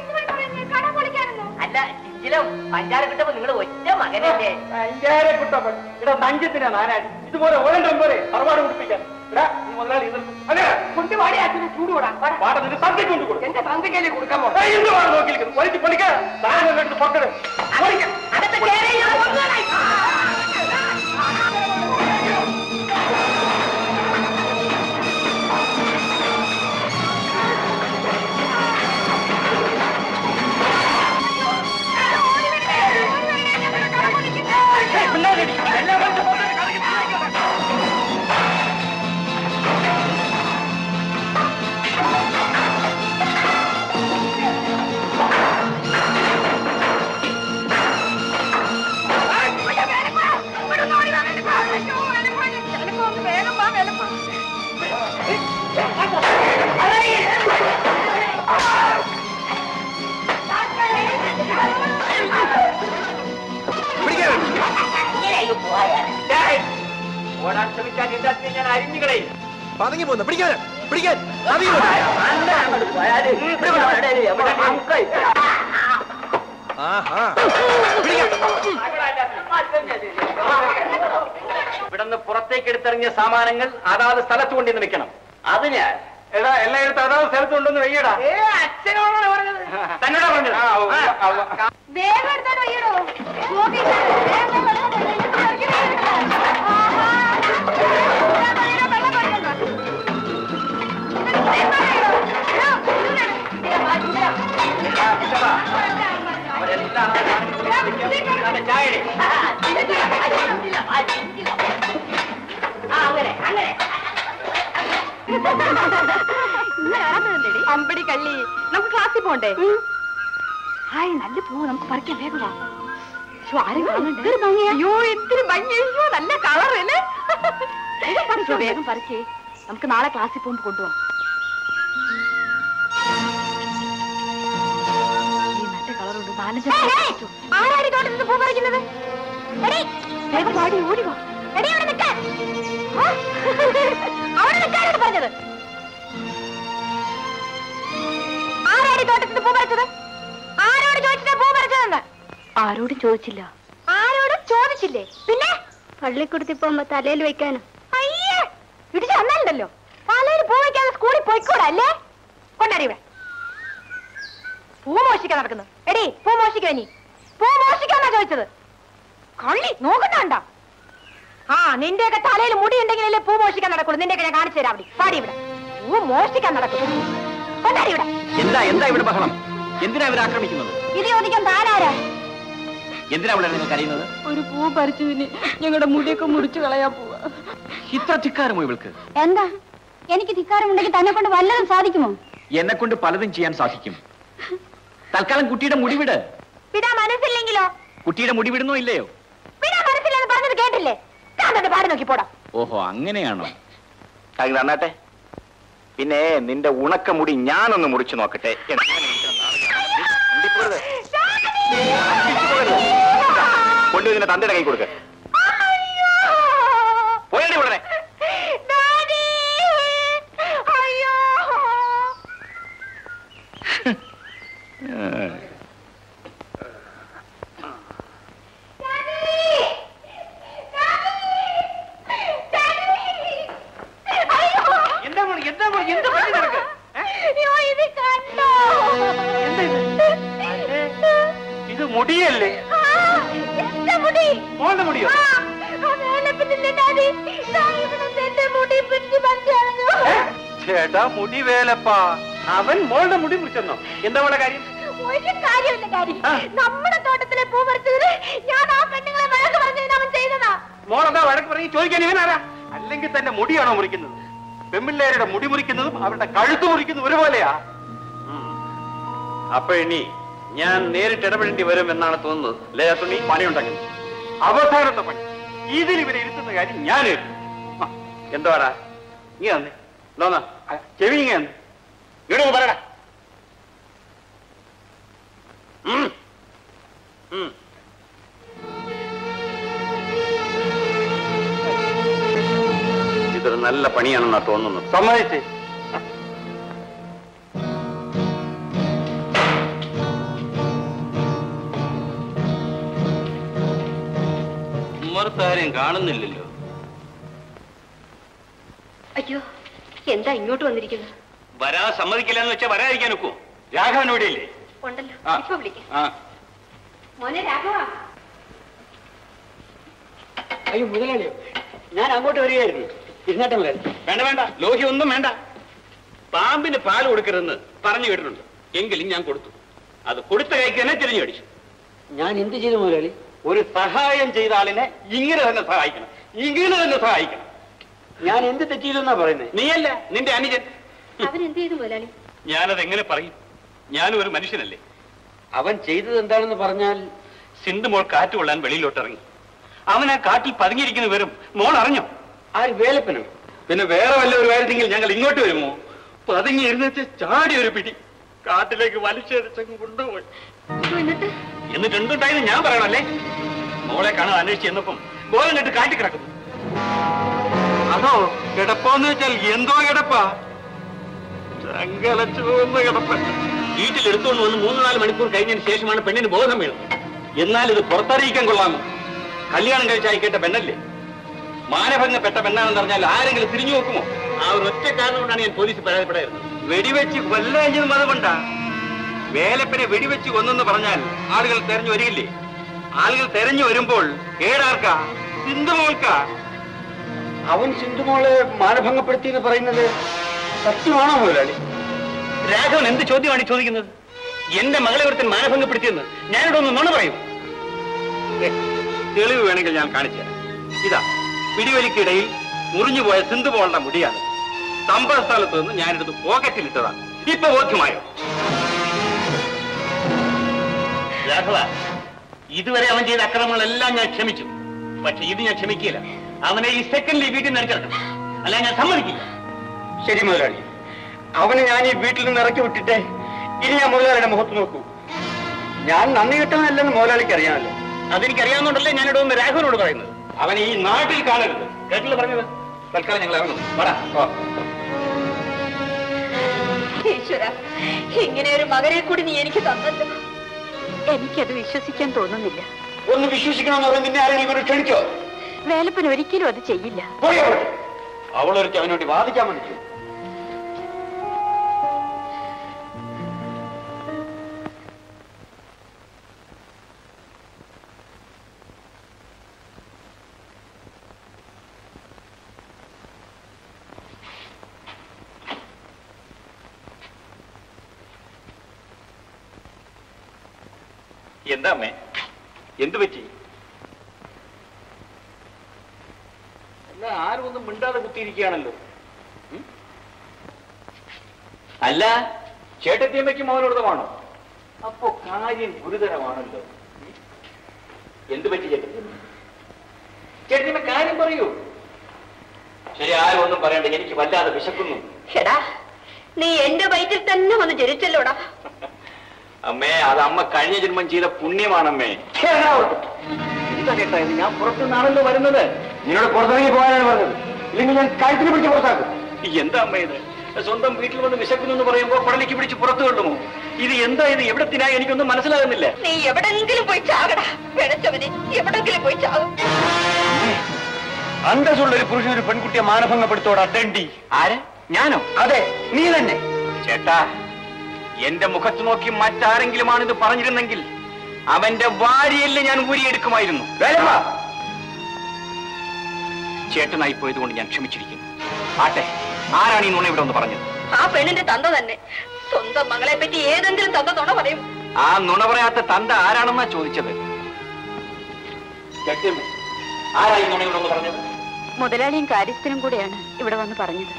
അല്ല, ചിഞ്ചിലും പഞ്ചാര കിട്ടപ്പോ നിങ്ങൾ ഒറ്റ മകനല്ലേ? പഞ്ചാര കുട്ടപ്പൻ ഇവിടെ നഞ്ചത്തിനാ നാനാടി. ഇതുപോലെ ഓരോ പോലെ സർവാട് കുടിപ്പിക്കാൻ. മുതലാളി കൊണ്ടുപാടി അച്ഛന് ചൂടുകൂടാ. പാട നിന്റെ സന്ധ്യക്ക് കൊണ്ട് കൊടുക്കും. എന്റെ സന്ധ്യക്കല്ലേ കൊടുക്കാൻ എന്തുവാണ് നോക്കിയിരിക്കുന്നത്? വലിച്ച് പഠിക്കാം. താങ്കളെല്ലാം എടുത്ത് പുറത്തിട്. അകത്ത് കയറിയോ? ഓടാൻ ശ്രമിക്കാൻ ഇല്ലാത്ത ഞാൻ അരിഞ്ഞുകളെ പതുങ്ങി പോന്നു പിടിക്കാൻ പിടിക്കാൻ ഇവിടുന്ന് പുറത്തേക്ക് എടുത്തിറങ്ങിയ സാമാനങ്ങൾ അതാത് സ്ഥലത്ത് കൊണ്ടിന്ന് വെക്കണം. അത് ഞാൻ എടാ എല്ലാം എടുത്ത് അതാത് സ്ഥലത്ത് കൊണ്ടുവന്ന് വെയ്യടാ. അച്ഛനോടാണ് പറഞ്ഞത്. തന്നോടാ പറഞ്ഞത്. വേഗം എടുത്താൽ വയ്യടോ. അമ്പടി കള്ളി, നമുക്ക് ക്ലാസ്സിൽ പോണ്ടേ? ഹായ്, നല്ല പൂവ്, നമുക്ക് പറിക്കാൻ വേഗം. അയ്യോ എന്തൊരു ഭംഗിയോ, നല്ല കളറല്ലേ. വേഗം പറിക്കേ, നമുക്ക് നാളെ ക്ലാസ്സിൽ പോകുമ്പോ കൊണ്ടുപോവാം. നല്ല കളറുണ്ട്, 4-5. ആരാടി തോട്ടത്തിൽ പൂ പറിക്കുന്നത്? വേഗം പാടി ഓടിക്കോ. അവിടെ നിൽക്കാനാണ് പറഞ്ഞത്. ആരാടി തോട്ടത്തിൽ പൂ പറിച്ചത്? ആരോട് ചോദിച്ചിട്ടാ പൂ പറിച്ചതെന്ന്? ആരോടും ചോദിച്ചില്ല. ആരോടും ചോദിച്ചില്ലേ? പിന്നെ പള്ളിക്കൂടത്തിൽ പോകുമ്പോ തലയിൽ വെക്കാനും. അയ്യേ, ഇടിച്ച് വന്നാലുണ്ടല്ലോ. തലയിൽ പൂ വയ്ക്കാതെ സ്കൂളിൽ പോയിക്കോടല്ലേ? കൊണ്ടാടി ഇവിടെ പൂ മോഷിക്കാൻ നടക്കുന്നു. എടീ, പൂ മോഷിക്കാ. നീ പൂ മോഷിക്കാന്നാ ചോദിച്ചത്. കള്ളി നോക്കണ്ടാ. ആ, നിന്റെയൊക്കെ തലയിൽ മുടി ഉണ്ടെങ്കിലല്ലേ പൂ മോഷിക്കാൻ നടക്കുള്ളൂ. നിന്റെയൊക്കെ ഞാൻ കാണിച്ചു തരാം. അവിടെ പാടി ഇവിടെ പൂ മോഷിക്കാൻ നടക്കുന്നു. കൊണ്ടാടി ഇവിടെ. എന്താ എന്താ ഇവിടെ ബഹളം? എന്തിനാ ഇവർ ആക്രമിക്കുന്നത്? ഇത് ചോദിക്കാൻ താനാരാ? എന്തിനാ ഇവിടെ നിങ്ങൾ കരയുന്നത്? ഒരു പൂ പറിച്ചതിന് ഞങ്ങളുടെ മുടിയൊക്കെ മുറിച്ചു കളയാ പോവാ. ഇത്ര ധിക്കാരമോ ഇവൾക്ക്? എന്താ, എനിക്ക് ധിക്കാരമുണ്ടെങ്കിൽ തന്നെ കൊണ്ട് വല്ലതും സാധിക്കുമോ? എന്നെ കൊണ്ട് പലതും ചെയ്യാൻ സാധിക്കും. തൽക്കാലം കുട്ടിയുടെ മുടി വിട്. വിടാ മനസ്സില്ലെങ്കിലോ? കുട്ടിയുടെ മുടി വിടുന്നോ ഇല്ലയോ? വിടാ മനസ്സില്ലെന്ന് പറഞ്ഞത് കേട്ടില്ലേ? കാന്തന്റെ പാടി നോക്കി പോടാ. ഓഹോ, അങ്ങനെയാണോ? തന്നാട്ടെ. പിന്നെ നിന്റെ ഉണക്ക മുടി ഞാനൊന്ന് മുറിച്ചു നോക്കട്ടെ. കൊണ്ടുവരുന്ന തന്തയുടെ കൈ കൊടുക്ക. പോയടി ഉടനെ. ഇത് മുടിയല്ലേ? മോളുടെ മുടിയോ? ചേട്ടാ, മുടി വേലപ്പ. അവൻ മോളുടെ മുടി മുറിച്ചെന്നോ? എന്താ മോളുടെ കാര്യം? ഒരു കാര്യമില്ല കാര്യം. നമ്മുടെ തോട്ടത്തിലെ പൂ പറിച്ചതിന് ഞാൻ ആ പെണ്ണുങ്ങളെ വഴക്ക് പറഞ്ഞതിന് അവൻ ചെയ്തതാ. മോളെന്താ വഴക്ക് പറഞ്ഞ് ചോദിക്കാൻ ഇവനാരാ? അല്ലെങ്കിൽ തന്നെ മുടിയാണോ മുറിക്കുന്നത്? പെമ്പിള്ളേരുടെ മുടി മുറിക്കുന്നതും അവരുടെ കഴുത്ത് മുറിക്കുന്നതും ഒരുപോലെയാ. അപ്പൊ ഇനി ഞാൻ നേരിട്ട് ഇടപെടേണ്ടി വരും എന്നാണ് തോന്നുന്നത്. ലേത്തുണി പണിയുണ്ടാക്കുന്നു. അവസാനത്തെ പണി. ഇതിൽ ഇവരെ ഇരുത്തുന്ന കാര്യം ഞാൻ എന്തുവാടാ? ഇങ്ങനെ തന്നെ ലോന്നാ ചെവി ഇങ്ങനെ ഇവിടെ പറയടാ. ഇതൊരു നല്ല പണിയാണെന്നാ തോന്നുന്നത്. സമ്മതിച്ചേ. ഉമ്മർത്താരെയും കാണുന്നില്ലല്ലോ. അയ്യോ, എന്താ ഇങ്ങോട്ട് വന്നിരിക്കുന്നത്? വരാ സമ്മതിക്കില്ലെന്ന് വെച്ചാൽ വരാതിരിക്കാൻ ഒക്കും. രാഘവൻ ഇവിടെയില്ലേ? ഉണ്ടല്ലോ, ഇപ്പൊ വിളിക്കാം. മോനെ രാഘവ. അയ്യോ മുതലാളിയോ, ഞാൻ അങ്ങോട്ട് വരികയായിരുന്നു. ഇരുന്നാട്ടെ മുതലാളി. വേണ്ട വേണ്ട, ലോഹ്യം ഒന്നും വേണ്ട. പാമ്പിന് പാൽ കൊടുക്കരുതെന്ന് പറഞ്ഞു കേട്ടിട്ടുണ്ട്. എങ്കിലും ഞാൻ കൊടുത്തു. അത് കൊടുത്ത കൈക്ക് തന്നെ തിരിഞ്ഞു കടിച്ചു. ഞാൻ എന്ത് ചെയ്തു മുതലാളി? ഒരു സഹായം ചെയ്ത ആളിനെ ഇങ്ങനെ തന്നെ സഹായിക്കണം. ഇങ്ങനെ തന്നെ സഹായിക്കണം. ഞാൻ എന്ത് തെറ്റിയില്ലെന്നാ പറയുന്നത്? നീയല്ല, നിന്റെ അനുജൻ. അവനെന്ത് ചെയ്തു മുതലാളി? ഞാനത് എങ്ങനെ പറയും? ഞാനും ഒരു മനുഷ്യനല്ലേ. അവൻ ചെയ്തത് എന്താണെന്ന് പറഞ്ഞാൽ? സിന്ധു മോൾ കാറ്റ് കൊള്ളാൻ വെളിയിലോട്ട് ഇറങ്ങി. അവൻ ആ കാട്ടിൽ പതുങ്ങിയിരിക്കുന്ന വരും മോൾ അറിഞ്ഞോ? ആര്? വേലപ്പനോ? പിന്നെ വേറെ വല്ല ഒരു കാര്യമെങ്കിൽ ഞങ്ങൾ ഇങ്ങോട്ട് വരുമോ? പതുങ്ങി എഴുന്നേറ്റ് ചാടി ഒരു പിടി കാട്ടിലേക്ക് വലിച്ചെടുച്ചങ്ങ് കൊണ്ടുപോയി. എന്നിട്ട് എന്തുണ്ടായെന്ന് ഞാൻ പറയണല്ലേ? മോളെ കാണാൻ അന്വേഷിച്ച് ചെന്നപ്പം ബോധം കെട്ട് കാട്ടി കിടക്കുന്നു. അതോ കിടപ്പോന്ന് വെച്ചാൽ എന്തോ കിടപ്പാ? ചങ്കലച്ചുവന്ന കിടപ്പ. വീട്ടിൽ എടുത്തുകൊണ്ട് വന്ന് 3-4 മണിക്കൂർ കഴിഞ്ഞതിന് ശേഷമാണ് പെണ്ണിന് ബോധം വീണത്. എന്നാൽ ഇത് പുറത്തറിയിക്കാൻ കൊള്ളാമോ? കല്യാണം കഴിച്ചായി കേട്ട പെണ്ണല്ലേ? മാനഭംഗപ്പെട്ട പെണ്ണാണെന്ന് പറഞ്ഞാൽ ആരെങ്കിലും തിരിഞ്ഞു നോക്കുമോ? ആ ഒരു ഒറ്റ കാരണം കൊണ്ടാണ് ഞാൻ പോലീസ് പരാതിപ്പെടായിരുന്നത്. വെടിവെച്ച് കൊല്ലഞ്ഞതും അതുകൊണ്ടാ. വേലപ്പനെ വെടിവെച്ച് കൊന്നെന്ന് പറഞ്ഞാൽ ആളുകൾ തെരഞ്ഞു വരികില്ലേ? ആളുകൾ തെരഞ്ഞു വരുമ്പോൾ ഏടാർക്കാ? സിന്ധുമോൾക്കാ. അവൻ സിന്ധുമോളെ മാനഭംഗപ്പെടുത്തി എന്ന് പറയുന്നത് സത്യമാണോ മുതലാളി? രാഘവൻ എന്ത് ചോദ്യമാണ് ചോദിക്കുന്നത്? എന്റെ മകളെ ഒരുത്തൻ മാനഭംഗപ്പെടുത്തിയെന്ന് ഞാനിവിടെ ഒന്ന് നുണ പറയും. തെളിവ് വേണമെങ്കിൽ ഞാൻ കാണിച്ചു തരാം. ഇതാ പിടിവലിക്കിടയിൽ മുറിഞ്ഞുപോയ സിന്ധുമോളുടെ മുടിയാണ്. സംഭവ സ്ഥലത്ത് നിന്ന് ഞാനെടുത്ത് പോക്കറ്റിലിട്ടതാണ്. ഇപ്പൊ ബോധ്യമായോ? രാഘവ, ഇതുവരെ അവൻ ചെയ്ത അക്രമങ്ങളെല്ലാം ഞാൻ ക്ഷമിച്ചു. പക്ഷെ ഇത് ഞാൻ ക്ഷമിക്കില്ല. അവനെ ഈ സെക്കൻഡിൽ വീട്ടിൽ നിന്ന് ഇറക്കിറക്കും. അല്ല, ഞാൻ സമ്മതിക്കില്ല. ശരി മുതലാളി, അവനെ ഞാൻ ഈ വീട്ടിൽ നിന്ന് ഇറക്കി വിട്ടിട്ട് ഇനി ഞാൻ മുതലാളിയുടെ മുഖത്ത് നോക്കൂ. ഞാൻ നന്ദി കിട്ടുന്നതല്ലെന്ന് മുതലാളിക്ക് അറിയാമല്ലോ. അതെനിക്കറിയാവുന്നതുകൊണ്ടല്ലേ ഞാനിവിടെ ഒന്ന് രാഘവനോട് പറയുന്നത്. അവൻ ഈ നാട്ടിൽ കാണരുത്. കേട്ടില്ല പറഞ്ഞത്? തൽക്കാലം ഞങ്ങൾ ഇറങ്ങുന്നു. വടാ. ഈശ്വര, ഇങ്ങനെ ഒരു മകനെ കൂടി നീ എനിക്ക് തന്നല്ലോ. എനിക്കത് വിശ്വസിക്കാൻ തോന്നുന്നില്ല. ഒന്ന് വിശ്വസിക്കണമെന്ന് പറയാൻ നിന്നെ ആരെങ്കിലും കൊണ്ട് ക്ഷണിക്കോ? വേലപ്പൻ ഒരിക്കലും അത് ചെയ്യില്ല. അവളൊരുത്തി അവനോട് വാദിക്കാൻ വേണ്ടി. എന്താ അമ്മേ, എന്തു പറ്റി? അല്ല, ആരും ഒന്നും മിണ്ടാതെ കുത്തിയിരിക്കുകയാണല്ലോ. അല്ല, ചേട്ടത്തിയമ്മയ്ക്ക് മൗനവ്രതമാണോ? അപ്പോ കാര്യം ഗുരുതരമാണല്ലോ. എന്തു പറ്റി ചേട്ടത്തിയമ്മ? ചേട്ടത്തിയമ്മ കാര്യം പറയൂ. ശരി, ആരും ഒന്നും പറയണ്ട. എനിക്ക് വല്ലാതെ വിശക്കുന്നു. എടാ, നീ എന്റെ വയറ്റിൽ തന്നെ വന്ന് ജനിച്ചല്ലോടാ. അമ്മേ, അത് അമ്മ കഴിഞ്ഞ ജന്മം ചെയ്ത പുണ്യമാണമ്മേ. എന്താ കേട്ടാ, ഞാൻ പുറത്തുനിന്നാണല്ലോ വരുന്നത്. നിന്നോട് പുറത്തിറങ്ങി പോകാനാണ് പറഞ്ഞത്. ഇല്ലെങ്കിൽ ഞാൻ കഴുത്തിന് പിടിച്ച് പുറത്താക്കും. എന്താ അമ്മ ഇത്? സ്വന്തം വീട്ടിൽ വന്ന് വിശക്കുന്നു എന്ന് പറയുമ്പോ കുടലേക്ക് പിടിച്ച് പുറത്തു കൊള്ളുമോ? ഇത് എന്താ ഇത്? എവിടത്തിനായി എനിക്കൊന്നും മനസ്സിലാകുന്നില്ല. നീ എവിടെങ്കിലും പോയി ചാകടാ. പിഴച്ചവനെ എവിടെങ്കിലും പോയി ചാകും. അന്തസ്സുള്ള ഒരു പുരുഷൻ ഒരു പെൺകുട്ടിയെ മാനഭംഗപ്പെടുത്തോടാ തെണ്ടി. ആര്? ഞാനോ? അതെ, നീ തന്നെ. ചേട്ടാ, എന്റെ മുഖത്ത് നോക്കി മറ്റാരെങ്കിലുമാണ് ഇത് പറഞ്ഞിരുന്നെങ്കിൽ അവന്റെ വാരിയല്ലേ ഞാൻ ഊരിയെടുക്കുമായിരുന്നു. ചേട്ടനായി പോയതുകൊണ്ട് ഞാൻ ക്ഷമിച്ചിരിക്കുന്നു. ആട്ടെ, ആരാണ് ഈ നുണ ഇവിടെ ഒന്ന് പറഞ്ഞത്? ആ പെണ്ണിന്റെ തന്ത തന്നെ. സ്വന്തം മകളെ പറ്റി ഏതെങ്കിലും തന്ത നുണ പറയും? ആ നുണ പറയാത്ത തന്ത ആരാണെന്നാ ചോദിച്ചത്. ചേട്ടമ്മ, ആരായി നുണ ഇവിടെ ഒന്ന് പറഞ്ഞത്? മുതലാളിയും കാര്യസ്ഥനും കൂടെയാണ് ഇവിടെ വന്ന് പറഞ്ഞത്.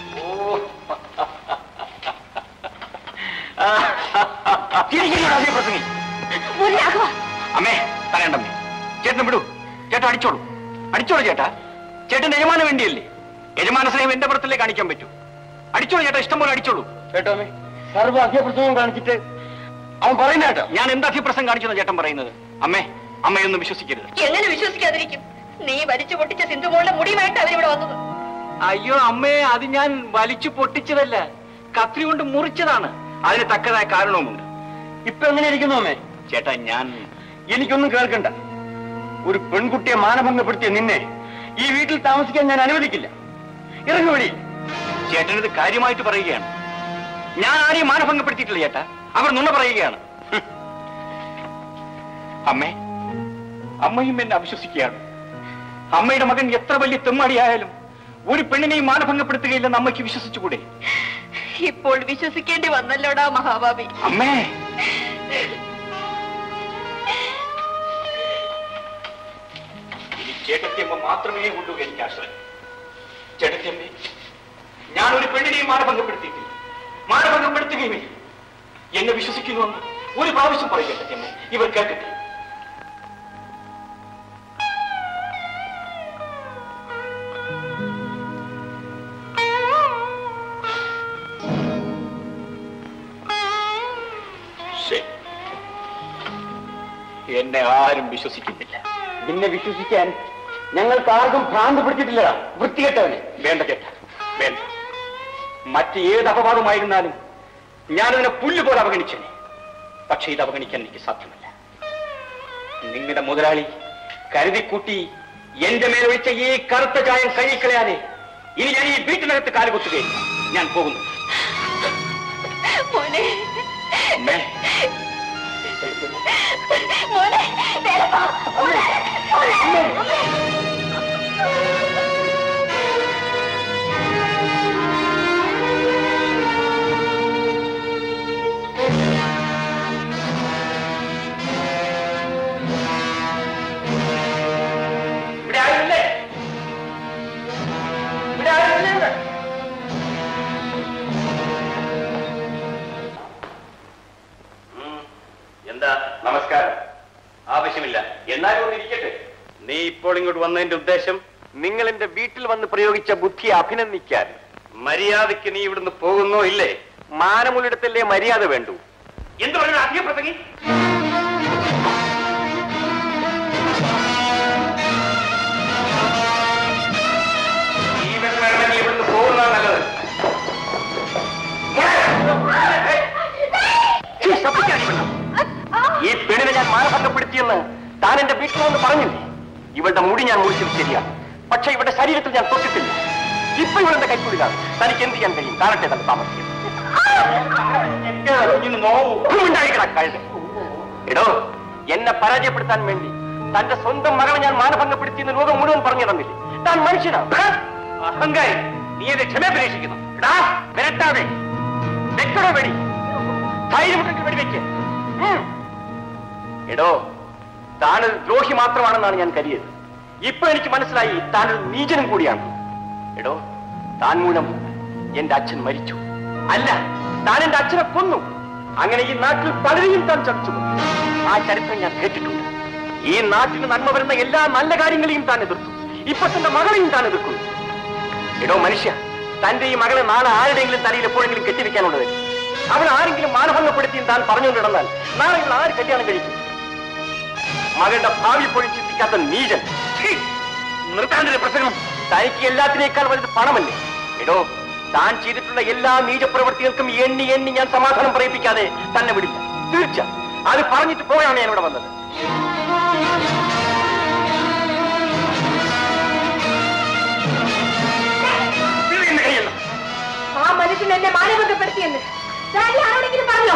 അമ്മേ, പറയണ്ടമ്മേ. ചേട്ടനെ വിടൂ. ചേട്ടാ അടിച്ചോളൂ. അടിച്ചോളൂ ചേട്ടാ. ചേട്ടന്റെ യജമാനം വേണ്ടിയല്ലേ? യജമാന സ്നേഹം എന്റെ പുറത്തല്ലേ കാണിക്കാൻ പറ്റൂ. അടിച്ചോളൂ ചേട്ടാ, ഇഷ്ടം പോലെ അടിച്ചോളൂ. കേട്ടോ അമ്മേ, സർവ്വ അധ്യപ്രസംഗം കാണിച്ചിട്ട് അവൻ പറയുന്ന കേട്ടോ. ഞാൻ എന്ത് അധ്യപ്രസം കാണിച്ചെന്ന് ചേട്ടൻ പറയുന്നത്? അമ്മേ, അമ്മയൊന്നും വിശ്വസിക്കരുത്. എങ്ങനെ വിശ്വസിക്കാതിരിക്കും? നീ വലിച്ചു പൊട്ടിച്ച സിന്ധുമോളുടെ മുടിയുമായിട്ട് അവരിവിടെ വന്നത്. അയ്യോ അമ്മേ, അത് ഞാൻ വലിച്ചു പൊട്ടിച്ചതല്ല, കത്രി കൊണ്ട് മുറിച്ചതാണ്. അതിന് തക്കതായ കാരണവുമുണ്ട്. ഇപ്പൊ എങ്ങനെ ഇരിക്കുന്നു അമ്മേ? ചേട്ടാ, ഞാൻ എനിക്കൊന്നും കേൾക്കണ്ട. ഒരു പെൺകുട്ടിയെ മാനഭംഗപ്പെടുത്തിയ നിന്നെ ഈ വീട്ടിൽ താമസിക്കാൻ ഞാൻ അനുവദിക്കില്ല. ഇറങ്ങുവഴി. ചേട്ടനിത് കാര്യമായിട്ട് പറയുകയാണ്. ഞാൻ ആരെയും മാനഭംഗപ്പെടുത്തിയിട്ടില്ല ചേട്ടാ. അവർ നുണ പറയുകയാണ്. അമ്മേ, അമ്മയും എന്നെ അവിശ്വസിക്കുകയാണ്. അമ്മയുടെ മകൻ എത്ര വലിയ തെമ്മാടിയായാലും ഒരു പെണ്ണിനെയും മാനഭംഗപ്പെടുത്തുകയില്ലെന്ന് അമ്മയ്ക്ക് വിശ്വസിച്ചുകൂടെ? ഇപ്പോൾ വിശ്വസിക്കേണ്ടി വന്നല്ലോടാ മഹാഭാവി. അമ്മേ, ഇനി ചേട്ടത്തിയമ്മ മാത്രമേ ഉള്ളൂ എനിക്ക് ആശ്രയം. ചേട്ടത്തിയമ്മേ, ഞാൻ ഒരു പെണ്ണിനെയും മാനഭംഗപ്പെടുത്തിയിട്ടില്ല, മാനഭംഗപ്പെടുത്തുകയുമേ. എന്നെ വിശ്വസിക്കുന്നുവെന്ന് ഒരു പ്രാവശ്യം പറയും ചേട്ടത്തിയമ്മേ. ഇവർ കേൾക്കട്ടെ. എന്നെ ആരും വിശ്വസിക്കുന്നില്ല. നിന്നെ വിശ്വസിക്കാൻ ഞങ്ങൾക്ക് ആർക്കും ഭ്രാന്ത് പിടിച്ചിട്ടില്ല. വൃത്തികെട്ടവനെ. വേണ്ട ചേട്ട, വേണ്ട. മറ്റ് ഏത് അപവാദമായിരുന്നാലും ഞാനതിനെ പുല്ലുപോലെ അവഗണിച്ചേനെ. പക്ഷെ ഇത് അവഗണിക്കാൻ എനിക്ക് സാധ്യമല്ല. നിങ്ങളുടെ മുതലാളി കരുതിക്കൂട്ടി എന്റെ മേലൊഴിച്ച ഈ കറുത്ത ചായം കഴിക്കളയാതെ ഇനി ഞാൻ ഈ വീട്ടിനകത്ത് കാലുകുത്തുകയില്ല. ഞാൻ പോകുന്നു. എന്താ? നമസ്കാരം. ആവശ്യമില്ല, എന്നാലും ഒന്നിരിക്കട്ടെ. നീ ഇപ്പോൾ ഇങ്ങോട്ട് വന്നതിന്റെ ഉദ്ദേശം നിങ്ങൾ എന്റെ വീട്ടിൽ വന്ന് പ്രയോഗിച്ച ബുദ്ധിയെ അഭിനന്ദിക്കാൻ. മര്യാദയ്ക്ക് നീ ഇവിടുന്ന് പോകുന്നോ ഇല്ലേ? മാനമുള്ളിടത്തല്ലേ മര്യാദ വേണ്ടു. എന്ത് പറയുന്നു അധികം പ്രസംഗി? നീ ഇവിടുന്ന് പോകുന്നതാണ് നല്ലത്. ഈ പെണ്ണിനെ ഞാൻ മാനഭംഗപ്പെടുത്തിയെന്ന് താൻ എന്റെ വീട്ടിൽ വന്ന് പറഞ്ഞില്ലേ? ഇവളുടെ മുടി ഞാൻ മുറിച്ചത് ശരിയാണ്, പക്ഷെ ഇവരുടെ ശരീരത്തിൽ ഞാൻ തൊട്ടിട്ടില്ല. ഇപ്പൊ ഇവളെന്റെ കൈക്കൂടിലാണ്. തനിക്ക് എന്ത് ചെയ്യാൻ കഴിയും? കാണട്ടെ തന്നെ താമസിക്കും. എടോ, എന്നെ പരാജയപ്പെടുത്താൻ വേണ്ടി തന്റെ സ്വന്തം മകളെ ഞാൻ മാനഭംഗപ്പെടുത്തിയെന്ന് ലോകം മുഴുവൻ പറഞ്ഞു തന്നില്ലേ? താൻ മനുഷ്യനാണ്. അഹങ്കാരി, നീ എന്നെ ക്ഷമേപേക്ഷിക്കുന്നു. വിരട്ടാതെ വെക്കടോ വെടി. ധൈര്യമുണ്ടെങ്കിൽ വെടിവെക്ക്. എടോ, താനൊരു ദ്രോഹി മാത്രമാണെന്നാണ് ഞാൻ കരുതിയത്. ഇപ്പൊ എനിക്ക് മനസ്സിലായി താനൊരു നീചനും കൂടിയാണ്. എടോ, താൻ മൂലം എന്റെ അച്ഛൻ മരിച്ചു. അല്ല, താൻ എന്റെ അച്ഛനെ കൊന്നു. അങ്ങനെ ഈ നാട്ടിൽ പലരെയും താൻ ചതിച്ചു. ആ ചരിത്രം ഞാൻ കേട്ടിട്ടുണ്ട്. ഈ നാട്ടിന് നന്മ വരുന്ന എല്ലാ നല്ല കാര്യങ്ങളെയും താൻ എതിർത്തു. ഇപ്പൊ തന്റെ മകളെയും താൻ എതിർക്കുന്നു. എടോ മനുഷ്യ, തന്റെ ഈ മകളെ നാളെ ആരുടെയെങ്കിലും തലയിൽ എപ്പോഴെങ്കിലും കെട്ടിവെക്കാനുള്ളത്. അവൾ ആരെങ്കിലും മാനഭംഗപ്പെടുത്തിയും താൻ പറഞ്ഞുകൊണ്ട് നടന്നാൽ നാളെ ഇവൾ ആര് കല്യാണം കഴിക്കും? മകളുടെ ഭാവി പോലും ചിന്തിക്കാത്ത നീചൻ. നിർത്താൻ്റെ പ്രസംഗം. തനിക്ക് എല്ലാത്തിനേക്കാൾ വലുത് പണമല്ലേ? എടോ, താൻ ചെയ്തിട്ടുള്ള എല്ലാ നീചപ്രവൃത്തികൾക്കും എണ്ണി എണ്ണി ഞാൻ സമാധാനം പറയിപ്പിക്കാതെ തന്നെ വിടില്ല. തീർച്ച അത് പറഞ്ഞിട്ട് പോയാണ് ഞാൻ ഇവിടെ വന്നത്. ആ മനുഷ്യൻ എന്നെ മാനഭംഗപ്പെടുത്തിയെന്ന് ഡാഡി ആരോടെങ്കിലും പറഞ്ഞോ?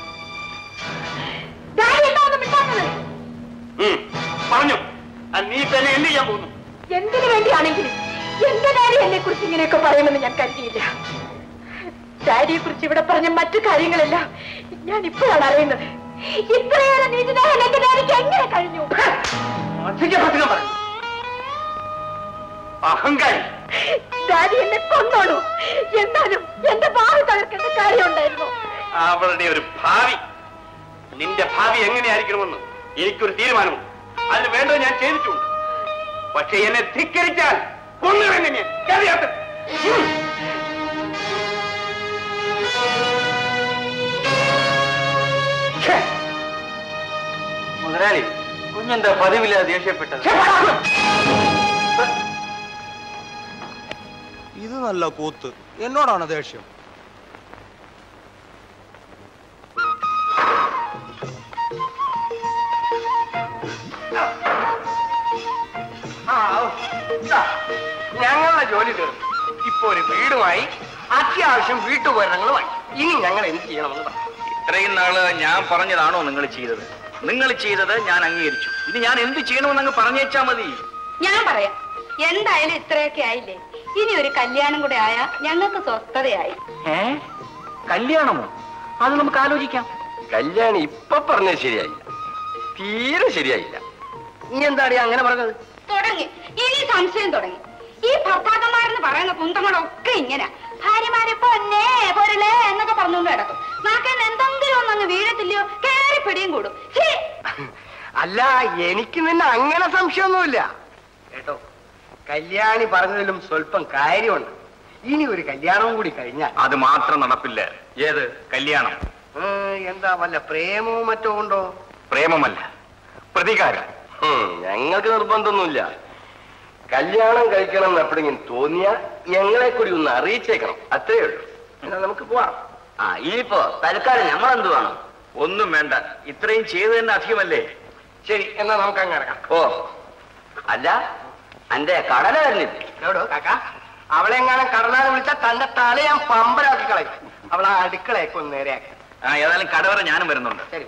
ഡാഡി എന്താ ഒന്നും മിണ്ടാത്തത്? പറഞ്ഞു. നീ തന്നെ എന്ത് ചെയ്യാൻ പോകുന്നു? എന്തിനു വേണ്ടിയാണെങ്കിലും എന്റെ ഡാഡി എന്നെ കുറിച്ച് ഇങ്ങനെയൊക്കെ പറയുമെന്ന് ഞാൻ കരുതിയില്ല. ഡാഡിയെ കുറിച്ച് ഇവിടെ പറഞ്ഞ മറ്റു കാര്യങ്ങളെല്ലാം ഞാൻ ഇപ്പോഴാണ് അറിയുന്നത്. ഇത്രയേറെ നീതിനായ എന്റെ ഡാഡിക്ക് എങ്ങനെ കഴിഞ്ഞു? അഹങ്കാരി. ഡാഡി എന്നെ കൊന്നോളൂ, എന്നാലും എന്റെ ഭാവി തകർക്കേണ്ട കാര്യമുണ്ടായിരുന്നു. അവളുടെ ഒരു ഭാവി, നിന്റെ ഭാവി എങ്ങനെയായിരിക്കണമെന്ന് എനിക്കൊരു തീരുമാനമുണ്ട്. അതിന് വേണ്ടത് ഞാൻ ചെയ്തിട്ടുണ്ട്. പക്ഷെ എന്നെ ധിക്കരിച്ചാൽ കൊന്നുവെന്നെ കറിയാത്ത. മുതലാളി, കുഞ്ഞെന്താ പതിവില്ലാതെ ദേഷ്യപ്പെട്ടത്? ഇത് നല്ല കൂത്ത്. എന്നോടാണ് ദേഷ്യം? ഞങ്ങളുടെ ജോലി തീർന്നു. ഇപ്പൊ ഒരു വീടുമായി, അത്യാവശ്യം വീട്ടുപകരണങ്ങളുമായി. ഇനി ഞങ്ങൾ എന്ത് ചെയ്യണമെന്ന് പറഞ്ഞു. ഇത്രയും നാള് ഞാൻ പറഞ്ഞതാണോ നിങ്ങൾ ചെയ്തത്? നിങ്ങൾ ചെയ്തത് ഞാൻ അംഗീകരിച്ചു. ഇനി ഞാൻ എന്ത് ചെയ്യണമെന്ന് അങ്ങ് പറഞ്ഞേച്ചാ മതി. ഞാൻ പറയാം. എന്തായാലും ഇത്രയൊക്കെ ആയില്ലേ, ഇനി ഒരു കല്യാണം കൂടെ ആയാ ഞങ്ങൾക്ക് സ്വസ്ഥതയായി. കല്യാണമോ? അത് നമുക്ക് ആലോചിക്കാം. കല്യാണം ഇപ്പൊ പറഞ്ഞത് ശരിയായില്ല, തീരെ ശരിയായില്ല. നീ എന്താടി അങ്ങനെ പറഞ്ഞത്? തുടങ്ങി, ഇനി സംശയം തുടങ്ങി. ഈ ഭർത്താക്കന്മാരെന്ന് പറയുന്ന കുന്തങ്ങളൊക്കെ ഇങ്ങനെ ഭാര്യമാരെ പൊന്നേ പൊരളേ എന്നൊക്കെ പറഞ്ഞുകൊണ്ട് കിടക്കും. നാക്കെന്ന് എന്തെങ്കിലും ഒന്നങ്ങ് വീഴത്തില്ലയോ, കേറി പിടിയും കൂടും. അല്ല, എനിക്ക് നിന്നെ അങ്ങനെ സംശയമൊന്നുമില്ല കേട്ടോ. കല്യാണി പറഞ്ഞതിലും സ്വല്പം കാര്യമുണ്ട്. ഇനി ഒരു കല്യാണവും കൂടി കഴിഞ്ഞാൽ അത് മാത്രം നടപ്പില്ല. ഏത് കല്യാണം? എന്താ വല്ല പ്രേമവും മറ്റോ ഉണ്ടോ? പ്രേമമല്ല, പ്രതികാരം. ഞങ്ങൾക്ക് നിർബന്ധമൊന്നുമില്ല. കല്യാണം കഴിക്കണം എന്ന് എപ്പോഴെങ്കിലും തോന്നിയാ ഞങ്ങളെ കൂടി ഒന്ന് അറിയിച്ചേക്കണം, അത്രേ ഉള്ളൂ. എന്നാ നമുക്ക് പോവാം. ഇനിയിപ്പോ തൽക്കാലം നമ്മളെന്ത് വേണം? ഒന്നും വേണ്ട, ഇത്രയും ചെയ്തു തന്നെ അധികമല്ലേ. ശരി, എന്നാ നമുക്ക് അങ്ങ് ഇറങ്ങാം. ഓ അല്ല, എന്റെ കടല വരുന്നില്ല. എവിടോ കാക്ക, അവളെങ്ങാനും കടലാതെ വിളിച്ചാൽ തന്റെ തല ഞാൻ പമ്പരാക്കി കളയും. അവൾ ആ അടുക്കളയൊക്കെ ഒന്ന് നേരെയാക്കി. ഏതായാലും കടവറ ഞാനും വരുന്നുണ്ട്. ശരി.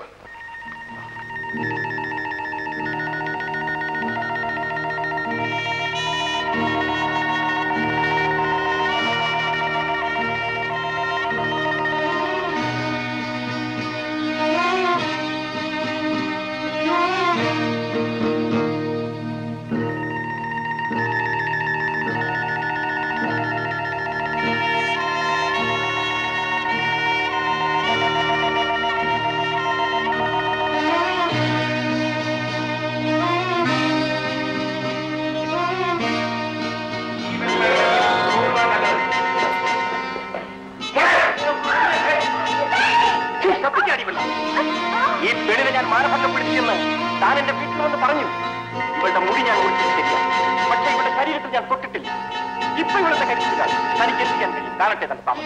ഈ പെണ്ണിനെ ഞാൻ മാനഭംഗപ്പെടുത്തിയെന്ന് താൻ എന്റെ വീട്ടിൽ വന്ന് പറഞ്ഞു. ഇവളുടെ മുടി ഞാൻ ഒഴിച്ചിട്ട് ശരിയാണ്, പക്ഷെ ഇവളുടെ ശരീരത്തിൽ ഞാൻ തൊട്ടിട്ടില്ല. ഇപ്പൊ ഇവിടുത്തെ കരിച്ചില്ല, തനിക്ക് എത്തിക്കാൻ കഴിയും. കാണട്ടെ തന്റെ താമസം.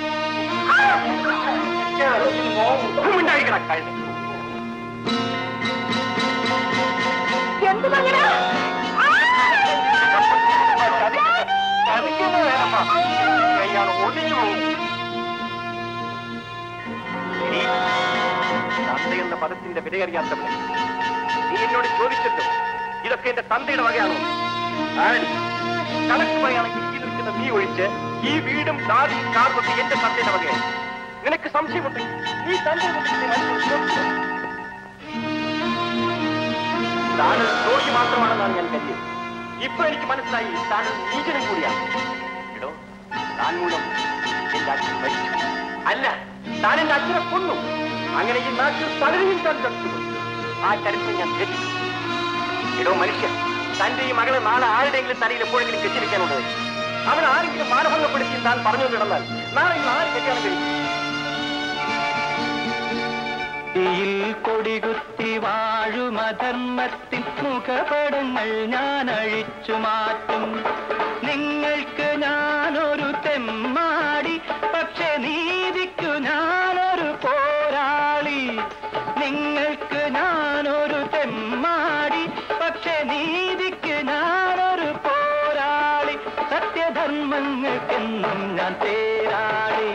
ഉണ്ടായിരിക്കണം കഴിഞ്ഞ ഒടിഞ്ഞു പോകും. തന്തയെന്ന പദത്തിന്റെ വിലയറിയാത്തവനെ നീ എന്നോട് ചോദിച്ചല്ലോ, ഇതൊക്കെ എന്റെ തന്തയുടെ വകയാണോ? ആരടി കണക്ക് പറയുകയാണെങ്കിൽ ഈ നിൽക്കുന്ന നീ ഒഴിച്ച് ഈ വീടും ദാദിയും കാർക്കൊക്കെ എന്റെ തന്തയുടെ വകയാണ്. നിനക്ക് സംശയമുണ്ടെങ്കിൽ നീ തന്റെ താനൊരു ദ്രോഹി മാത്രമാണെന്നാണ് ഞാൻ കരുതിയത്. ഇപ്പൊ എനിക്ക് മനസ്സിലായി, താനൊരു നീചനും കൂടിയാണ്. എടോ, താൻ മൂലം എന്റെ അച്ഛൻ മരിച്ചു. അല്ല, താൻ എന്റെ അച്ഛനെ കൊന്നു. അങ്ങനെ ഈ നാട്ടിൽ പലരെയും താൻ ചത്തുപോയി. ആ ചരിത്രം ഞാൻ തെറ്റിച്ചു. എടോ മനുഷ്യ, തന്റെ ഈ മകളെ നാളെ ആരുടെയെങ്കിലും തലയിൽ എപ്പോഴെങ്കിലും കെട്ടിരിക്കാനുള്ളത്. അവൻ ആരെങ്കിലും മാനഭംഗപ്പെടുത്തി താൻ പറഞ്ഞു കിടന്നാൽ നാളെ ആര് കല്യാണം കഴിക്കും? കൊടികുത്തി വാഴുമധർമ്മത്തിൻ മുഖപടങ്ങൾ ഞാൻ അഴിച്ചു മാറ്റും. നിങ്ങൾക്ക് ഞാനൊരു തെമ്മാടി, പക്ഷെ നീതിക്കു ഞാനൊരു പോരാളി. നിങ്ങൾക്ക് ഞാനൊരു തെമ്മാടി, പക്ഷെ നീതിക്ക് ഞാനൊരു പോരാളി. സത്യധർമ്മങ്ങൾക്കെന്നും ഞാൻ തേരാളി.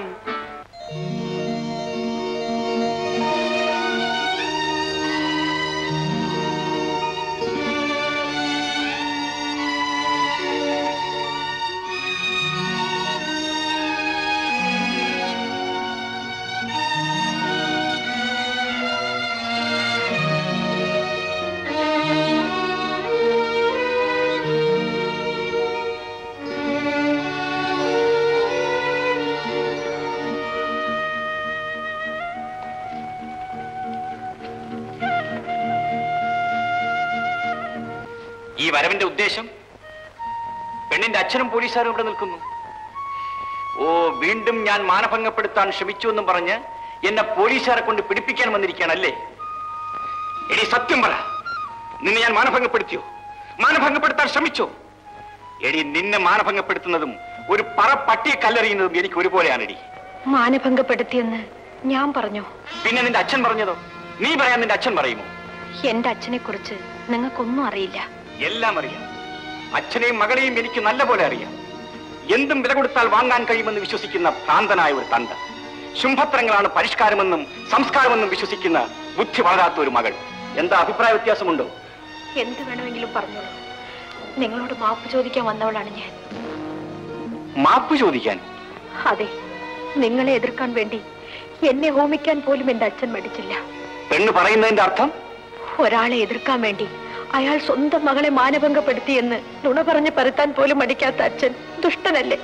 ഈ വരവിന്റെ ഉദ്ദേശം? പെണ്ണിന്റെ അച്ഛനും പോലീസുകാരും ഇവിടെ നിൽക്കുന്നു. ഓ, വീണ്ടും ഞാൻ മാനഭംഗപ്പെടുത്താൻ ശ്രമിച്ചു എന്നും പറഞ്ഞ് എന്നെ പോലീസുകാരെ കൊണ്ട് പിടിപ്പിക്കാൻ വന്നിരിക്കുകയാണല്ലേ? എടി സത്യം പറ, നിന്നെ ഞാൻ മാനഭംഗപ്പെടുത്തിയോ? മാനഭംഗപ്പെടുത്താൻ ശ്രമിച്ചോ? എടി, നിന്നെ മാനഭംഗപ്പെടുത്തുന്നതും ഒരു പറ പട്ടിയെ കല്ലെറിയുന്നതും എനിക്ക് ഒരുപോലെയാണെടി. മാനഭംഗപ്പെടുത്തിയെന്ന് ഞാൻ പറഞ്ഞു. പിന്നെ നിന്റെ അച്ഛൻ പറഞ്ഞതോ? നീ പറയാൻ നിന്റെ അച്ഛൻ പറയുമോ? എന്റെ അച്ഛനെ കുറിച്ച് നിങ്ങൾക്കൊന്നും അറിയില്ല. എല്ലാം അറിയാം. അച്ഛനെയും മകളെയും എനിക്ക് നല്ലപോലെ അറിയാം. എന്തും വില കൊടുത്താൽ വാങ്ങാൻ കഴിയുമെന്ന് വിശ്വസിക്കുന്ന ഭ്രാന്തനായ ഒരു തന്ത, ശുംഭത്രങ്ങളാണ് പരിഷ്കാരമെന്നും സംസ്കാരമെന്നും വിശ്വസിക്കുന്ന ബുദ്ധി വളരാത്ത ഒരു മകൾ. എന്താ അഭിപ്രായ വ്യത്യാസമുണ്ടോ? എന്ത് വേണമെങ്കിലും പറഞ്ഞോളൂ. നിങ്ങളോട് മാപ്പ് ചോദിക്കാൻ വന്നവളാണ് ഞാൻ. മാപ്പ് ചോദിക്കാൻ? അതെ, നിങ്ങളെ എതിർക്കാൻ വേണ്ടി എന്നെ ഹോമിക്കാൻ പോലും എന്റെ അച്ഛൻ മടിച്ചില്ല. പെണ്ണ് പറയുന്നതിന്റെ അർത്ഥം? ഒരാളെ എതിർക്കാൻ വേണ്ടി അയാൾ സ്വന്തം മകളെ മാനഭംഗപ്പെടുത്തിയെന്ന് നുണ പറഞ്ഞ് പരത്താൻ പോലും മടിക്കാത്ത അച്ഛൻ ദുഷ്ടനല്ലേ?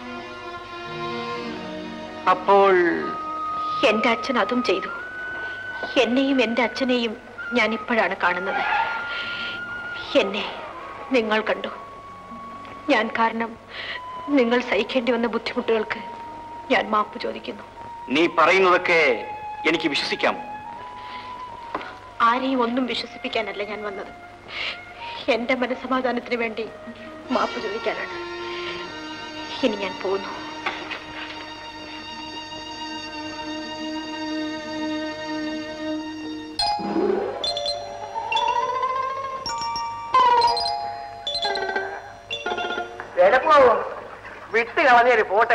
അപ്പോൾ എന്റെ അച്ഛൻ അതും ചെയ്തു. എന്നെയും എന്റെ അച്ഛനെയും ഞാൻ ഇപ്പോഴാണ് കാണുന്നത്. എന്നെ നിങ്ങൾ കണ്ടു. ഞാൻ കാരണം നിങ്ങൾ സഹിക്കേണ്ടി വന്ന ബുദ്ധിമുട്ടുകൾക്ക് ഞാൻ മാപ്പ് ചോദിക്കുന്നു. നീ പറയുന്നതൊക്കെ എനിക്ക് വിശ്വസിക്കാം. ആരെയും ഒന്നും വിശ്വസിപ്പിക്കാനല്ല ഞാൻ വന്നത്. എന്റെ മനസ്സമാധാനത്തിന് വേണ്ടി മാപ്പ് ചോദിക്കാനാണ്. ഇനി ഞാൻ പോകുന്നു. വിട്ട് കളഞ്ഞേര് പോട്ടെ.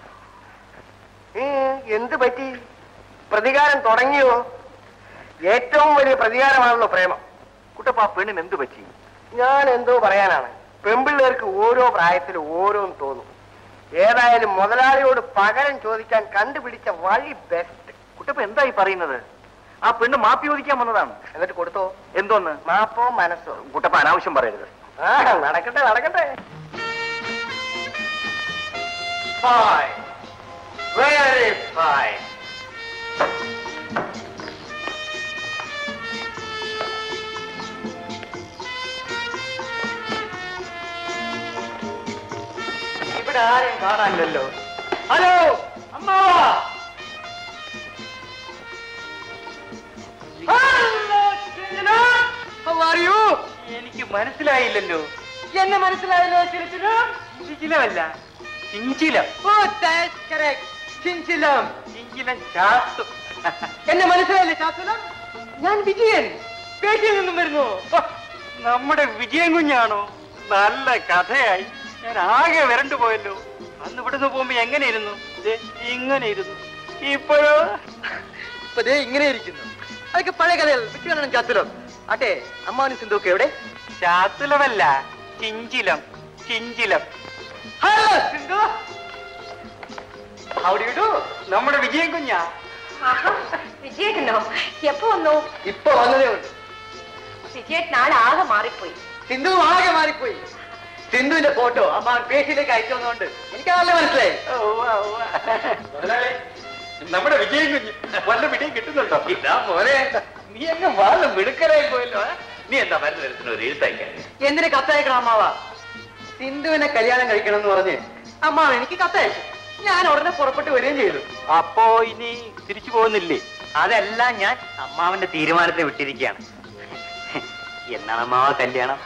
എന്ത് പറ്റി? പ്രതികാരം തുടങ്ങിയോ? ഏറ്റവും വലിയ പ്രതികാരമാണല്ലോ പ്രേമം. കുട്ടപ്പ പെണ്ണിന് എന്ത് പറ്റി? ഞാൻ എന്തോ പറയാനാണ്. പെൺപിള്ളേർക്ക് ഓരോ പ്രായത്തിൽ ഓരോന്ന് തോന്നും. ഏതായാലും മുതലാളിയോട് പകരം ചോദിക്കാൻ കണ്ടുപിടിച്ച വഴി ബെസ്റ്റ്. കുട്ടപ്പ എന്തായി പറയുന്നത്? ആ പെണ്ണ് മാപ്പി ചോദിക്കാൻ വന്നതാണ്. എന്നിട്ട് കൊടുത്തോ? എന്തോന്ന്? മാപ്പോ മനസ്സോ? കുട്ടപ്പ അനാവശ്യം പറയരുത്. നടക്കട്ടെ നടക്കട്ടെ. Very fine. ഇവിടെ ആരെയും കാണാനില്ലല്ലോ. ഹലോ അമ്മാവാ. എനിക്ക് മനസ്സിലായില്ലല്ലോ. എന്നെ മനസ്സിലായല്ലോ. ചിലമല്ല ചിഞ്ചിലം. ചിഞ്ചിലം ചിഞ്ചിലം ചാത്തു. എന്നെ മനസ്സിലായില്ലേ ചാത്തുലം? ഞാൻ വിജയൻ പേട്ടിയിൽ നിന്നും വരുന്നു. നമ്മുടെ വിജയൻ കുഞ്ഞാണോ? നല്ല കഥയായി. ഞാൻ ആകെ വരണ്ടു പോയല്ലോ. അന്ന് ഇവിടുന്ന് പോകുമ്പോ എങ്ങനെ ഇരുന്നു? ഇങ്ങനെ ഇരുന്നു. ഇപ്പോഴോ ഇപ്പൊ ഇങ്ങനെ ഇരിക്കുന്നു. അതൊക്കെ പഴയ കഥകൾ. വിട്ടുകാരണം ചാത്തുലം. ആട്ടെ അമ്മാവനും സിന്ധുക്കെ എവിടെ? ചാത്തുലമല്ല, ചിഞ്ചിലം. ചിഞ്ചിലം. Hello Sindhu. How do you do? നമ്മുടെ വിജയൻ കുഞ്ഞാ. വിജയേട്ടനോ? എപ്പോ വന്നു? ഇപ്പൊ വന്നതേ ഉള്ളൂ. വിജയേട്ടൻ ആളാകെ മാറിപ്പോയി. സിന്ധു ആകെ മാറിപ്പോയി. സിന്ധുവിന്റെ ഫോട്ടോ അമ്മ പേശിയിലേക്ക് അയച്ചോന്നുകൊണ്ട് എനിക്ക് നല്ല മനസ്സിലായി. നമ്മുടെ വിജയൻ കുഞ്ഞ് വല്ല പിടിയും കിട്ടുന്നുണ്ടോ? ഇതാ മോനെ, നീ അങ്ങ് വളരെ മിടുക്കലായി പോയല്ലോ. നീ എന്താ മരുന്ന് തരത്തിന് ഒരു എഴുത്തയക്കാൻ? എന്തിന് കത്തയക്കണം അമ്മാവാ? സിന്ധുവിനെ കല്യാണം കഴിക്കണം എന്ന് പറഞ്ഞ് അമ്മാവ എനിക്ക് കത്തയച്ചു. ഞാൻ ഉടനെ പുറപ്പെട്ട് വരികയും ചെയ്തു. അപ്പോ ഇനി തിരിച്ചു പോകുന്നില്ലേ? അതെല്ലാം ഞാൻ അമ്മാവന്റെ തീരുമാനത്തെ വിട്ടിരിക്കുകയാണ്. എന്നാണ് അമ്മാവ കല്യാണം?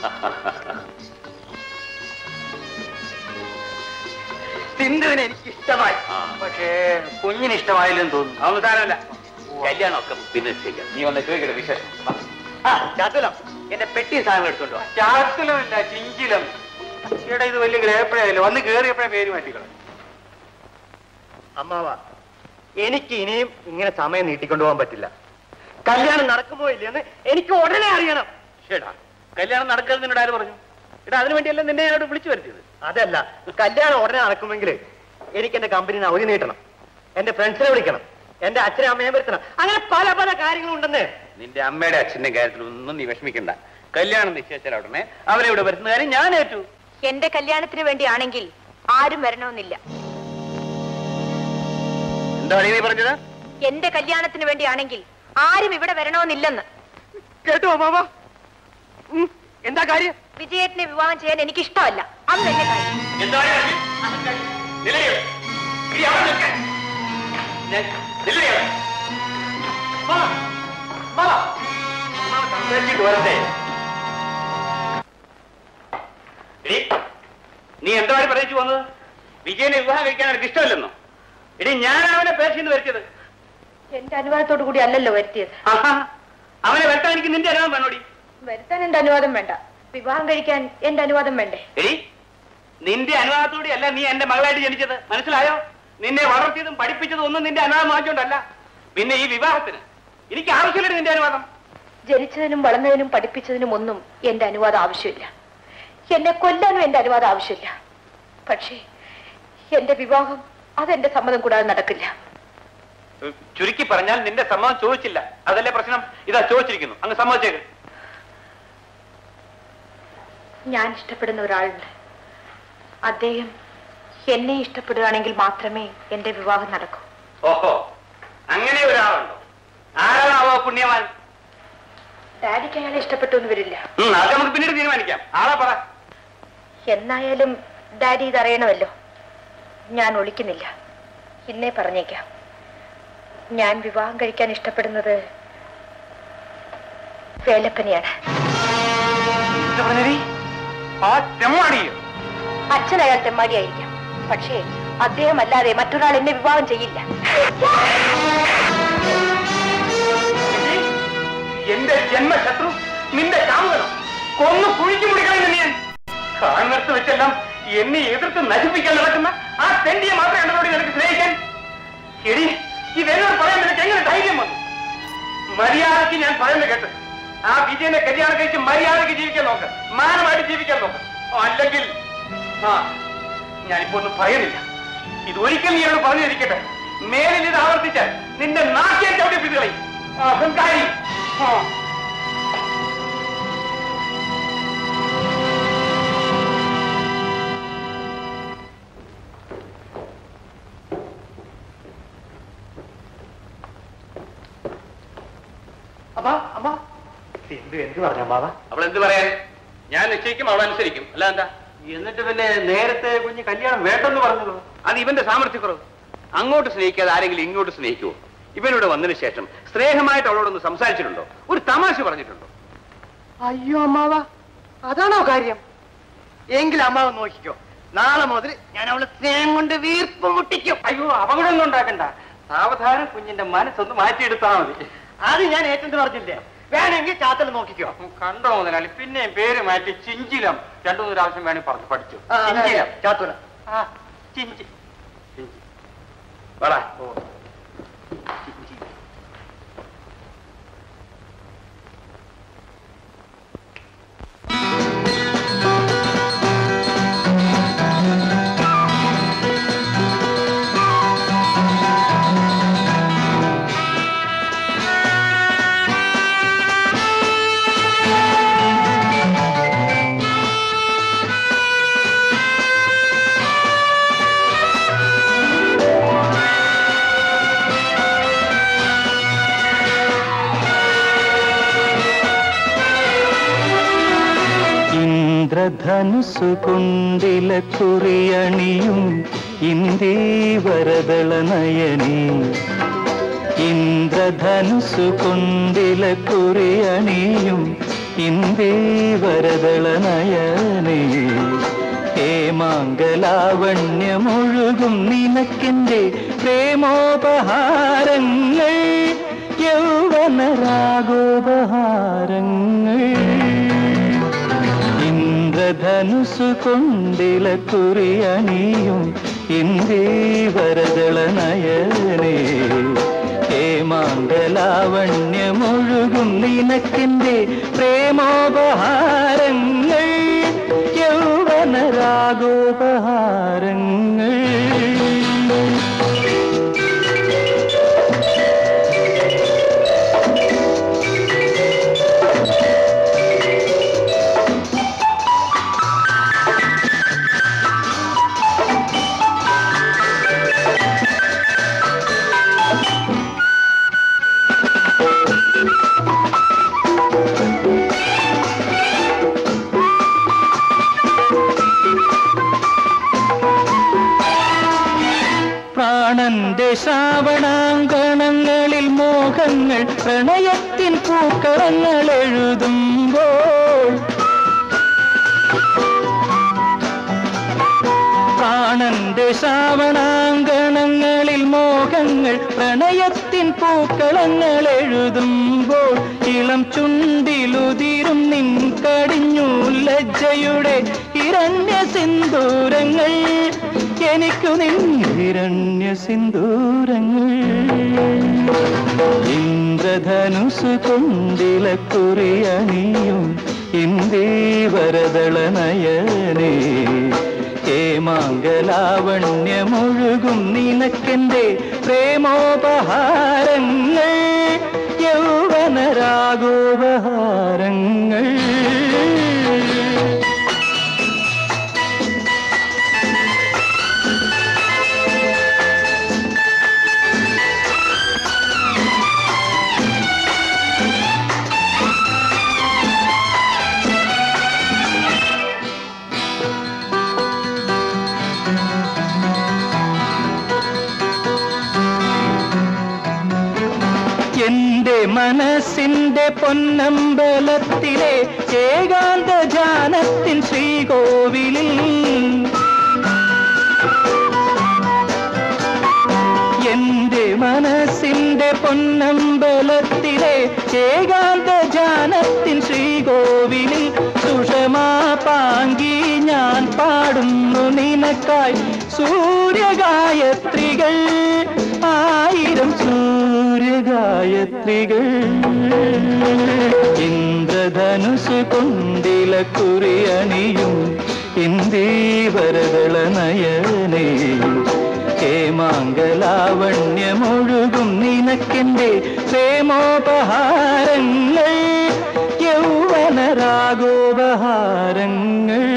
സിന്ധുവിനെ എനിക്ക് ഇഷ്ടമായി. പക്ഷേ കുഞ്ഞിന് ഇഷ്ടമായില്ലെന്ന് തോന്നുന്നു. അതൊന്നും സാരമില്ല. കല്യാണമൊക്കെ പിന്നെ ശരിയാ. നീ വന്ന് ചോദിക്കട്ടെ വിശേഷം. ചാത്തുലം എന്റെ പെട്ടി സാധനം എടുത്തോണ്ടോ? ചാത്തുലമല്ല, ചിഞ്ചിലം. ചേട്ടാ ഇത് വലിയ ഗ്രഹപ്പഴയല്ലോ. വന്ന് കേറിയപ്പോഴേ പേര് മാറ്റിക്കളെ. അമ്മാവ എനിക്ക് ഇനിയും ഇങ്ങനെ സമയം നീട്ടിക്കൊണ്ടുപോകാൻ പറ്റില്ല. കല്യാണം നടക്കുമോ ഇല്ലെന്ന് എനിക്ക് ഉടനെ അറിയണം. ചേട്ടാ കല്യാണം നടക്കരുത് നിന്നോട് ആര് പറഞ്ഞു? എടാ അതിനു വേണ്ടിയല്ല നിന്നെ ഞാനോട് വിളിച്ചു വരുത്തിയത്. അതല്ല, കല്യാണം ഉടനെ നടക്കുമെങ്കിൽ എനിക്ക് എന്റെ കമ്പനിന് അവധി നീട്ടണം, എന്റെ ഫ്രണ്ട്സിനെ വിളിക്കണം, എന്റെ അച്ഛനെ അമ്മയെ വരുത്തണം. അങ്ങനെ പല പല കാര്യങ്ങളുണ്ടെന്ന്. നിന്റെ അമ്മയുടെ അച്ഛന്റെ കാര്യത്തിൽ ഒന്നും നീ വിഷമിക്കണ്ട. കല്യാണം നിശ്ചയിച്ചാൽ ഉടനെ അവരെ ഇവിടെ വരുന്ന കാര്യം ഞാൻ ഏറ്റു. എന്റെ കല്യാണത്തിന് വേണ്ടിയാണെങ്കിൽ ആരും വരണമെന്നില്ല. എന്താണ് നീ പറഞ്ഞത്? എന്റെ കല്യാണത്തിന് വേണ്ടിയാണെങ്കിൽ ആരും ഇവിടെ വരണമെന്നില്ലെന്ന്. കേട്ടോ അമ്മാവ? എന്താ കാര്യം? വിജയേട്ടനെ വിവാഹം ചെയ്യാൻ എനിക്ക് ഇഷ്ടമല്ല. അത് തന്നെ കാര്യം. നീ എന്താ പറയിച്ചു വന്നത്? വിജയനെ വിവാഹം കഴിക്കാൻ എനിക്ക് ഇഷ്ടമല്ലെന്നോ? എടി ഞാൻ അവനെ പേർച്ചിന്ന് വരുത്തിയത്. എന്റെ അനുവാദത്തോടു കൂടി അല്ലല്ലോ വരുത്തിയത്. അവനെ വരുത്താൻ എനിക്ക് നിന്റെ അനുവാദം വേണോടി? വരുത്താൻ എന്റെ അനുവാദം വേണ്ട, വിവാഹം കഴിക്കാൻ എന്റെ അനുവാദം വേണ്ടേ? എടി നിന്റെ അനുവാദത്തോടെ അല്ല നീ എന്റെ മകളായിട്ട് ജനിച്ചത്, മനസ്സിലായോ? നിന്നെ വളർത്തിയതും പഠിപ്പിച്ചതും ഒന്നും നിന്റെ അനുവാദം വാങ്ങിച്ചോണ്ടല്ല. പിന്നെ ഈ വിവാഹത്തിന് എനിക്ക് ആവശ്യമില്ല നിന്റെ അനുവാദം. ജനിച്ചതിനും വളർന്നതിനും പഠിപ്പിച്ചതിനും ഒന്നും എന്റെ അനുവാദം ആവശ്യമില്ല. എന്നെ കൊല്ലാനും എന്റെ അനുവാദം ആവശ്യമില്ല. പക്ഷേ എന്റെ വിവാഹം അതെന്റെ സമ്മതം കൂടാതെ നടക്കില്ല. ചുരുക്കി പറഞ്ഞാൽ നിന്റെ സമ്മതം ചോദിച്ചില്ല, അതല്ലേ പ്രശ്നം? ഇതാ ചോദിച്ചിരിക്കുന്നു, അങ്ങ് സമ്മതിച്ചേക്ക്. ഞാൻ ഇഷ്ടപ്പെടുന്ന ഒരാളുണ്ട്. അദ്ദേഹം എന്നെ ഇഷ്ടപ്പെടുകയാണെങ്കിൽ മാത്രമേ എന്റെ വിവാഹം നടക്കൂ. ഓഹോ, അങ്ങനെ ഒരാളുണ്ടോ? ആരാണാവോ പുണ്യവാൻ? ഡാഡിക്ക് അയാളെ ഇഷ്ടപ്പെട്ടു എന്ന് വരില്ല. അത് നമുക്ക് പിന്നീട് തീരുമാനിക്കാം. ആളെ പറ. എന്നായാലും ഡാഡി ഇതറിയണമല്ലോ. ഞാൻ ഒളിക്കുന്നില്ല, ഇന്നേ പറഞ്ഞേക്കാം. ഞാൻ വിവാഹം കഴിക്കാൻ ഇഷ്ടപ്പെടുന്നത് വേലപ്പനെയാണ്. ആ തെമ്മാടിയോ? അച്ഛൻ അയാൾ തെമ്മാടിയായിരിക്കാം, പക്ഷേ അദ്ദേഹം അല്ലാതെ മറ്റൊരാൾ എന്നെ വിവാഹം ചെയ്യില്ല. എന്റെ ജന്മശത്രു നിന്റെ കാമുകനോ? കൊന്നു കുഴിച്ചു മുടികളെന്ന് ഞാൻ കാണുന്നിടത്ത് വെച്ചെല്ലാം എന്നെ എതിർത്ത് നശിപ്പിക്കാൻ നടക്കുന്ന ആ തെണ്ടിയെ മാത്രമേ എന്നോട് നിനക്ക് സ്നേഹിക്കാൻ. എടി, ഇതെന്നോട് പറയാൻ നിനക്ക് എങ്ങനെ ധൈര്യം വന്നു? മര്യാദയ്ക്ക് ഞാൻ പറയുന്നത് കേട്ട് ആ വിജയനെ കല്യാണം കഴിച്ച് മര്യാദയ്ക്ക് ജീവിക്കാൻ നോക്ക്, മാനമായിട്ട് ജീവിക്കാൻ നോക്ക്. അല്ലെങ്കിൽ ഞാനിപ്പോ ഒന്നും പറയുന്നില്ല. ഇതൊരിക്കൽ നീ എന്നോട് പറഞ്ഞിരിക്കട്ടെ, മേലിൽ ഇത് ആവർത്തിച്ചാൽ നിന്റെ നാട്ടിയെ ചവിട്ടിപ്പിടികളെ അഹങ്കാരി. എന്ത് പറഞ്ഞ ബാബ? അവൾ എന്ത് പറയാൻ? ഞാൻ നിശ്ചയിക്കും, അവൾ അനുസരിക്കും, അല്ല എന്താ? എന്നിട്ട് പിന്നെ നേരത്തെ കുഞ്ഞ് കല്യാണം വേണ്ടെന്ന് പറഞ്ഞല്ലോ. അത് ഇവന്റെ സാമർഥ്യക്കുറവ്. അങ്ങോട്ട് സ്നേഹിക്കാതെ ആരെങ്കിലും ഇങ്ങോട്ട് സ്നേഹിക്കുമോ? ഇവനോട് വന്നതിന് ശേഷം സ്നേഹമായിട്ട് അവളോടൊന്ന് സംസാരിച്ചിട്ടുണ്ടോ? ഒരു തമാശ പറഞ്ഞിട്ടുണ്ടോ? അയ്യോ അമ്മാവ, അതാണോ കാര്യം? എങ്കിൽ അമ്മാവ നോക്കിക്കോ, നാളെ മുതൽ ഞാൻ അവളെ സ്നേഹം കൊണ്ട് വീർപ്പ് മുട്ടിക്കും. അയ്യോ, അപകടമൊന്നും ഉണ്ടാക്കണ്ട. സാവധാനം കുഞ്ഞിന്റെ മനസ്സൊന്ന് മാറ്റിയെടുത്താൽ മതി. അത് ഞാൻ ഏറ്റെന്ന് പറഞ്ഞില്ലേ? വേണമെങ്കിൽ ചാത്തൽ നോക്കിക്കോ. കണ്ടോ മുതലാളി, പിന്നെയും പേര് മാറ്റി ചിഞ്ചിലം 2-3 പ്രാവശ്യം വേണി പറഞ്ഞു പഠിച്ചു. ചാത്തൂല ചിഞ്ചി വേടാ. ധനുസു കുണ്ടില കുറിയണിയും ഇന്ദീവരദള നയനീ. ഇന്ദ്രധനുസു കുണ്ടില കുറിയണിയും ഇന്ദീവരദള നയനീ. ഹേമാങ്കലാവണ്യമൊഴുകും നിനക്കെന്റെ പ്രേമോപഹാരങ്ങൾ, യൗവനരാഗോപഹാരങ്ങൾ. ധനുസു കൊണ്ടില കുറിയണിയും ഇന്ദീവരദള നയനേ. ഹേമാങ്കലാവണ്യമൊഴുകും നിനക്കെന്റെ പ്രേമോപഹാരങ്ങൾ, യൗവനരാഗോപഹാരങ്ങൾ. പ്രാണന്റെ ശ്രാവണാങ്കണങ്ങളിൽ മോഹങ്ങൾ പ്രണയത്തിൻ പൂക്കളങ്ങൾ എഴുതുമ്പോൾ, പ്രാണന്റെ ശ്രാവണാങ്കണങ്ങളിൽ മോഹങ്ങൾ പ്രണയത്തിൻ പൂക്കളങ്ങൾ എഴുതുമ്പോൾ, ഇളം ചുണ്ടിലുതിരും നിൻ കടിഞ്ഞു ലജ്ജയുടെ ഹിരണ്യ സിന്ദൂരങ്ങൾ, എനിക്കു നിൻ ഹിരണ്യ സിന്ദൂരങ്ങൾ. ഇന്ദ്രധനുസു കൊണ്ടില കുറിയണിയും ഇന്ദീവരദള നയനേ. ഹേമാങ്കലാവണ്യമൊഴുകും നിനക്കെന്റെ പ്രേമോപഹാരങ്ങൾ, യൗവനരാഗോപഹാരങ്ങൾ. എന്റെ മനസ്സിന്റെ പൊന്നമ്പലത്തിലെ ഏകാന്ത ധ്യാനത്തിൻ ശ്രീകോവിലിൽ എന്റെ മനസ്സിന്റെ പൊന്നമ്പലത്തിലെ ഏകാന്ത ധ്യാനത്തിൻ ശ്രീകോവിലിൽ സുഷമാ പാങ്കി ഞാൻ പാടുന്നു നിനക്കായി സൂര്യഗായത്രികൾ 1000 സൂര്യഗായത്രികൾ ഇന്ദ്രധനുസ് കൊണ്ടിലക്കുറിയണിയും ഇന്ദീവരദള നയനേ ഹേമാങ്കലാവണ്യമൊഴുകും നിനക്കെന്റെ പ്രേമോപഹാരങ്ങൾ യൗവനരാഗോപഹാരങ്ങൾ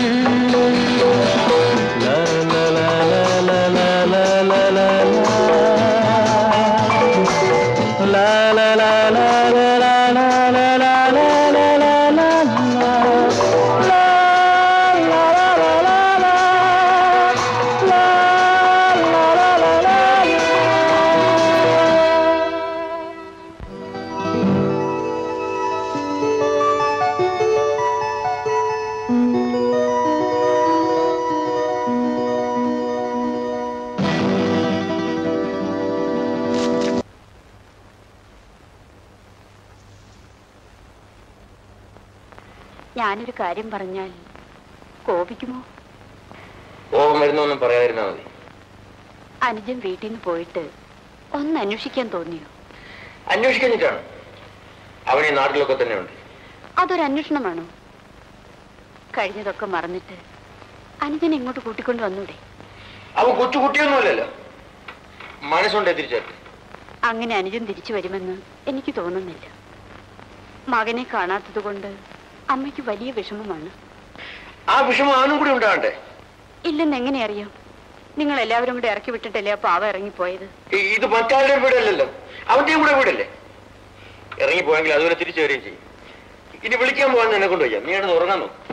ഞാനൊരു കാര്യം പറഞ്ഞാൽ കോപിക്കുമോ? കോപം വരുന്നൊന്നും പറയാതിരുന്നാ മതി. അനുജൻ വീട്ടിൽ നിന്ന് പോയിട്ട് ഒന്ന് അന്വേഷിക്കാൻ തോന്നിയോ? അന്വേഷിക്കാഞ്ഞിട്ടാണ്. അവൻ ഈ നാട്ടിലൊക്കെ തന്നെ ഉണ്ട്. അതൊരു അന്വേഷണമാണോ? കഴിഞ്ഞതൊക്കെ മറന്നിട്ട് അനുജനെ ഇങ്ങോട്ട് കൂട്ടിക്കൊണ്ട് വന്നൂടെ? അവൻ കൊച്ചുകുട്ടിയൊന്നുമല്ലല്ലോ, മനസ്സുണ്ടേ തിരിച്ചേർത്ത്. അങ്ങനെ അനുജൻ തിരിച്ചു വരുമെന്ന് എനിക്ക് തോന്നുന്നില്ല. മകനെ കാണാത്തത് കൊണ്ട് അമ്മയ്ക്ക് വലിയ വിഷമമാണ്. ആ വിഷമം അവനും കൂടി ഉണ്ടാകണ്ടേ? ഇല്ലെന്ന് എങ്ങനെ അറിയാം? നിങ്ങൾ എല്ലാവരും കൂടെ ഇറക്കി വിട്ടിട്ടല്ലേ ആ പാവ ഇറങ്ങിപ്പോയത്? ഇത് മറ്റാരുടെ വീടല്ലല്ലോ, അവന്റെയും കൂടെ വീടല്ലേ. ഇറങ്ങിപ്പോയെങ്കിൽ അതുപോലെ തിരിച്ചു വരികയും ചെയ്യും. ഇനി വിളിക്കാൻ പോകാൻ എന്നെ കൊണ്ടുപോയി. നീ അവിടെ ഉറങ്ങാൻ നോക്കും.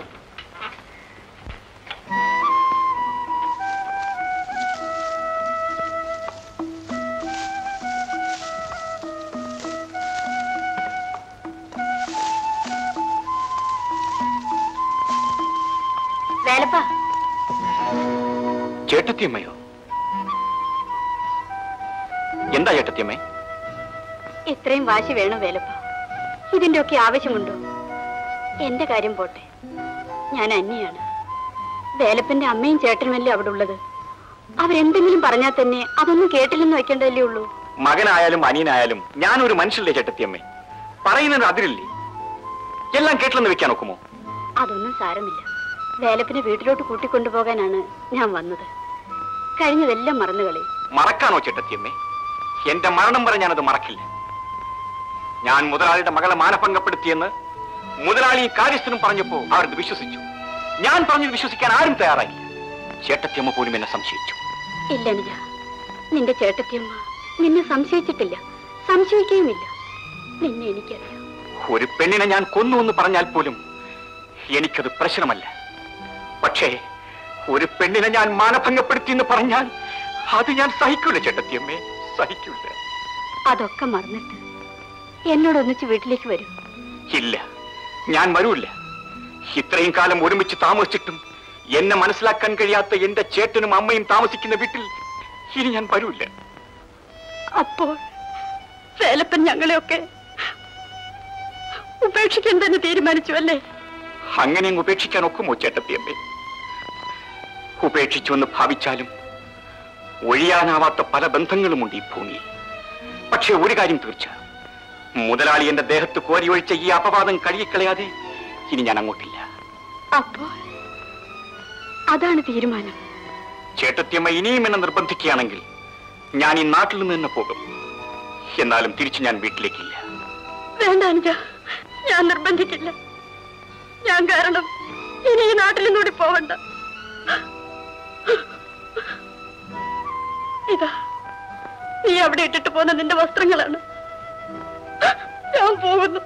ചേട്ടത്തിയമ്മയോ? എന്താ ചേട്ടത്തിയമ്മേ? ഇത്രയും വാശി വേണം വേലപ്പ? ഇതിന്റെ ഒക്കെ ആവശ്യമുണ്ടോ? എന്റെ കാര്യം പോട്ടെ, ഞാൻ അന്യാണ്. വേലപ്പന്റെ അമ്മയും ചേട്ടനുമല്ലേ അവിടെ ഉള്ളത്. അവരെന്തെങ്കിലും പറഞ്ഞാൽ തന്നെ അതൊന്നും കേട്ടില്ലെന്ന് വെക്കേണ്ടതല്ലേ ഉള്ളൂ. മകനായാലും അനിയനായാലും ഞാനൊരു മനുഷ്യല്ലേ ചേട്ടത്തിയമ്മേ? പറയുന്നത് അതിരില്ലേ? എല്ലാം കേട്ടില്ലെന്ന് വെക്കാൻ ഒക്കുമോ? അതൊന്നും സാരമില്ല. വേലപ്പിനെ വീട്ടിലോട്ട് കൂട്ടിക്കൊണ്ടുപോകാനാണ് ഞാൻ വന്നത്. കഴിഞ്ഞതെല്ലാം മറന്നുകളി. മറക്കാനോ ചേട്ടത്തിയമ്മേ? എന്റെ മരണം വരെ ഞാനത് മറക്കില്ല. ഞാൻ മുതലാളിയുടെ മകളെ മാനഭംഗപ്പെടുത്തിയെന്ന് മുതലാളി കാര്യസ്ഥനും പറഞ്ഞപ്പോ അവരത് വിശ്വസിച്ചു. ഞാൻ പറഞ്ഞത് വിശ്വസിക്കാൻ ആരും തയ്യാറായില്ല. ചേട്ടത്തിയമ്മ പോലും എന്നെ സംശയിച്ചു. ഇല്ല നിജ, നിന്റെ ചേട്ടത്തിയമ്മ നിന്നെ സംശയിച്ചിട്ടില്ല, സംശയിക്കുകയുമില്ല. നിന്നെ എനിക്കറിയാം. ഒരു പെണ്ണിനെ ഞാൻ കൊന്നു എന്ന് പറഞ്ഞാൽ പോലും എനിക്കത് പ്രശ്നമല്ല. പക്ഷേ ഒരു പെണ്ണിനെ ഞാൻ മാനഭംഗപ്പെടുത്തി എന്ന് പറഞ്ഞാൽ അത് ഞാൻ സഹിക്കൂല ചേട്ടത്തിയമ്മേ, സഹിക്കൂല. അതൊക്കെ മറന്നിട്ട് എന്നോടൊന്നിച്ച് വീട്ടിലേക്ക് വരൂ. ഇല്ല, ഞാൻ വരൂല്ല. ഇത്രയും കാലം ഒരുമിച്ച് താമസിച്ചിട്ടും എന്നെ മനസ്സിലാക്കാൻ കഴിയാത്ത എന്റെ ചേട്ടനും അമ്മയും താമസിക്കുന്ന വീട്ടിൽ ഇനി ഞാൻ വരൂല്ല. അപ്പോൾ വേലപ്പൻ ഞങ്ങളെയൊക്കെ ഉപേക്ഷിക്കാൻ തന്നെ തീരുമാനിച്ചു അല്ലേ? അങ്ങനെ ഉപേക്ഷിക്കാൻ ഒക്കുമോ ചേട്ടത്തിയമ്മേ? ഉപേക്ഷിച്ചു എന്ന് ഭാവിച്ചാലും ഒഴിയാനാവാത്ത പല ബന്ധങ്ങളുമുണ്ട് ഈ ഭൂമിയിൽ. പക്ഷേ ഒരു കാര്യം തീർച്ച, മുതലാളി എന്റെ ദേഹത്ത് കോരിയൊഴിച്ച ഈ അപവാദം കഴുകിക്കളയാതെ ഇനി ഞാൻ അങ്ങോട്ടില്ല. അപ്പോൾ അതാണ് തീരുമാനം? ചേട്ടത്തിയമ്മ ഇനിയും എന്നെ നിർബന്ധിക്കുകയാണെങ്കിൽ ഞാൻ ഈ നാട്ടിൽ നിന്ന് തന്നെ പോകും. എന്നാലും തിരിച്ചു ഞാൻ വീട്ടിലേക്കില്ല. വേണ്ട അനുജ, ഞാൻ നിർബന്ധിക്കില്ല. ഞാൻ കാരണം ഇനി ഈ നാട്ടിൽ നിന്നൂടി പോവണ്ട. ഇതാ നീ അവിടെ ഇട്ടിട്ട് പോന്ന നിന്റെ വസ്ത്രങ്ങളാണ്. ഞാൻ പോകുന്നു.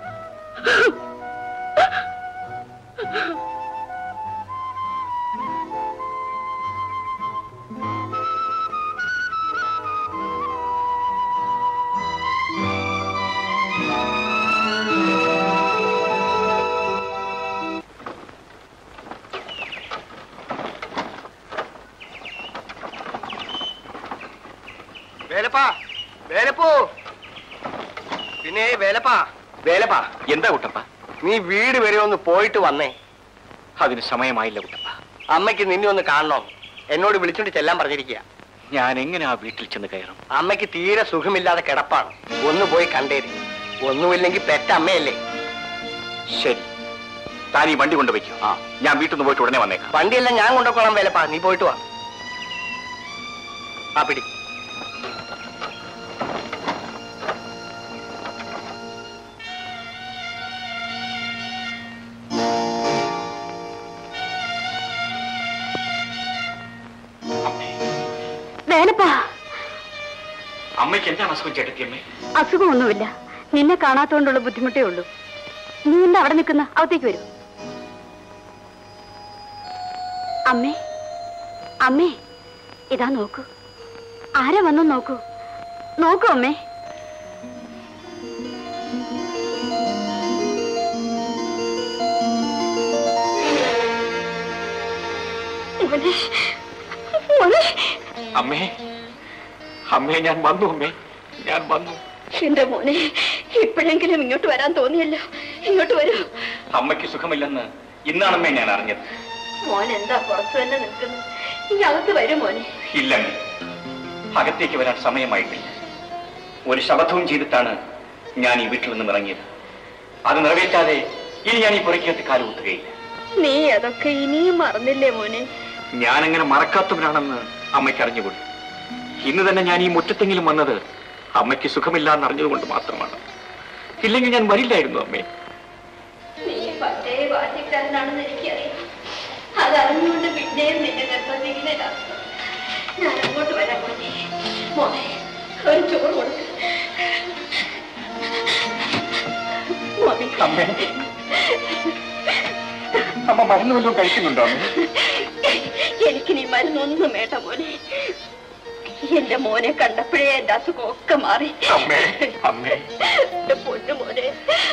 പിന്നെ വേലപ്പാ എന്താ കുട്ടപ്പ? നീ വീട് വരെ ഒന്ന് പോയിട്ട് വന്നേ. അതിന് സമയമായില്ല കുട്ടപ്പ. അമ്മയ്ക്ക് നിന്നെ ഒന്ന് കാണണം. എന്നോട് വിളിച്ചോണ്ട് ചെല്ലാൻ പറഞ്ഞിരിക്കുക. ഞാൻ എങ്ങനെ ആ വീട്ടിൽ ചെന്ന് കയറും? അമ്മയ്ക്ക് തീരെ സുഖമില്ലാതെ കിടപ്പാണ്. ഒന്ന് പോയി കണ്ടേര്. ഒന്നുമില്ലെങ്കിൽ പെറ്റ അമ്മയല്ലേ. ശരി, താൻ ഈ വണ്ടി കൊണ്ടുവയ്ക്കൂ. ഞാൻ വീട്ടിൽ നിന്ന് പോയിട്ട് ഉടനെ വന്നേക്കാം. വണ്ടിയെല്ലാം ഞാൻ കൊണ്ടുപോകണം വേലപ്പാ. നീ പോയിട്ട് വാ. ആ പിടി. അമ്മയ്ക്ക് എന്താണ് അസുഖം ചേട്ടത്തിയമ്മേ? അസുഖമൊന്നുമില്ല. നിന്നെ കാണാത്തോണ്ടുള്ള ബുദ്ധിമുട്ടേ ഉള്ളൂ. നീ എന്താ അവിടെ നിൽക്കുന്ന? അകത്തേക്ക് വരൂ. അമ്മേ, അമ്മേ, ഇതാ നോക്കൂ. ആരാ വന്നു നോക്കൂ. നോക്കൂ അമ്മേ. അമ്മേ, അമ്മേ, ഞാൻ വന്നു. അമ്മേ, ഞാൻ വന്നു. എന്റെ മോനെ, ഇപ്പോഴെങ്കിലും ഇങ്ങോട്ട് വരാൻ തോന്നിയല്ലോ. ഇങ്ങോട്ട് വരൂ. അമ്മയ്ക്ക് സുഖമില്ലെന്ന് ഇന്നാണമ്മേ ഞാൻ അറിഞ്ഞത്. മോൻ എന്താ പുറത്തു തന്നെ നിൽക്കുന്നു? ഈ അകത്ത് വരും മോനെ. ഇല്ലമ്മേ, അകത്തേക്ക് വരാൻ സമയമായിട്ടില്ല. ഒരു ശപഥവും ചെയ്തിട്ടാണ് ഞാൻ ഈ വീട്ടിൽ നിന്നും ഇറങ്ങിയത്. അത് നിറവേറ്റാതെ ഇനി ഞാൻ ഈ പുറക്കേറ്റ് കാലുകുത്തുകയില്ല. നീ അതൊക്കെ ഇനിയും മറന്നില്ലേ മോനെ? ഞാനങ്ങനെ മറക്കാത്തവനാണെന്ന് അമ്മയ്ക്ക് അറിഞ്ഞുകൂടി. ഇന്ന് തന്നെ ഞാൻ ഈ മുറ്റത്തെങ്കിലും വന്നത് അമ്മയ്ക്ക് സുഖമില്ല എന്ന് അറിഞ്ഞതുകൊണ്ട് മാത്രമാണ്. ഇല്ലെങ്കിൽ ഞാൻ വരില്ലായിരുന്നു അമ്മേ. നീ പണ്ടേ വാശിക്കാരനാണെന്ന് എനിക്കറിയാം. അതറിഞ്ഞുകൊണ്ട് പിന്നെയും നിന്നെ നിർബന്ധിക്കുന്ന ഞാൻ അങ്ങോട്ട് വരാൻ മോനെ. മോനെ, ഒരു ചോറ് കൊടുക്ക. അമ്മേ, അമ്മ മരുന്ന് വല്ലതും കഴിക്കുന്നുണ്ടോ അമ്മേ? എനിക്ക് നീ മരുന്നൊന്നും വേണ്ട മോനെ. എന്റെ മോനെ കണ്ടപ്പോഴേ എന്റെ അസുഖമൊക്കെ മാറി. എന്റെ പൊന്നു മോനെ.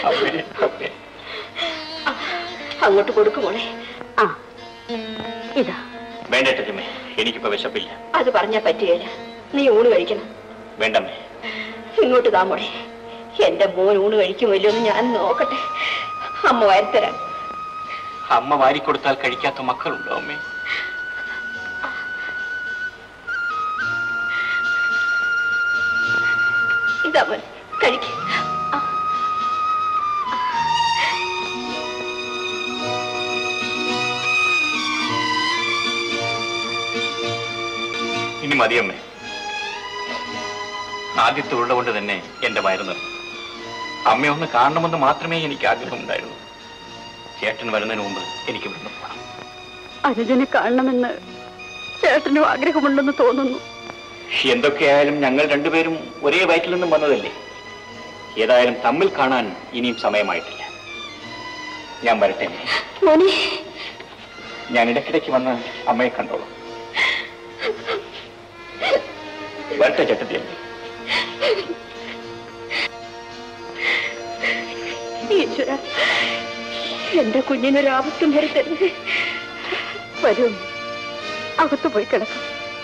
അങ്ങോട്ട് കൊടുക്കും മോനെ. ആ, ഇതാ. വേണ്ടേ, എനിക്കിപ്പോ വിശപ്പില്ല. അത് പറഞ്ഞാ പറ്റുകയില്ല. നീ ഊണ് കഴിക്കണം. വേണ്ടമ്മേ. ഇങ്ങോട്ട് താ മോളെ. എന്റെ മോൻ ഊണ് കഴിക്കുമല്ലോ എന്ന് ഞാൻ നോക്കട്ടെ. അമ്മ വാരിത്തരാം. അമ്മ വാരിക്കൊടുത്താൽ കഴിക്കാത്ത മക്കളുണ്ടോ അമ്മേ? ഇതാ മോൻ, കഴിക്ക. ഇനി മതിയമ്മേ. ആദ്യത്തെ ഉള്ള കൊണ്ട് തന്നെ എന്റെ വയറ് നിറഞ്ഞു. അമ്മയൊന്ന് കാണണമെന്ന് മാത്രമേ എനിക്ക് ആഗ്രഹമുണ്ടായിരുന്നു. ചേട്ടൻ വരുന്നതിന് മുമ്പ് എനിക്ക് ഇവിടുന്ന് പോകണം. അനുജനെ കാണണമെന്ന് ചേട്ടനും ആഗ്രഹമുണ്ടെന്ന് തോന്നുന്നു. എന്തൊക്കെയായാലും ഞങ്ങൾ രണ്ടുപേരും ഒരേ വയറ്റിൽ നിന്നും വന്നതല്ലേ. ഏതായാലും തമ്മിൽ കാണാൻ ഇനിയും സമയമായിട്ടില്ല. ഞാൻ വരട്ടെ. ഞാൻ ഇടയ്ക്കിടയ്ക്ക് വന്ന് അമ്മയെ കണ്ടോളാം. വരട്ടെ ചേട്ടത്തിയമ്മേ. ഈശ്വര, എന്റെ കുഞ്ഞിനൊരാപത്തും വരുത്തരുത്. വരൂ, അകത്ത് പോയി കിടക്കും.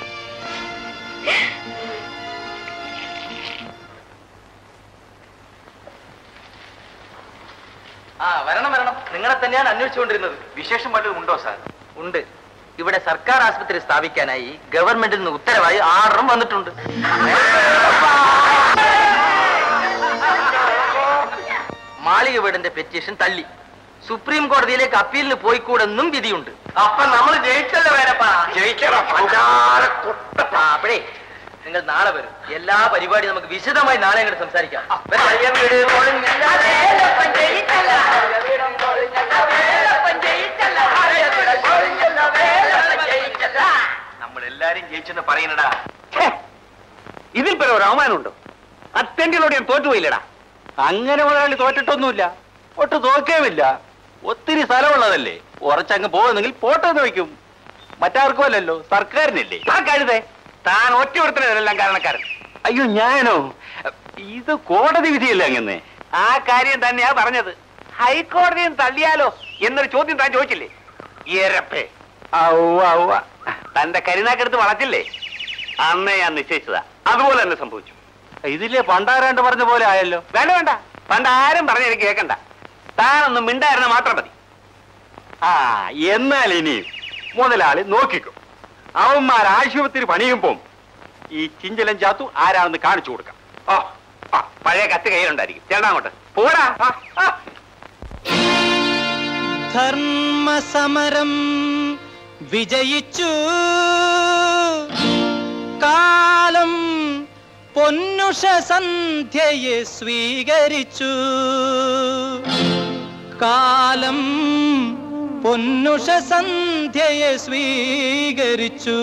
വരണം വരണം. നിങ്ങളെ തന്നെയാണ് അന്വേഷിച്ചുകൊണ്ടിരുന്നത്. വിശേഷം വല്ലതും ഉണ്ടോ സാർ? ഉണ്ട്. ഇവിടെ സർക്കാർ ആശുപത്രി സ്ഥാപിക്കാനായി ഗവൺമെന്റിൽ നിന്ന് ഉത്തരവായി ആർഡറും വന്നിട്ടുണ്ട്. മാളിക വീടിന്റെ പെറ്റീഷൻ തള്ളി. സുപ്രീം കോടതിയിലേക്ക് അപ്പീലിന് പോയിക്കൂടെന്നും വിധിയുണ്ട്. അപ്പൊ നമ്മൾ ജയിച്ചല്ലോ വേരപ്പാ. അപ്പോഴേ നിങ്ങൾ നാളെ വരും. എല്ലാ പരിപാടിയും നമുക്ക് വിശദമായി നാളെ അങ്ങോട്ട് സംസാരിക്കാം. നമ്മളെല്ലാരും ജയിച്ചെന്ന് പറയുന്നടാ. ഇതിൽ പേര് ഒരു അവമാനമുണ്ടോ? അറ്റൻഡിനോട് ഞാൻ തോറ്റുപോയില്ലടാ. അങ്ങനെ ഒരാൾ തോറ്റിട്ടൊന്നുമില്ല. ഒട്ട് തോക്കേമില്ല. ഒത്തിരി സ്ഥലമുള്ളതല്ലേ. ഉറച്ചങ്ങ് പോകുന്നെങ്കിൽ പോട്ടെന്ന് വയ്ക്കും. മറ്റാർക്കും അല്ലല്ലോ, സർക്കാരിനല്ലേ. ആ കഴുതേ, താൻ ഒറ്റ ഒരുത്തനെല്ലാം കാരണക്കാരൻ. അയ്യോ, ഞാനോ? ഇത് കോടതി വിധിയല്ലേ അങ്ങനെ? ആ കാര്യം തന്നെയാ പറഞ്ഞത്. ഹൈക്കോടതിയും തള്ളിയാലോ എന്നൊരു ചോദ്യം താൻ ചോദിച്ചില്ലേ? ഇരപ്പേ, ഔവ തന്റെ കരിനാക്കെടുത്ത് വളച്ചില്ലേ? അന്നേ ഞാൻ നിശ്ചയിച്ചതാ. അതുപോലെ തന്നെ സംഭവിച്ചു. ഇതില്ലേ പണ്ടാരാണ്ട് പറഞ്ഞ പോലെ ആയല്ലോ. വേണ്ട വേണ്ട, പണ്ടാരും പറഞ്ഞ എനിക്ക് കേൾക്കണ്ട. താനൊന്നും മിണ്ടായിരുന്ന മാത്രം മതി. ആ എന്നാൽ ഇനി മുതലാളി നോക്കിക്കും. അവന്മാർ ആശുപത്രി പണിയുമ്പോ ഈ ചിഞ്ചലം ചാത്തു ആരാണെന്ന് കാണിച്ചു കൊടുക്കാം. പഴയ കത്ത് കയ്യിലുണ്ടായിരിക്കും. ചേട്ടാങ്ങോട്ട് പോടാ. ധർമ്മസമരം വിജയിച്ചു, കാലം പൊന്നുഷ സന്ധ്യയെ സ്വീകരിച്ചു. കാലം പൊന്നുഷ സന്ധ്യയെ സ്വീകരിച്ചു.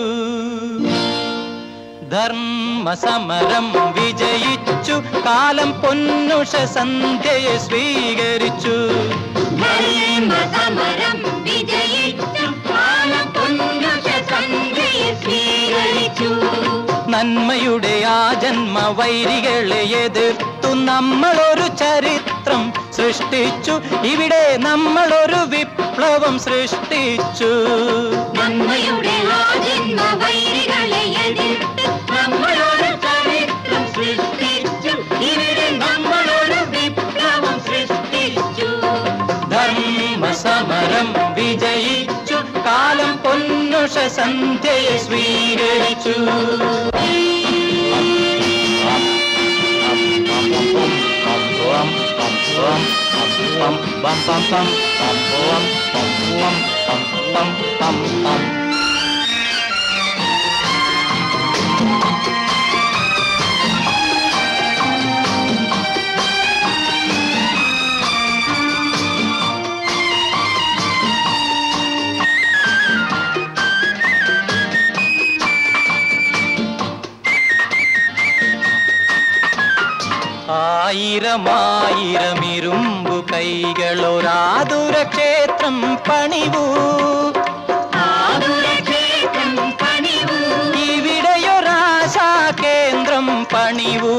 ധർമ്മസമരം വിജയിച്ചു, കാലം പൊന്നുഷ സന്ധ്യയെ സ്വീകരിച്ചു. ധർമ്മസമരം വിജയിച്ചു, കാലം പൊന്നുഷ സന്ധ്യയെ സ്വീകരിച്ചു. നന്മയുടെ ആ ജന്മ വൈരികളെ എതിർത്തു നമ്മളൊരു ചരിത്രം സൃഷ്ടിച്ചു. ഇവിടെ നമ്മളൊരു വിപ്ലവം സൃഷ്ടിച്ചു. നന്മയുടെ ആ ജന്മ വൈരികളെ എതിർത്ത് നമ്മളൊരു ചരിത്രം സൃഷ്ടിച്ചു. ഇവിടെ നമ്മളൊരു വിപ്ലവം സൃഷ്ടിച്ചു. ധർമ്മസമരം വിജയിച്ചു, കാലം പൊന്നുഷ സന്ധ്യയെ സ്വീകരിച്ചു. ആയിരമായിരം ഇരുമ്പു കൈകളൊരാതുര ക്ഷേത്രം പണിവൂ. ഇവിടെയൊരാശാ കേന്ദ്രം പണിവൂ.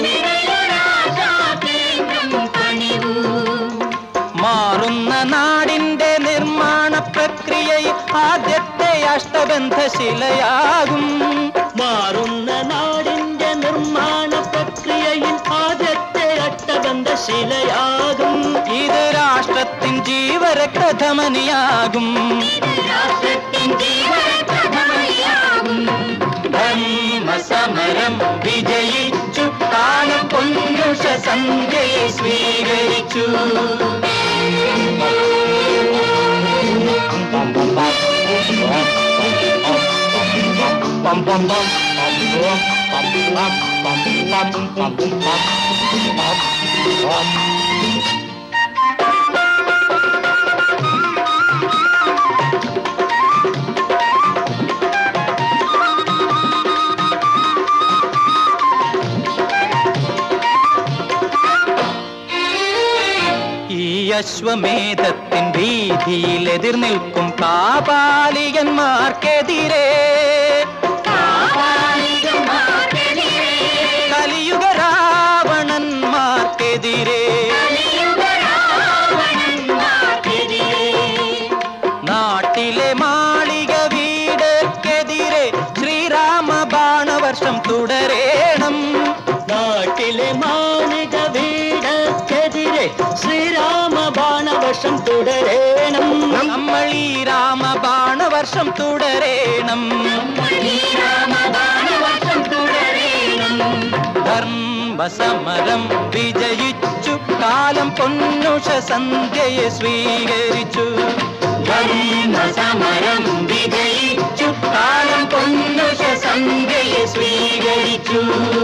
മാറുന്ന നാടിന്റെ നിർമ്മാണ പ്രക്രിയയിൽ ആദ്യത്തെ അഷ്ടബന്ധശിലയാകും. മാറുന്ന നാടിന്റെ നിർമ്മാണ പ്രക്രിയയിൽ ആദ്യത്തെ അഷ്ടബന്ധശിലയാകും. ഇത് രാഷ്ട്രത്തിൻ ജീവരക്തധമനിയാകും. ധർമ്മസമരം വിജയിച്ചു, കാലം പൊന്നുഷ സന്ധ്യയെ സ്വീകരിച്ചു. ഈ അശ്വമേധത്തിൻ വീതിയിൽ എതിർനിൽക്കും കാപാലികന്മാർക്കെതിരെ കലിയുഗ രാവണന്മാർക്കെതിരെ നാട്ടിലെ മാളിക വീടക്കെതിരെ ശ്രീരാമ ബാണവർഷം തുടരേണം. നാട്ടിലെ മാളിക വീടക്കെതിരെ ശ്രീരാമ ബാണവർഷം തുടരേണം. നമ്മൾ ഈ രാമ ബാണവർഷം തുടരേണം. ധർമ്മസമരം വിജയിച്ചു, കാലം പൊന്നുഷ സന്ധ്യയെ സ്വീകരിച്ചു. ധർമ്മസമരം വിജയിച്ചു, കാലം പൊന്നുഷ സന്ധ്യയെ സ്വീകരിച്ചു.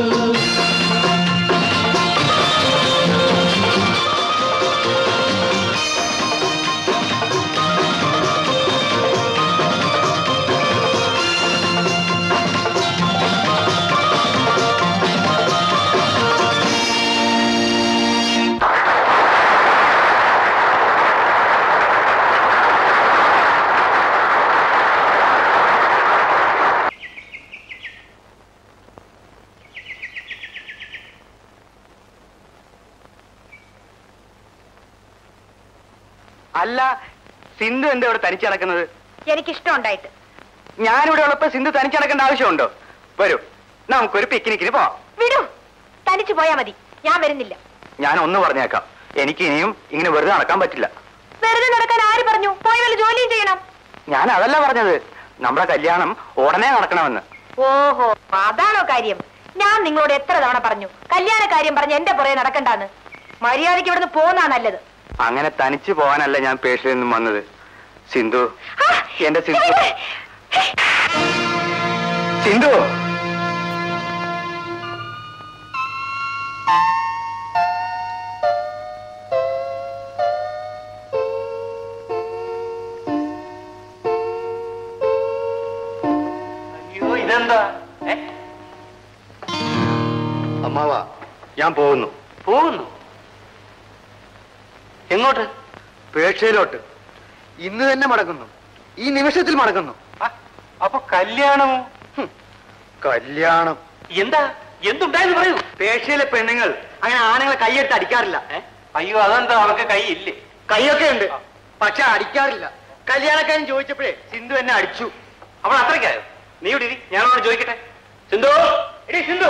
അല്ല, സിന്ധു എന്താ ഇവിടെ തനിച്ച് നടക്കുന്നത്? എനിക്കിഷ്ടം ഉണ്ടായിട്ട്. ഞാനിവിടെ ഉള്ളപ്പോ സിന്ധു തനിച്ച് നടക്കേണ്ട ആവശ്യമുണ്ടോ? വരൂ, നമുക്കൊരു പിക്നിക്കിന് പോവാം. വിടൂ, ഒന്നിച്ചു പോയാ മതി. ഞാൻ വരുന്നില്ല. ഞാൻ ഒന്ന് പറഞ്ഞേക്കാം, എനിക്ക് ഇനിയും ഇങ്ങനെ വെറുതെ നടക്കാൻ പറ്റില്ല. വെറുതെ നടക്കാൻ ആര് പറഞ്ഞു? പോയി വല്ല ജോലിയും ചെയ്യണം. ഞാൻ അതല്ല പറഞ്ഞത്, നമ്മുടെ കല്യാണം ഉടനെ നടക്കണമെന്ന്. ഓഹോ, അതാണോ കാര്യം? ഞാൻ നിങ്ങളോട് എത്ര തവണ പറഞ്ഞു കല്യാണ കാര്യം പറഞ്ഞ് എന്റെ പുറകെ നടക്കണ്ടാന്ന്. മര്യാദയ്ക്ക് ഇവിടുന്ന് പോകുന്നതാ നല്ലത്. അങ്ങനെ തനിച്ചു പോകാനല്ല ഞാൻ പേഴ്സിൽ നിന്നും വന്നത്. സിന്ധു, എന്റെ സിന്ധു, സിന്ധു. അയ്യോ, ഇതെന്താ? അമ്മാവാ, ഞാൻ പോകുന്നു. പോകുന്നു? എങ്ങോട്ട്? പേർഷ്യയിലോട്ട്. ഇന്ന് തന്നെ മടങ്ങുന്നു, ഈ നിമിഷത്തിൽ മടങ്ങുന്നു. അപ്പൊ കല്യാണമോ? കല്യാണം എന്താ? എന്തുണ്ടായെന്ന് പറയൂ. പേർഷ്യയിലെ പെണ്ണുങ്ങൾ അങ്ങനെ ആണുങ്ങളെ കൈയെടുത്ത് അടിക്കാറില്ല. അയ്യോ, അതെന്താ? അവർക്ക് കൈയില്ലേ? കൈയൊക്കെ ഉണ്ട്, പക്ഷെ അടിക്കാറില്ല. കല്യാണക്കാരൻ ചോദിച്ചപ്പോഴേ സിന്ധു എന്നെ അടിച്ചു. അവൾ അത്രയ്ക്കായോ? നീ ഇവിടെ ഇരി, ഞാനോട് ചോദിക്കട്ടെ. സിന്ധു, എടീ സിന്ധു.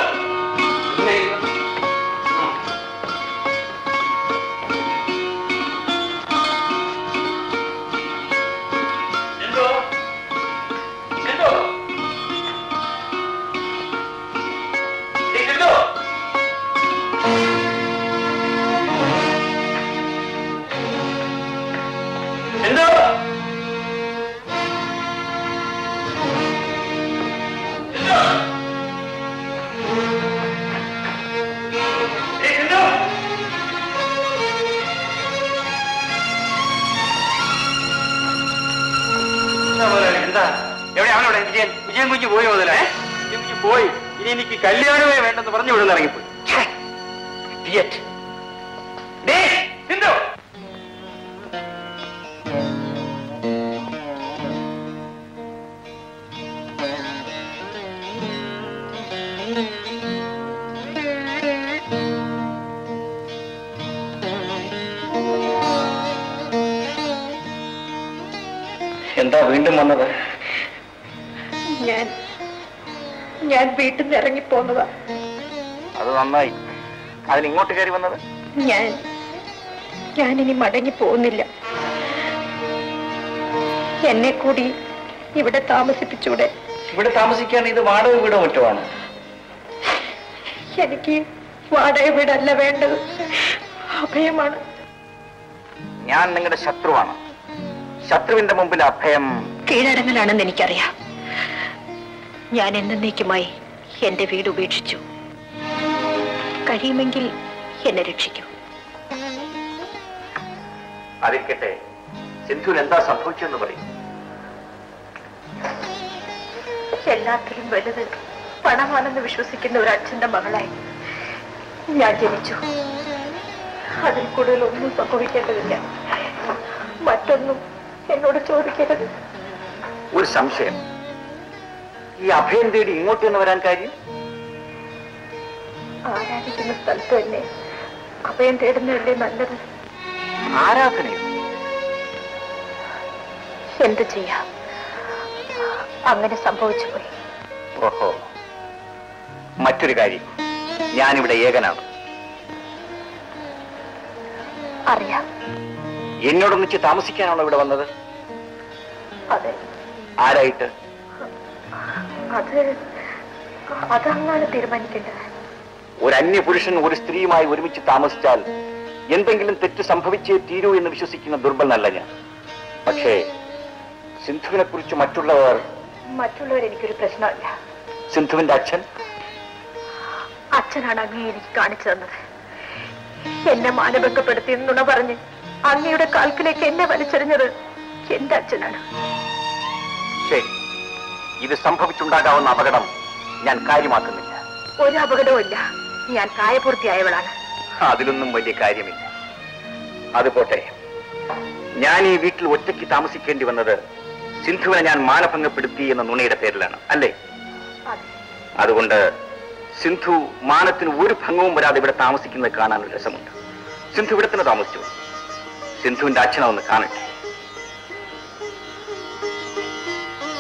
എവിടെയാണോടെ വിജയൻ? വിജയൻ കുഞ്ഞ് പോയി മുതലേ? വിജയൻ കുഞ്ഞ് പോയി. ഇനി എനിക്ക് കല്യാണമേ വേണ്ടെന്ന് പറഞ്ഞു ഇവിടെ നിന്ന് ഇറങ്ങിപ്പോയി. സിന്ധു, എന്താ വീണ്ടും വന്നത്? ഞാൻ വീട്ടിൽ നിന്ന് ഇറങ്ങിപ്പോന്നതാ. അത് നന്നായി. അതിനിങ്ങോട്ട് കയറി വന്നത്? ഞാനിനി മടങ്ങി പോകുന്നില്ല. എന്നെ കൂടി ഇവിടെ താമസിപ്പിച്ചൂടെ? ഇവിടെ താമസിക്കാൻ ഇത് വാടക വീടോ മറ്റോ ആണ്? എനിക്ക് വാടക വീടല്ല വേണ്ടത്, അഭയമാണ്. ഞാൻ നിങ്ങളുടെ ശത്രുവാണ്. ശത്രുവിന്റെ മുമ്പിൽ അഭയം കീഴടങ്ങലാണെന്ന് എനിക്കറിയാം. ഞാൻ എന്നേക്കുമായി എന്റെ വീട് ഉപേക്ഷിച്ചു. കഴിയുമെങ്കിൽ എന്നെ രക്ഷിക്കൂ. അതിരിക്കട്ടെ, സിന്ധുവിന് എന്താ സംഭവിച്ചെന്ന് പറയും. എല്ലാത്തിലും വലുത് പണമാണെന്ന് വിശ്വസിക്കുന്ന ഒരു അച്ഛന്റെ മകളായി ഞാൻ ജനിച്ചു. അതിൽ കൂടുതൽ ഒന്നും സംഭവിക്കേണ്ടതില്ല. മറ്റൊന്നും എന്നോട് ചോദിക്കരുത്. ഒരു സംശയം, ഈ അഭയം തേടി ഇങ്ങോട്ട് തന്നെ വരാൻ കാര്യം? ആരാധിക്കുന്ന സ്ഥലത്ത് തന്നെ അഭയം തേടുന്നതല്ലേ നല്ലത്? ആരാധനയോ? എന്ത് ചെയ്യാം, അങ്ങനെ സംഭവിച്ചു പോയി. ഓഹോ, മറ്റൊരു കാര്യം, ഞാനിവിടെ ഏകനാണ്. അറിയാം. എന്നോടൊന്നിച്ച് താമസിക്കാനാണോ ഇവിടെ വന്നത്? അതെ. ആരായിട്ട്? അതങ്ങനെ തീരുമാനിക്കേണ്ടത്. ഒരു അന്യപുരുഷൻ ഒരു സ്ത്രീയുമായി ഒരുമിച്ച് താമസിച്ചാൽ എന്തെങ്കിലും തെറ്റ് സംഭവിച്ചേ തീരൂ എന്ന് വിശ്വസിക്കുന്ന ദുർബലനല്ല ഞാൻ. പക്ഷേ സിന്ധുവിനെ കുറിച്ച് മറ്റുള്ളവർ എനിക്കൊരു പ്രശ്നമല്ല. സിന്ധുവിന്റെ അച്ഛനാണ് അങ്ങേ എനിക്ക് കാണിച്ചു തന്നത്. എന്നെ മാനഭംഗപ്പെടുത്തി നുണ പറഞ്ഞ് അങ്ങയുടെ കാൽക്കിലേക്ക് എന്നെ വലിച്ചെറിഞ്ഞത് എന്റെ അച്ഛനാണ്. ശരി, ഇത് സംഭവിച്ചുണ്ടാകാവുന്ന അപകടം ഞാൻ കാര്യമാക്കുന്നില്ല. ഒരു അപകടവും ഇല്ല. ഞാൻ പ്രായപൂർത്തിയായവളാണ്. അതിലൊന്നും വലിയ കാര്യമില്ല. അതുപോട്ടെ, ഞാൻ ഈ വീട്ടിൽ ഒറ്റയ്ക്ക് താമസിക്കേണ്ടി വന്നത് സിന്ധുവിനെ ഞാൻ മാനഭംഗപ്പെടുത്തി എന്ന നുണയുടെ പേരിലാണ്, അല്ലേ? അതുകൊണ്ട് സിന്ധു മാനത്തിന് ഒരു ഭംഗവും വരാതെ ഇവിടെ താമസിക്കുന്നത് കാണാൻ ഒരു രസമുണ്ട്. സിന്ധു ഇവിടെ തന്നെ താമസിച്ചു. സിന്ധുവിന്റെ അച്ഛനെ ഒന്ന് കാണട്ടെ.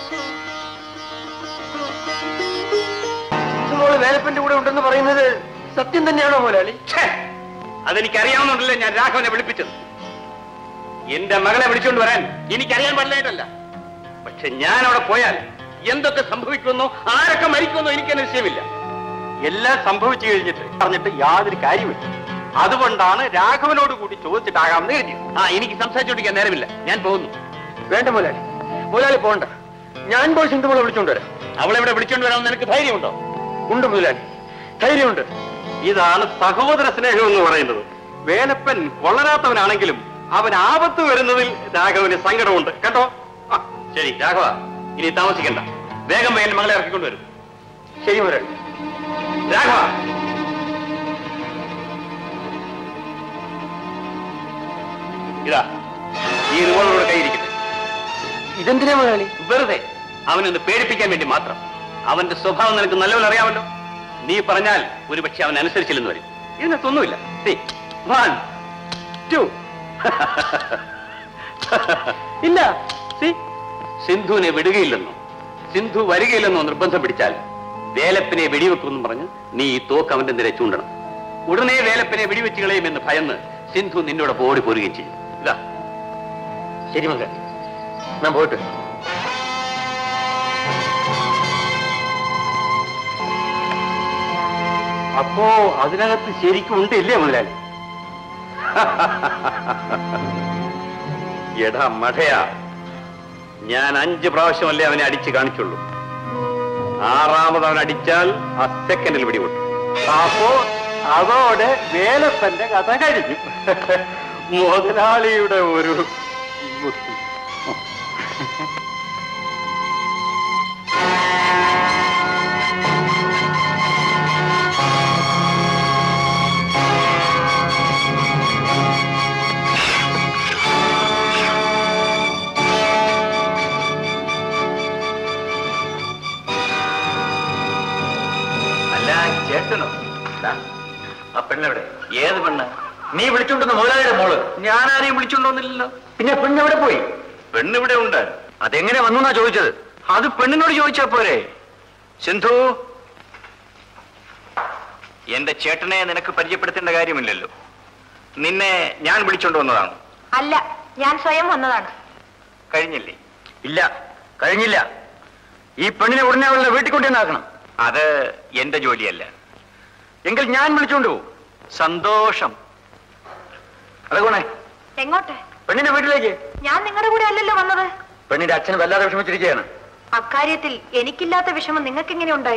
വേലപ്പന്റെ കൂടെ ഉണ്ടെന്ന് പറയുന്നത് സത്യം തന്നെയാണോ മുതലാളി? അതെനിക്കറിയാവുന്നുണ്ടല്ലേ ഞാൻ രാഘവനെ വിളിപ്പിച്ചത്. എന്റെ മകളെ വിളിച്ചുകൊണ്ട് വരാൻ എനിക്കറിയാൻ പാടില്ലായിട്ടല്ല. പക്ഷെ ഞാൻ അവിടെ പോയാൽ എന്തൊക്കെ സംഭവിക്കുമെന്നോ ആരൊക്കെ മരിക്കുമെന്നോ എനിക്ക് നിശ്ചയമില്ല. എല്ലാം സംഭവിച്ചു കഴിഞ്ഞിട്ട് പറഞ്ഞിട്ട് യാതൊരു കാര്യമില്ല. അതുകൊണ്ടാണ് രാഘവനോട് കൂടി ചോദിച്ചിട്ടാകാമെന്ന് കരുതിയത്. എനിക്ക് സംസാരിച്ചോണ്ടിരിക്കാൻ നേരമില്ല. ഞാൻ പോകുന്നു. വേണ്ട മുതലാളി, മുതലാളി പോകണ്ട. ഞാൻ പോയി സിന്ധുമോളെ വിളിച്ചോണ്ട് വരാം. അവളെ ഇവിടെ വിളിച്ചോണ്ട് വരാമെന്ന് നിനക്ക് ധൈര്യമുണ്ടോ? ഉണ്ട് മുതലാളി, ധൈര്യമുണ്ട്. ഇതാണ് സഹോദര സ്നേഹം എന്ന് പറയുന്നത്. വേലപ്പൻ കൊള്ളരാത്തവനാണെങ്കിലും അവൻ ആപത്ത് വരുന്നതിൽ രാഘവന് സങ്കടമുണ്ട് കേട്ടോ. ശരി രാഘവ, ഇനി താമസിക്കണ്ട. വേഗം എന്റെ മകളെ ഇറക്കിക്കൊണ്ടുവരും. ശരി മുതലാളി. രാഘവ, ഇതാ ഈ റിവോൾവറുടെ കൈയിരിക്കട്ടെ. ഇതെന്തിനാ മുതലാളി? വെറുതെ അവനൊന്ന് പേടിപ്പിക്കാൻ വേണ്ടി മാത്രം. അവന്റെ സ്വഭാവം നിനക്ക് നല്ലപോലെ അറിയാമല്ലോ. നീ പറഞ്ഞാൽ ഒരുപക്ഷെ അവൻ അനുസരിച്ചില്ലെന്ന് വരും. ഇതിനകത്തൊന്നുമില്ല. 1 2 ഇല്ല. സിന്ധുവിനെ വിടുകയില്ലെന്നോ സിന്ധു വരികയില്ലെന്നോ നിർബന്ധം പിടിച്ചാൽ വേലപ്പിനെ വെടിവെക്കുമെന്നും പറഞ്ഞ് നീ ഈ തോക്ക് അവന്റെ നേരെ ചൂണ്ടണം. ഉടനെ വേലപ്പിനെ വെടിവെച്ച് കളയുമെന്ന് ഭയന്ന് സിന്ധു നിന്നോടൊപ്പം ഓടിപ്പോരുകയും ചെയ്യും. ഇതാ. ശരി മുതലാളി, ഞാൻ പോയിട്ട്. അപ്പോ അതിനകത്ത് ശരിക്കും ഉണ്ട് ഇല്ലേ മുതലാളി? എടാ മഠയാ, ഞാൻ 5 പ്രാവശ്യമല്ലേ അവനെ അടിച്ചു കാണിച്ചുള്ളൂ. 6ാമത് അവൻ അടിച്ചാൽ ആ സെക്കൻഡിൽ പിടിപൊട്ടും. അപ്പോ അതോടെ വേലപ്പന്റെ കഥ കഴിഞ്ഞു. മുതലാളിയുടെ ഒരു ബുദ്ധി. ചേട്ടനോ? ആ പെണ്ണെവിടെ? ഏത് പെണ്ണ്? നീ വിളിച്ചോണ്ടെന്ന് മുതലാളിയുടെ മോള്. ഞാൻ ആരെയും വിളിച്ചോണ്ടോന്നില്ലല്ലോ. പിന്നെ പെണ്ണെവിടെ പോയി? പെണ്ണിവിടെ ഉണ്ട്. അതെങ്ങനെ വന്നു ചോദിച്ചത്? അത് പെണ്ണിനോട് ചോദിച്ചാ പോരെ? സിന്ധു, എന്റെ ചേട്ടനെ നിനക്ക് പരിചയപ്പെടുത്തേണ്ട കാര്യമില്ലല്ലോ. നിന്നെ ഞാൻ വിളിച്ചോണ്ട് വന്നതാണ്. അല്ല, ഞാൻ സ്വയം വന്നതാണ്. കഴിഞ്ഞില്ലേ? ഇല്ല, കഴിഞ്ഞില്ല. ഈ പെണ്ണിനെ ഉടനെ അവളുടെ വീട്ടിൽ കൊണ്ടുവന്നാക്കണം. അത് എന്റെ ജോലിയല്ല. എങ്കിൽ ഞാൻ വിളിച്ചോണ്ട് പോകും. സന്തോഷം. അതുകൊണ്ടേ എങ്ങോട്ട്? പെണ്ണിന്റെ വീട്ടിലേക്ക്. ഞാൻ നിങ്ങളുടെ കൂടെ അല്ലല്ലോ വന്നത്. പെണ്ണിന്റെ അച്ഛന് വല്ലാതെ വിഷമിച്ചിരിക്കുകയാണ്. അക്കാര്യത്തിൽ എനിക്കില്ലാത്ത വിഷമം നിങ്ങൾക്ക് എങ്ങനെ ഉണ്ടായി?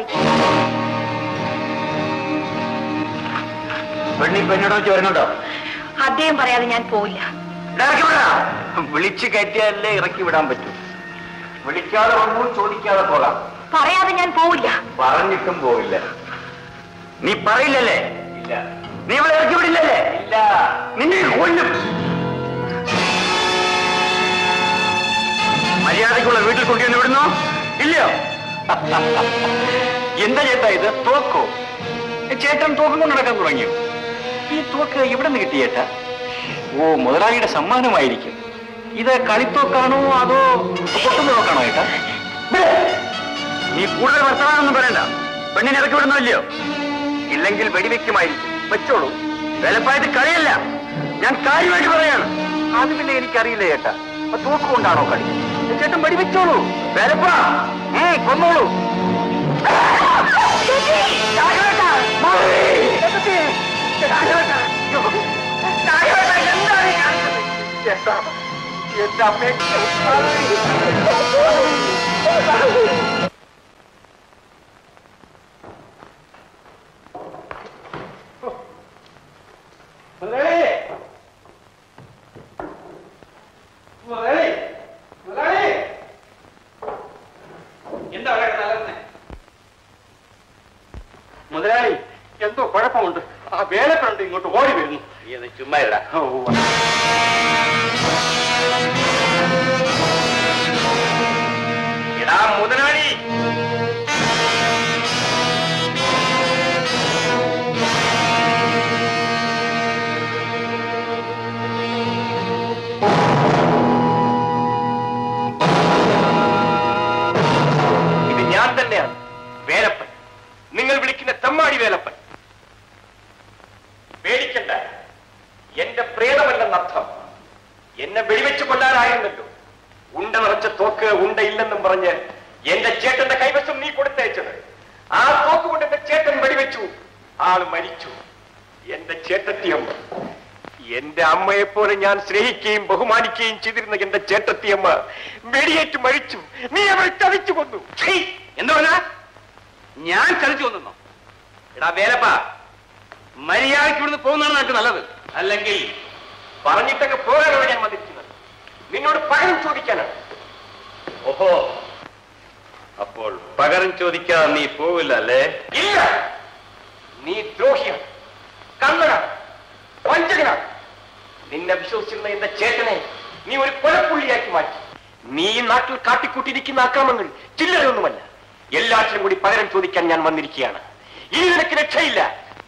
പെണ്ണി പെണ്ണോട് വെച്ച് വരുന്നുണ്ടോ? അദ്ദേഹം പറയാതെ ഞാൻ പോവില്ല. വിളിച്ചു കയറ്റിയാലേ ഇറക്കി വിടാൻ പറ്റൂ. വിളിക്കാതെ വന്നു, ചോദിക്കാതെ പോകാം. പറയാതെ ഞാൻ പോവില്ല. പറഞ്ഞിട്ടും പോവില്ല. നീ പറയില്ലല്ലേ? ഇല്ല. നീ ഇവിടെ ഇറക്കി വിടില്ലല്ലേ? ഇല്ല. നിന്നെ കൊല്ലും. മര്യാദക്കുള്ള വീട്ടിൽ കൊണ്ടുവന്ന് വിടുന്നോ ഇല്ലയോ? എന്താ ചേട്ടാ ഇത്? തോക്കോ? ചേട്ടൻ തോക്കം കൊണ്ട് നടക്കാൻ തുടങ്ങിയോ? ഈ തോക്ക് എവിടെ നിന്ന് കിട്ടി ചേട്ടാ? ഓ, മുതലാളിയുടെ സമ്മാനമായിരിക്കും. ഇത് കളിത്തോക്കാണോ അതോ പൊട്ടുന്ന തോക്കാണോ ചേട്ടാ? നീ കൂടുതൽ വർത്തമാനമൊന്നും പറയണ്ട. പെണ്ണിനെ ഇറക്കി വിടുന്നോ ഇല്ലയോ? ഇല്ലെങ്കിൽ വെടിവെക്കുമായിരിക്കും. വെച്ചോളൂ. വേലപ്പായത് കളിയല്ല, ഞാൻ കാര്യമായിട്ട് പറയാണ്. അത് പിന്നെ എനിക്കറിയില്ല ചേട്ടാ. തോക്ക് കൊണ്ടാണോ കളി? ചേട്ടൻ വെടിവെച്ചോളൂ. വേലപ്പാ കൊന്നോളൂ. എന്റെ അമ്മേ, മുതലാളി എന്തോ കുഴപ്പമുണ്ട്. ആ വേലപ്പനുണ്ട് ഇങ്ങോട്ട് ഓടി വരുന്നു. ചുമ്മാ ഇടാ. എടാ മുതലാളി, ഇത് ഞാൻ തന്നെയാണ് വേലപ്പൻ. നിങ്ങൾ വിളിക്കുന്ന തെമ്മാടി വേലപ്പൻ. എന്റെ പ്രേതമല്ലെന്നർത്ഥം. എന്നെ വെടിവെച്ച് കൊല്ലാനായിരുന്നല്ലോ. ഉണ്ട നിറച്ച തോക്ക് ഉണ്ടയില്ലെന്നും പറഞ്ഞ് എന്റെ ചേട്ടന്റെ കൈവശം നീ കൊടുത്തയച്ചത്. ആ തോക്ക് കൊണ്ട് എന്റെ ചേട്ടൻ വെടിവെച്ചു. ആള് മരിച്ചു. എന്റെ ചേട്ടത്തിയമ്മ, എന്റെ അമ്മയെപ്പോലെ ഞാൻ സ്നേഹിക്കുകയും ബഹുമാനിക്കുകയും ചെയ്തിരുന്ന എന്റെ ചേട്ടത്തിയമ്മ വെടിയേറ്റ് മരിച്ചു. നീ അവരെ ചതിച്ചു കൊന്നു. എന്താ പറഞ്ഞ? ഞാൻ ചതിച്ചു കൊന്നോ? എടാ വേലപ്പ, മര്യാദയ്ക്ക് ഇവിടുന്ന് പോകുന്നതാണ് നിനക്ക് നല്ലത്. അല്ലെങ്കിൽ പറഞ്ഞിട്ടൊക്കെ പോകാനാണ് ഞാൻ വന്നിരിക്കുന്നത്. നിന്നോട് പകരം ചോദിക്കാനാണ്. ഓഹോ, അപ്പോൾ പകരം ചോദിക്കാതെ നീ പോവില്ല അല്ലേ? ഇല്ല, നീ ദ്രോഹിയാണ്, കള്ളനാണ്, വഞ്ചകനാണ്. നിന്നെ വിശ്വസിച്ചിരുന്ന എന്റെ ചേട്ടനെ നീ ഒരു കൊലപ്പുള്ളിയാക്കി മാറ്റി. നീ ഈ നാട്ടിൽ കാട്ടിക്കൂട്ടിയിരിക്കുന്ന അക്രമങ്ങൾ ചില്ലറയൊന്നുമല്ല. എല്ലാറ്റിനും കൂടി പകരം ചോദിക്കാൻ ഞാൻ വന്നിരിക്കുകയാണ്. ഇനി നിനക്ക് രക്ഷയില്ല.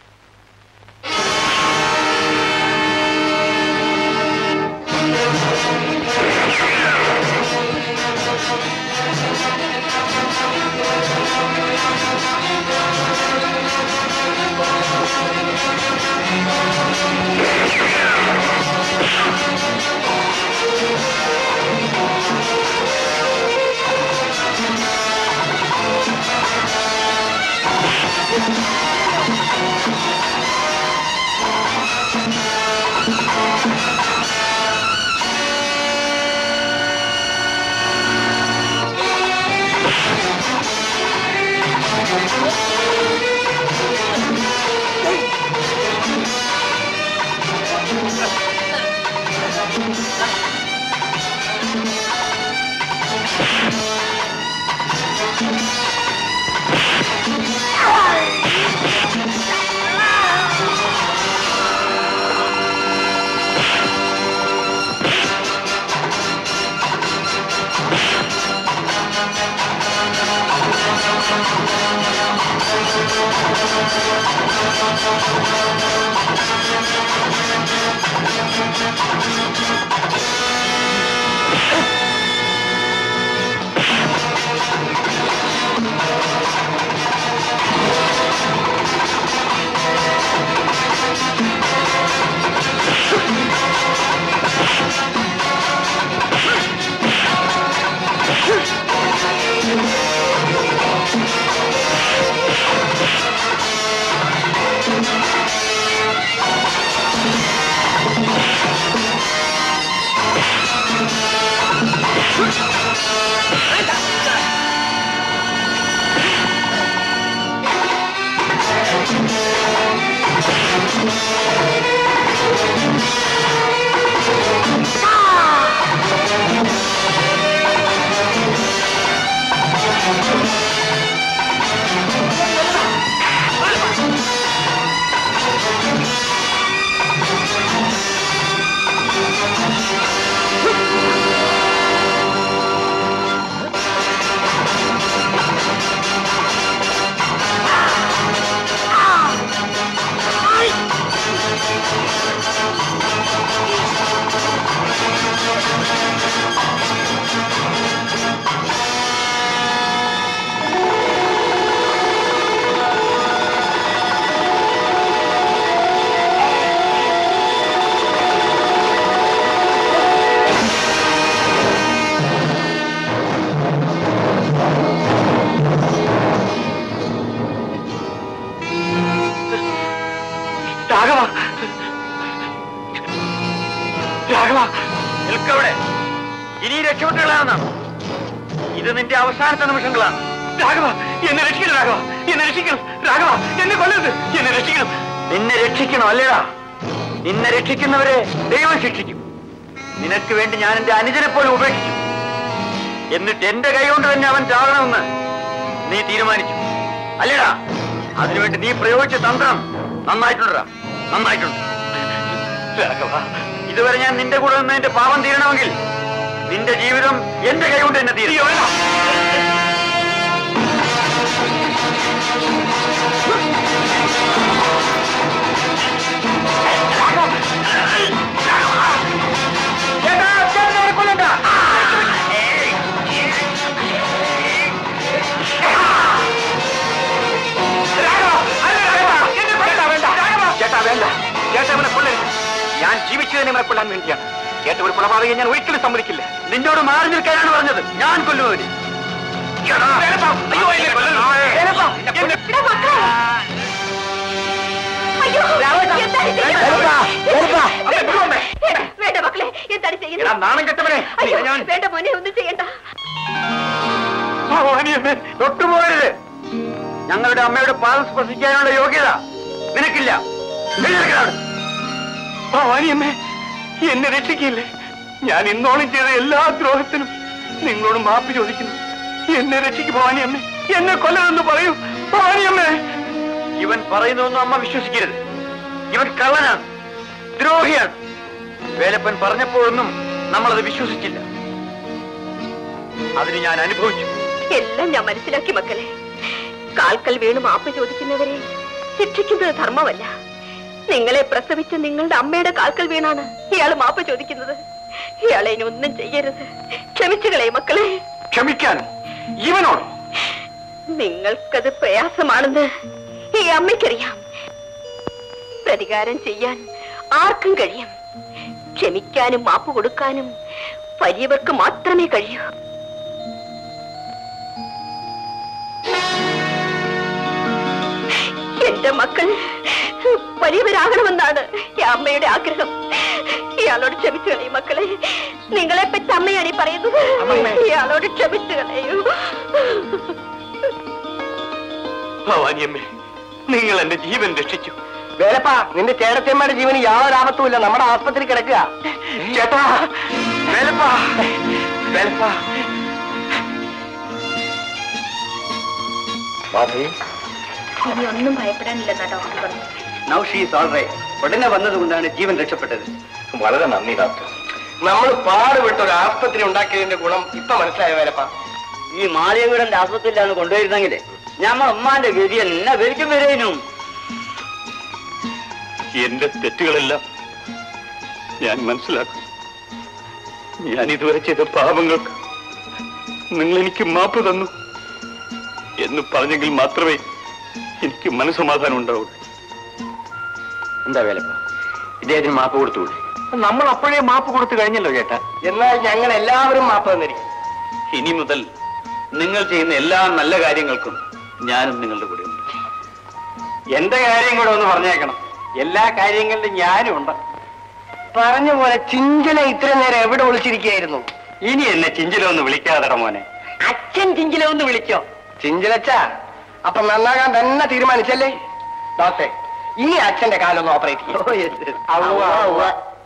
നിൽക്കവിടെ. ഇനി രക്ഷപ്പെട്ടുകളാണെന്നാണ്. ഇത് നിന്റെ അവസാനത്തെ നിമിഷങ്ങളാണ്. രാഘവ, എന്നെ രക്ഷിക്കണം. രാഘവ, എന്നെ രക്ഷിക്കണം. രാഘവ, എന്നെ കൊല്ലരുത്. എന്നെ രക്ഷിക്കണം. നിന്നെ രക്ഷിക്കണം അല്ലേടാ? നിന്നെ രക്ഷിക്കുന്നവരെ ദൈവം ശിക്ഷിക്കും. നിനക്ക് വേണ്ടി ഞാൻ എന്റെ അനുജനെ പോലും ഉപേക്ഷിച്ചു. എന്നിട്ട് എന്റെ കൈ കൊണ്ട് തന്നെ അവൻ ചാകണമെന്ന് നീ തീരുമാനിച്ചു അല്ലേടാ? അതിനുവേണ്ടി നീ പ്രയോഗിച്ച തന്ത്രം നന്നായിട്ടുണ്ടാ, നന്നായിട്ടുണ്ട്. രാഘവ, ഇതുവരെ ഞാൻ നിന്റെ കൂടെ നിന്ന് എന്റെ പാപം തീരണമെങ്കിൽ നിന്റെ ജീവിതം എന്റെ കൈ കൊണ്ട് തന്നെ തീരും. ചേട്ടാ വേണ്ട, ചേട്ടാ അവനെ കൊല്ലരുത്. ഞാൻ ജീവിച്ചതിനെ ഇവരെ കൊല്ലാൻ വേണ്ടിയാണ്. ചേട്ട ഒരു കൊലപാതകം ഞാൻ ഒരിക്കലും സമ്മതിക്കില്ല. നിന്നോട് മാറി നിൽക്കാനാണ് പറഞ്ഞത്. ഞാൻ കൊല്ലുന്നവര്. വേണ്ട മക്കളെ, എന്താണ് ചെയ്യുന്നത്? നാണം കെട്ടവനെ, വേണ്ട മോനെ, ഒന്നും ചെയ്യണ്ട. തൊട്ടുപോകരുത്. ഞങ്ങളുടെ അമ്മയുടെ പാദം സ്പർശിക്കാനുള്ള യോഗ്യത നിനക്കില്ല. ഭവാനിയമ്മേ, എന്നെ രക്ഷിക്കില്ലേ? ഞാൻ ഇന്നോളം ചെയ്ത എല്ലാ ദ്രോഹത്തിനും നിങ്ങളോട് മാപ്പ് ചോദിക്കുന്നു. എന്നെ രക്ഷിക്കും ഭവാനിയമ്മേ. എന്നെ കൊല്ലണമെന്ന് പറയൂ ഭവാനിയമ്മേ. ഇവൻ പറയുന്നതൊന്നും അമ്മ വിശ്വസിക്കരുത്. ഇവൻ കള്ളനാണ്, ദ്രോഹിയാണ്. വേലപ്പൻ പറഞ്ഞപ്പോഴൊന്നും നമ്മളത് വിശ്വസിച്ചില്ല. അതിന് ഞാൻ അനുഭവിച്ചു. എല്ലാം ഞാൻ മനസ്സിലാക്കി മക്കളെ. കാൽക്കൽ വീണ് മാപ്പ് ചോദിക്കുന്നവരെ ശിക്ഷിക്കുന്നത് ധർമ്മമല്ല. നിങ്ങളെ പ്രസവിച്ച നിങ്ങളുടെ അമ്മയുടെ കാൽക്കൽ വീണാണ് ഇയാൾ മാപ്പ് ചോദിക്കുന്നത്. ഇയാളെ ഇനി ഒന്നും ചെയ്യരുത്. ക്ഷമിച്ചുകളെ മക്കളെ. ക്ഷമിക്കാനോ? ഇവനോട്? നിങ്ങൾക്കത് പ്രയാസമാണെന്ന് ഈ അമ്മയ്ക്കറിയാം. പ്രതികാരം ചെയ്യാൻ ആർക്കും കഴിയും. ക്ഷമിക്കാനും മാപ്പ് കൊടുക്കാനും വലിയവർക്ക് മാത്രമേ കഴിയൂ. എന്റെ മക്കൾ വലിയവരാകണമെന്നാണ് ഈ അമ്മയുടെ ആഗ്രഹം. ഇയാളോട് ക്ഷമിച്ചു കളയൂ മക്കളെ. നിങ്ങളെ പറ്റി അമ്മയാണ് ഈ പറയുന്നത്. ഇയാളോട് ക്ഷമിച്ചു കളയൂ. ഭവാനിയമ്മേ, നിങ്ങൾ എന്റെ ജീവൻ രക്ഷിച്ചു. വേലപ്പാ, നിന്റെ ചേട്ടത്തിയമ്മയുടെ ജീവന് യാതൊരു ആപത്തുമില്ല. നമ്മുടെ ആസ്പത്രി കിടക്കുക. ചേട്ടാ, വേലപ്പാ, വേലപ്പാ. ഇനി ഒന്നും ഭയപ്പെടാനില്ലെന്നാ ഡോക്ടർ പറഞ്ഞു. Now she is all right. ഉടനെ വന്നതുകൊണ്ടാണ് ജീവൻ രക്ഷപ്പെട്ടത്. വളരെ നന്ദി ഡോക്ടർ. നമ്മൾ പാടുപെട്ട് ഒരു ആസ്പത്രി ഉണ്ടാക്കിയതിന്റെ ഗുണം ഇപ്പൊ മനസ്സിലായ വേലപ്പാ. ഈ മാളിയവീടന്റെ ആസ്പത്രിയിലാണ് കൊണ്ടുവരുന്നെങ്കിൽ ഞമ്മ ഉമ്മാന്റെ ഗതി എന്നെ വരിക്കും വരേനും. എന്റെ തെറ്റുകളെല്ലാം ഞാൻ മനസ്സിലാക്കും. ഞാൻ ഇതുവരെ ചെയ്ത പാപങ്ങൾക്ക് നിങ്ങൾ എനിക്ക് മാപ്പ് തന്നു എന്ന് പറഞ്ഞെങ്കിൽ മാത്രമേ എനിക്ക് മനസ്സമാധാനം ഉണ്ടാവുള്ളൂ. എന്താ വേലപ്പ, ഇദ്ദേഹത്തിന് മാപ്പ് കൊടുത്തുകൂടെ? നമ്മൾ അപ്പോഴേ മാപ്പ് കൊടുത്തു കഴിഞ്ഞല്ലോ ചേട്ടാ. എന്നാൽ ഞങ്ങൾ എല്ലാവരും മാപ്പ് തന്നിരിക്കും. ഇനി മുതൽ നിങ്ങൾ ചെയ്യുന്ന എല്ലാ നല്ല കാര്യങ്ങൾക്കും ഞാനും നിങ്ങളുടെ കൂടെ ഉണ്ട്. എന്റെ കാര്യം കൂടെ ഒന്ന് പറഞ്ഞേക്കണം. എല്ലാ കാര്യങ്ങളിലും ഞാനും ഉണ്ട്. പറഞ്ഞ പോലെ ചിഞ്ചല ഇത്ര നേരം എവിടെ ഒളിച്ചിരിക്കുകയായിരുന്നു? ഇനി എന്നെ ചിഞ്ചിലൊന്ന് വിളിക്കാതെട മോനെ. അച്ഛൻ ചിഞ്ചല ഒന്ന് വിളിച്ചോ? ചിഞ്ചലച്ച അപ്പൊ നന്നാകാൻ തന്നെ തീരുമാനിച്ചല്ലേ ഡോക്ടറെ? ഇനി അച്ഛന്റെ കാലൊന്ന് ഓപ്പറേറ്റ് ചെയ്യും.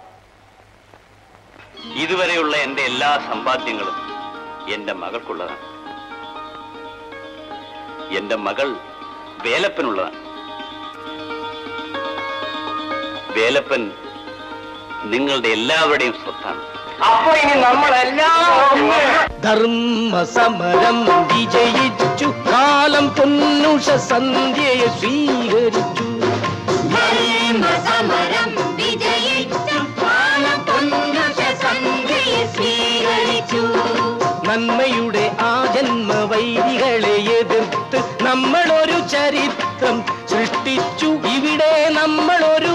ഇതുവരെയുള്ള എന്റെ എല്ലാ സമ്പാദ്യങ്ങളും എന്റെ മകൾക്കുള്ളതാണ്. എന്റെ മകൾ വേലപ്പനുള്ളതാണ്. വേലപ്പൻ നിങ്ങളുടെ എല്ലാവരുടെയും സ്വത്താണ്. അപ്പൊ ഇനി നമ്മളെല്ലാം ധർമ്മസമരം വിജയിച്ചു, കാലം പൊന്നുഷ സന്ധ്യയെ സ്വീകരിച്ചു. ധർമ്മസമരം വിജയിച്ചു, കാലം പൊന്നുഷ സന്ധ്യയെ സ്വീകരിച്ചു. നന്മയുടെ ആ ജന്മവൈരികളെ എതിർത്ത് നമ്മളൊരു ചരിത്രം സൃഷ്ടിച്ചു. ഇവിടെ നമ്മളൊരു